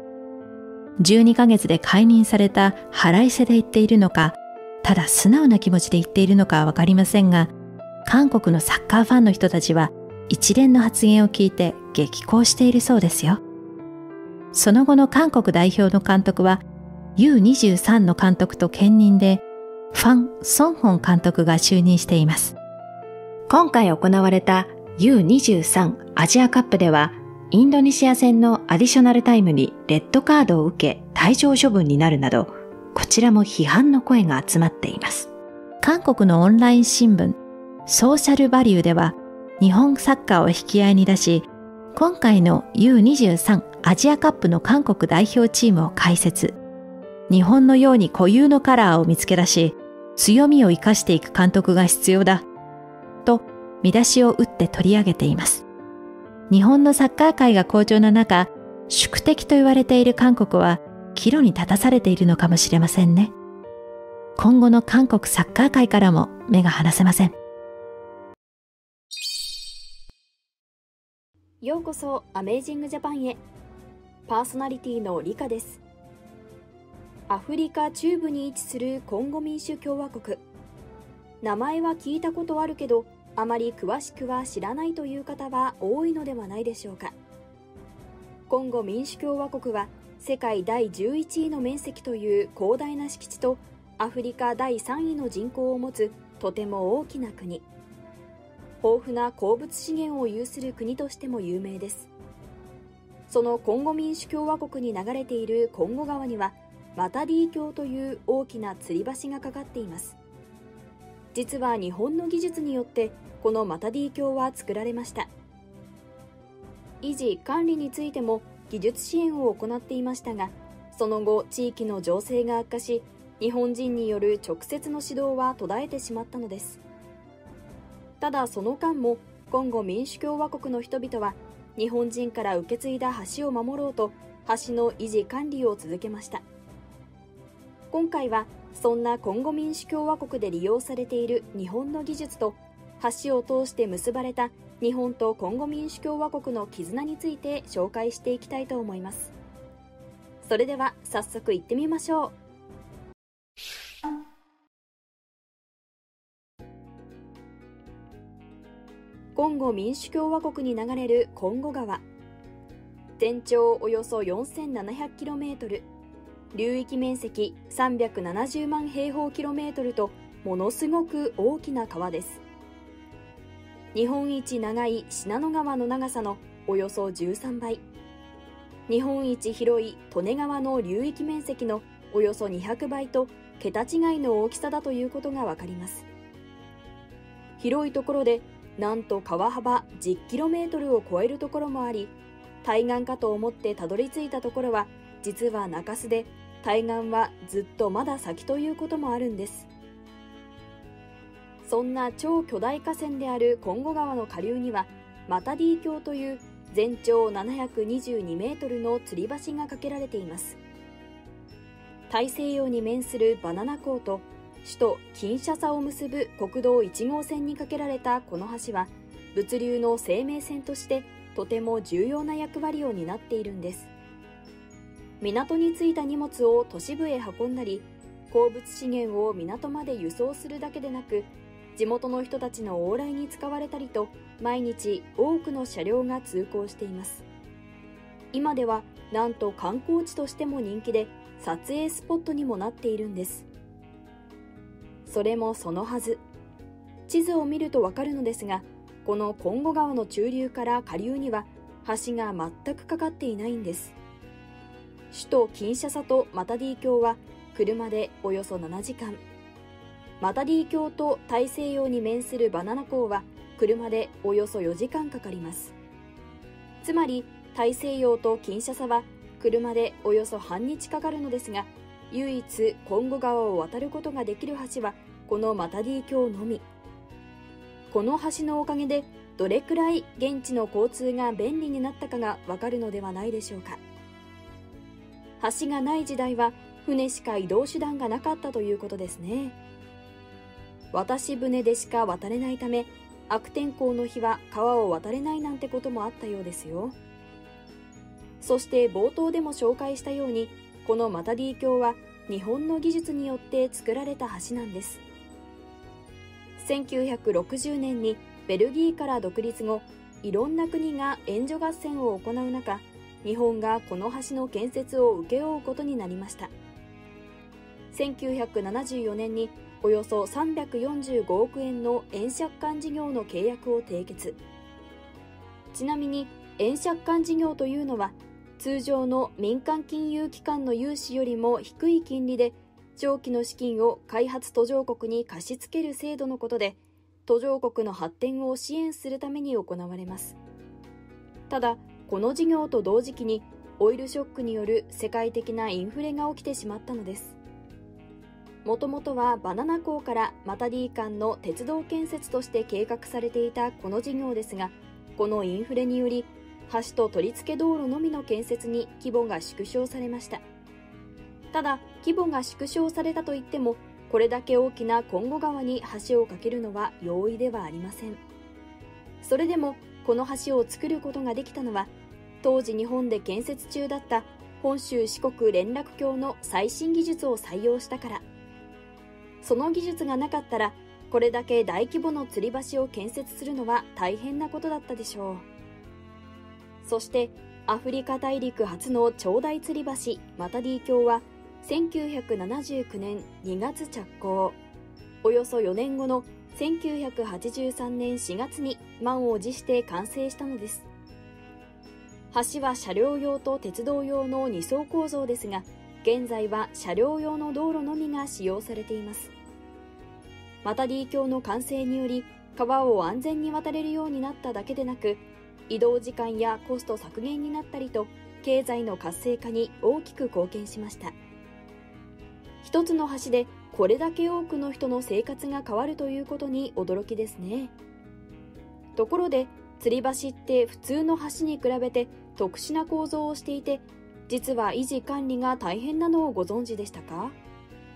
。12ヶ月で解任された腹いせで言っているのか、ただ素直な気持ちで言っているのかはわかりませんが、韓国のサッカーファンの人たちは一連の発言を聞いて激高しているそうですよ。その後の韓国代表の監督は U23 の監督と兼任でファン・ソンホン監督が就任しています。今回行われた U23 アジアカップでは、インドネシア戦のアディショナルタイムにレッドカードを受け退場処分になるなど、こちらも批判の声が集まっています。韓国のオンライン新聞ソーシャルバリューでは、日本サッカーを引き合いに出し、今回の U23 アジアカップの韓国代表チームを解説。日本のように固有のカラーを見つけ出し、強みを生かしていく監督が必要だ。と見出しを打って取り上げています。日本のサッカー界が好調な中、宿敵と言われている韓国は岐路に立たされているのかもしれませんね。今後の韓国サッカー界からも目が離せません。 ようこそアメージングジャパンへ。パーソナリティのリカです。アフリカ中部に位置するコンゴ民主共和国。名前は聞いたことあるけど、あまり詳しくは知らないという方は多いのではないでしょうか。コンゴ民主共和国は世界第11位の面積という広大な敷地とアフリカ第3位の人口を持つとても大きな国。豊富な鉱物資源を有する国としても有名です。そのコンゴ民主共和国に流れているコンゴ川にはマタディ橋という大きな吊り橋がかかっています。実は日本の技術によってこのマタディ橋は作られました。維持管理についても技術支援を行っていましたが、その後地域の情勢が悪化し、日本人による直接の指導は途絶えてしまったのです。ただその間もコンゴ民主共和国の人々は日本人から受け継いだ橋を守ろうと橋の維持管理を続けました。 今回はそんなコンゴ民主共和国で利用されている日本の技術と、橋を通して結ばれた日本とコンゴ民主共和国の絆について紹介していきたいと思います。それでは早速行ってみましょう。コンゴ民主共和国に流れるコンゴ川。全長およそ 4700km、流域面積370万平方キロメートルと、ものすごく大きな川です。日本一長い信濃川の長さのおよそ13倍、日本一広い利根川の流域面積のおよそ200倍と、桁違いの大きさだということがわかります。広いところでなんと川幅 10km を超えるところもあり、対岸かと思ってたどり着いたところは実は中州で、対岸はずっとまだ先ということもあるんです。そんな超巨大河川であるコンゴ川の下流には、マタディ橋という全長722メートルの吊り橋が架けられています。大西洋に面するバナナ港と首都キンシャサを結ぶ国道1号線に架けられたこの橋は、物流の生命線としてとても重要な役割を担っているんです。港に着いた荷物を都市部へ運んだり、鉱物資源を港まで輸送するだけでなく、地元の人たちの往来に使われたりと、毎日多くの車両が通行しています。今ではなんと観光地としても人気で、撮影スポットにもなっているんです。それもそのはず。地図を見るとわかるのですが、このコンゴ川の中流から下流には橋が全くかかっていないんです。首都キンシャサとマタディ橋は車でおよそ7時間、マタディ橋と大西洋に面するバナナ港は車でおよそ4時間かかります。つまり大西洋とキンシャサは車でおよそ半日かかるのですが、唯一コンゴ川を渡ることができる橋はこのマタディ橋のみ。この橋のおかげでどれくらい現地の交通が便利になったかがわかるのではないでしょうか。橋がない時代は船しか移動手段がなかったということですね。渡し船でしか渡れないため、悪天候の日は川を渡れないなんてこともあったようですよ。そして冒頭でも紹介したように、このマタディ橋は日本の技術によって作られた橋なんです。1960年にベルギーから独立後、いろんな国が援助合戦を行う中、日本がこの橋の建設を請け負うことになりました。1974年におよそ345億円の円借款事業の契約を締結。ちなみに円借款事業というのは、通常の民間金融機関の融資よりも低い金利で長期の資金を開発途上国に貸し付ける制度のことで、途上国の発展を支援するために行われます。ただ、この事業と同時期にオイルショックによる世界的なインフレが起きてしまったのです。もともとはバナナ港からマタディ間の鉄道建設として計画されていたこの事業ですが、このインフレにより橋と取り付け道路のみの建設に規模が縮小されました。ただ、規模が縮小されたといっても、これだけ大きなコンゴ川に橋を架けるのは容易ではありません。それでもこの橋を作ることができたのは、当時日本で建設中だった本州四国連絡橋の最新技術を採用したから。その技術がなかったら、これだけ大規模の吊り橋を建設するのは大変なことだったでしょう。そしてアフリカ大陸初の長大吊り橋マタディ橋は1979年2月着工。およそ4年後の1983年4月に満を持して完成したのです。橋は車両用と鉄道用の2層構造ですが、現在は車両用の道路のみが使用されています。マタディ橋の完成により、川を安全に渡れるようになっただけでなく、移動時間やコスト削減になったりと、経済の活性化に大きく貢献しました。一つの橋でこれだけ多くの人の生活が変わるということに驚きですね。ところで、吊り橋って普通の橋に比べて特殊な構造をしていて、実は維持管理が大変なのをご存知でしたか？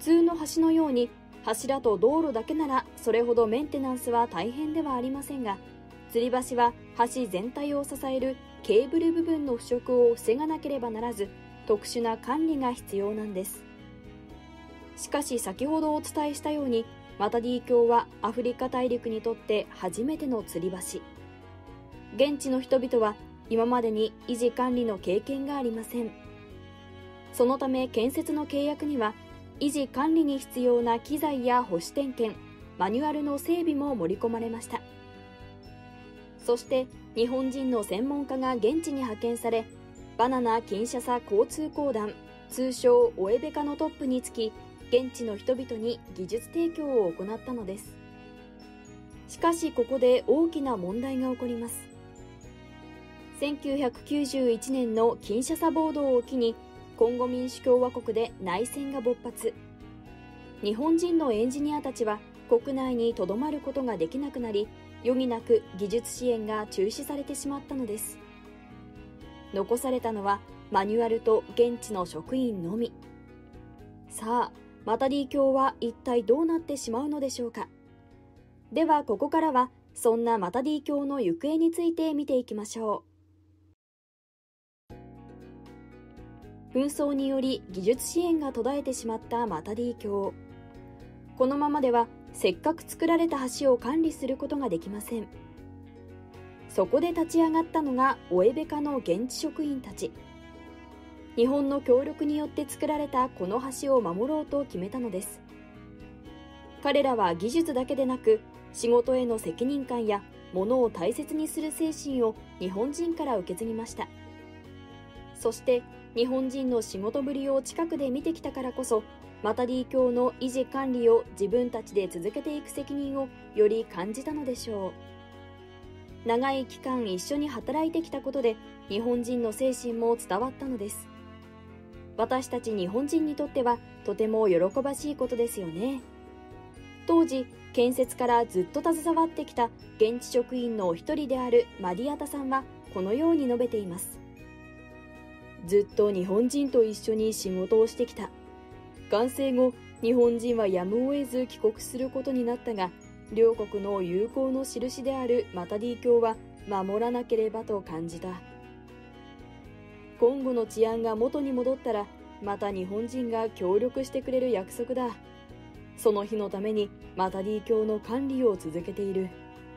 通の橋のように柱と道路だけならそれほどメンテナンスは大変ではありませんが、吊り橋は橋全体を支えるケーブル部分の腐食を防がなければならず、特殊な管理が必要なんです。しかし先ほどお伝えしたように、マタディ橋はアフリカ大陸にとって初めての吊り橋。現地の人々は今までに維持管理の経験がありません。そのため建設の契約には、維持管理に必要な機材や保守点検、マニュアルの整備も盛り込まれました。そして日本人の専門家が現地に派遣され、バナナ・キンシャサ交通公団、通称オエベカのトップにつき、現地の人々に技術提供を行ったのです。しかしここで大きな問題が起こります。1991年のキンシャサ暴動を機に、コンゴ民主共和国で内戦が勃発。日本人のエンジニアたちは国内に留まることができなくなり、余儀なく技術支援が中止されてしまったのです。残されたのはマニュアルと現地の職員のみ。さあ、マタディ橋は一体どうなってしまうのでしょうか。ではここからはそんなマタディ橋の行方について見ていきましょう。紛争により技術支援が途絶えてしまったマタディ橋。このままではせっかく作られた橋を管理することができません。そこで立ち上がったのがオエベカの現地職員たち。日本の協力によって作られたこの橋を守ろうと決めたのです。彼らは技術だけでなく、仕事への責任感や物を大切にする精神を日本人から受け継ぎました。そして日本人の仕事ぶりを近くで見てきたからこそ、マタディ橋の維持管理を自分たちで続けていく責任をより感じたのでしょう。長い期間一緒に働いてきたことで、日本人の精神も伝わったのです。私たち日本人にとってはとても喜ばしいことですよね。当時、建設からずっと携わってきた現地職員のお一人であるマディアタさんはこのように述べています。ずっと日本人と一緒に仕事をしてきた。完成後、日本人はやむを得ず帰国することになったが、両国の友好の印であるマタディ橋は守らなければと感じた。今後の治安が元に戻ったら、また日本人が協力してくれる約束だ。その日のためにマタディ橋の管理を続けている。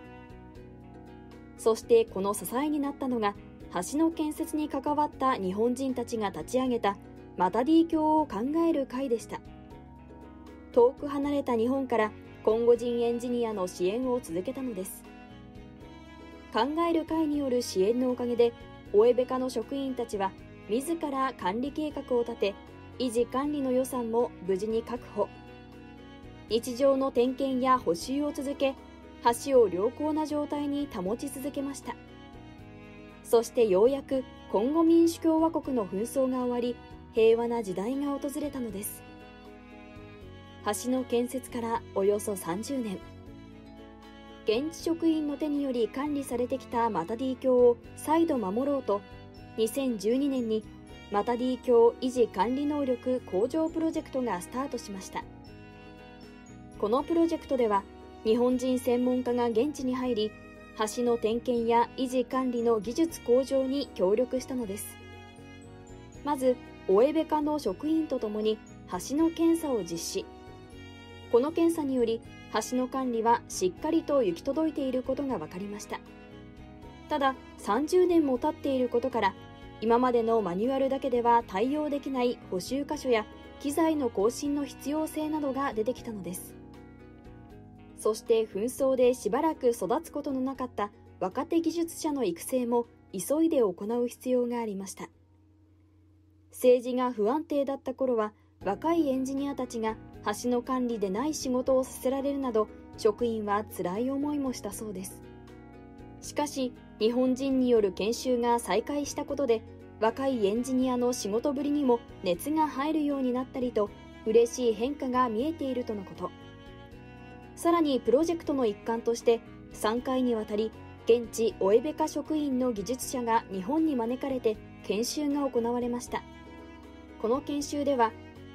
そしてこの支えになったのが、橋の建設に関わった日本人たちが立ち上げたマタディ橋を考える会でした。遠く離れた日本からコンゴ人エンジニアの支援を続けたのです。考える会による支援のおかげで、オエベカの職員たちは自ら管理計画を立て、維持管理の予算も無事に確保。日常の点検や補修を続け、橋を良好な状態に保ち続けました。そしてようやくコンゴ民主共和国の紛争が終わり、平和な時代が訪れたのです。橋の建設からおよそ30年。現地職員の手により管理されてきたマタディ橋を再度守ろうと、2012年にマタディ橋維持管理能力向上プロジェクトがスタートしました。このプロジェクトでは、日本人専門家が現地に入り、橋の点検や維持管理の技術向上に協力したのです。まず、オエベカの職員とともに橋の検査を実施。この検査により、橋の管理はしっかりと行き届いていることが分かりました。ただ、30年も経っていることから、今までのマニュアルだけでは対応できない補修箇所や機材の更新の必要性などが出てきたのです。そして紛争でしばらく育つことのなかった若手技術者の育成も急いで行う必要がありました。政治が不安定だった頃は、若いエンジニアたちが橋の管理でない仕事をさせられるなど、職員は辛い思いもしたそうです。しかし、日本人による研修が再開したことで、若いエンジニアの仕事ぶりにも熱が入るようになったりと、嬉しい変化が見えているとのこと。さらにプロジェクトの一環として、3回にわたり現地オエベカ職員の技術者が日本に招かれて研修が行われました。この研修では、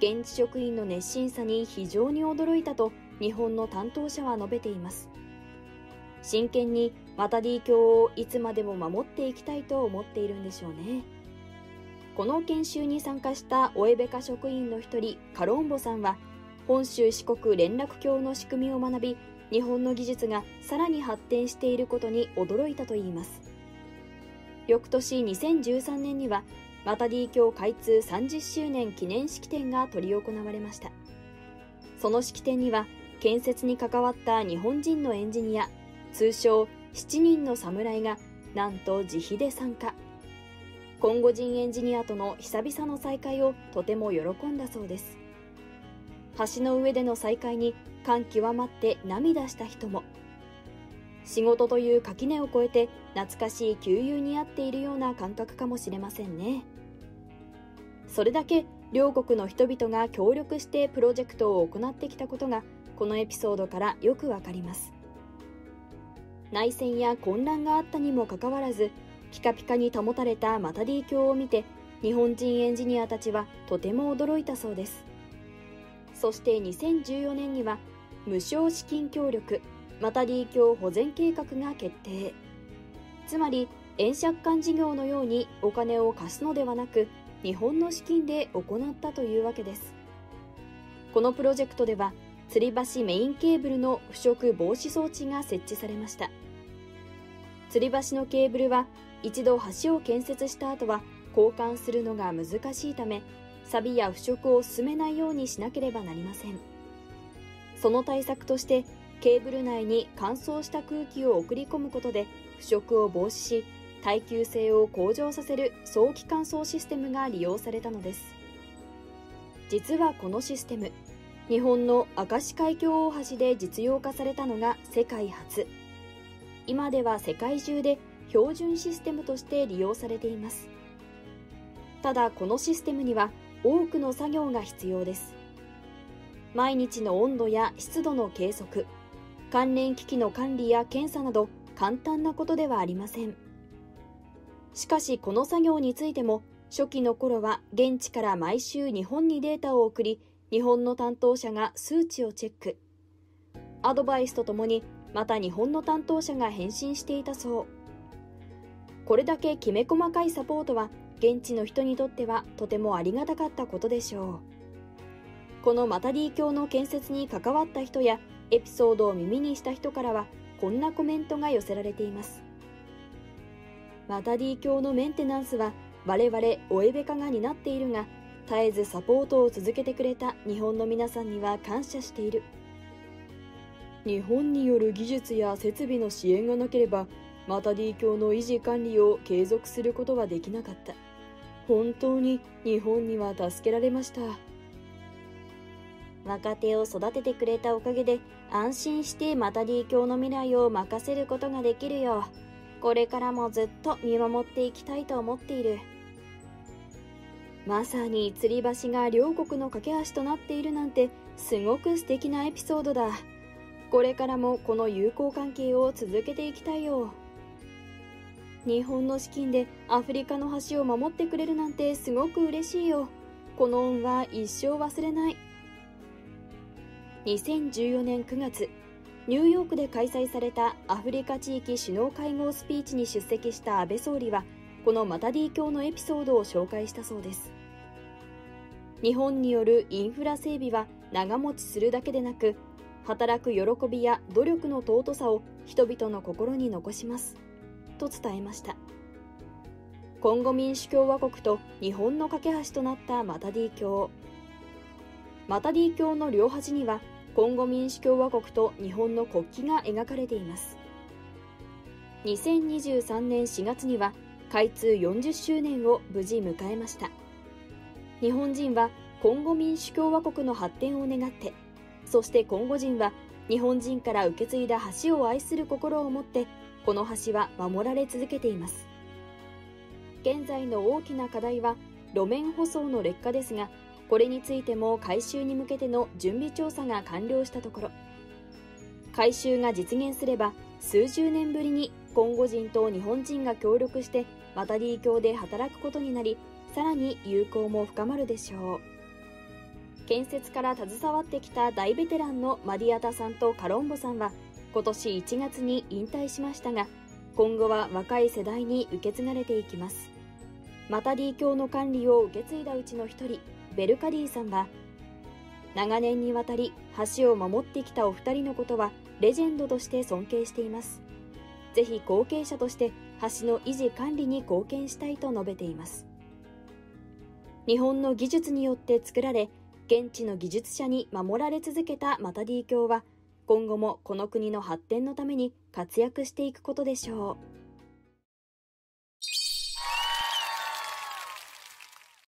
現地職員の熱心さに非常に驚いたと日本の担当者は述べています。真剣にマタディ教をいつまでも守っていきたいと思っているんでしょうね。この研修に参加したオエベカ職員の一人カロンボさんは、本州四国連絡橋の仕組みを学び、日本の技術がさらに発展していることに驚いたといいます。翌年2013年にはマタディ橋開通30周年記念式典が執り行われました。その式典には建設に関わった日本人のエンジニア、通称7人の侍がなんと自費で参加。コンゴ人エンジニアとの久々の再会をとても喜んだそうです。橋の上での再会に感極まって涙した人も。仕事という垣根を越えて懐かしい旧友に会っているような感覚かもしれませんね。それだけ両国の人々が協力してプロジェクトを行ってきたことがこのエピソードからよくわかります。内戦や混乱があったにもかかわらず、ピカピカに保たれたマタディ橋を見て日本人エンジニアたちはとても驚いたそうです。そして2014年には無償資金協力マタディ橋保全計画が決定。つまり円借款事業のようにお金を貸すのではなく、日本の資金で行ったというわけです。このプロジェクトでは吊り橋メインケーブルの腐食防止装置が設置されました。吊り橋のケーブルは一度橋を建設した後は交換するのが難しいため、錆や腐食を進めないようにしなければなりません。その対策としてケーブル内に乾燥した空気を送り込むことで腐食を防止し、耐久性を向上させる早期乾燥システムが利用されたのです。実はこのシステム、日本の明石海峡大橋で実用化されたのが世界初。今では世界中で標準システムとして利用されています。ただこのシステムには多くの作業が必要です。毎日の温度や湿度の計測、関連機器の管理や検査など簡単なことではありません。しかしこの作業についても初期の頃は現地から毎週日本にデータを送り、日本の担当者が数値をチェック。アドバイスとともにまた日本の担当者が返信していたそう。これだけきめ細かいサポートは現地の人にとってはとてもありがたかったことでしょう。このマタディ橋の建設に関わった人やエピソードを耳にした人からはこんなコメントが寄せられています。マタディ橋のメンテナンスは我々オエベカが担っているが、絶えずサポートを続けてくれた日本の皆さんには感謝している。日本による技術や設備の支援がなければマタディ橋の維持管理を継続することはできなかった。本当に日本には助けられました。若手を育ててくれたおかげで安心してマタディ橋の未来を任せることができるよ。これからもずっと見守っていきたいと思っている。まさに吊り橋が両国の架け橋となっているなんてすごく素敵なエピソードだ。これからもこの友好関係を続けていきたいよ。日本の資金でアフリカの橋を守ってくれるなんてすごく嬉しいよ。この恩は一生忘れない。2014年9月、ニューヨークで開催されたアフリカ地域首脳会合スピーチに出席した安倍総理は、このマタディ橋のエピソードを紹介したそうです。日本によるインフラ整備は長持ちするだけでなく、働く喜びや努力の尊さを人々の心に残します。と伝えました。コンゴ民主共和国と日本の架け橋となったマタディ橋。マタディ橋の両端には、コンゴ民主共和国と日本の国旗が描かれています。2023年4月には開通40周年を無事迎えました。日本人はコンゴ民主共和国の発展を願って、そしてコンゴ人は日本人から受け継いだ橋を愛する心を持って、この橋は守られ続けています。現在の大きな課題は路面舗装の劣化ですが、これについても改修に向けての準備調査が完了したところ、改修が実現すれば数十年ぶりにコンゴ人と日本人が協力してマタディ橋で働くことになり、さらに友好も深まるでしょう。 建設から携わってきた大ベテランのマディアタさんとカロンボさんは今年1月に引退しましたが、今後は若い世代に受け継がれていきます。マタディ橋の管理を受け継いだうちの一人、ベルカディさんは、長年にわたり橋を守ってきたお二人のことはレジェンドとして尊敬しています。ぜひ後継者として橋の維持管理に貢献したいと述べています。日本の技術によって作られ、現地の技術者に守られ続けたマタディ橋は、今後もこの国の発展のために活躍していくことでしょう。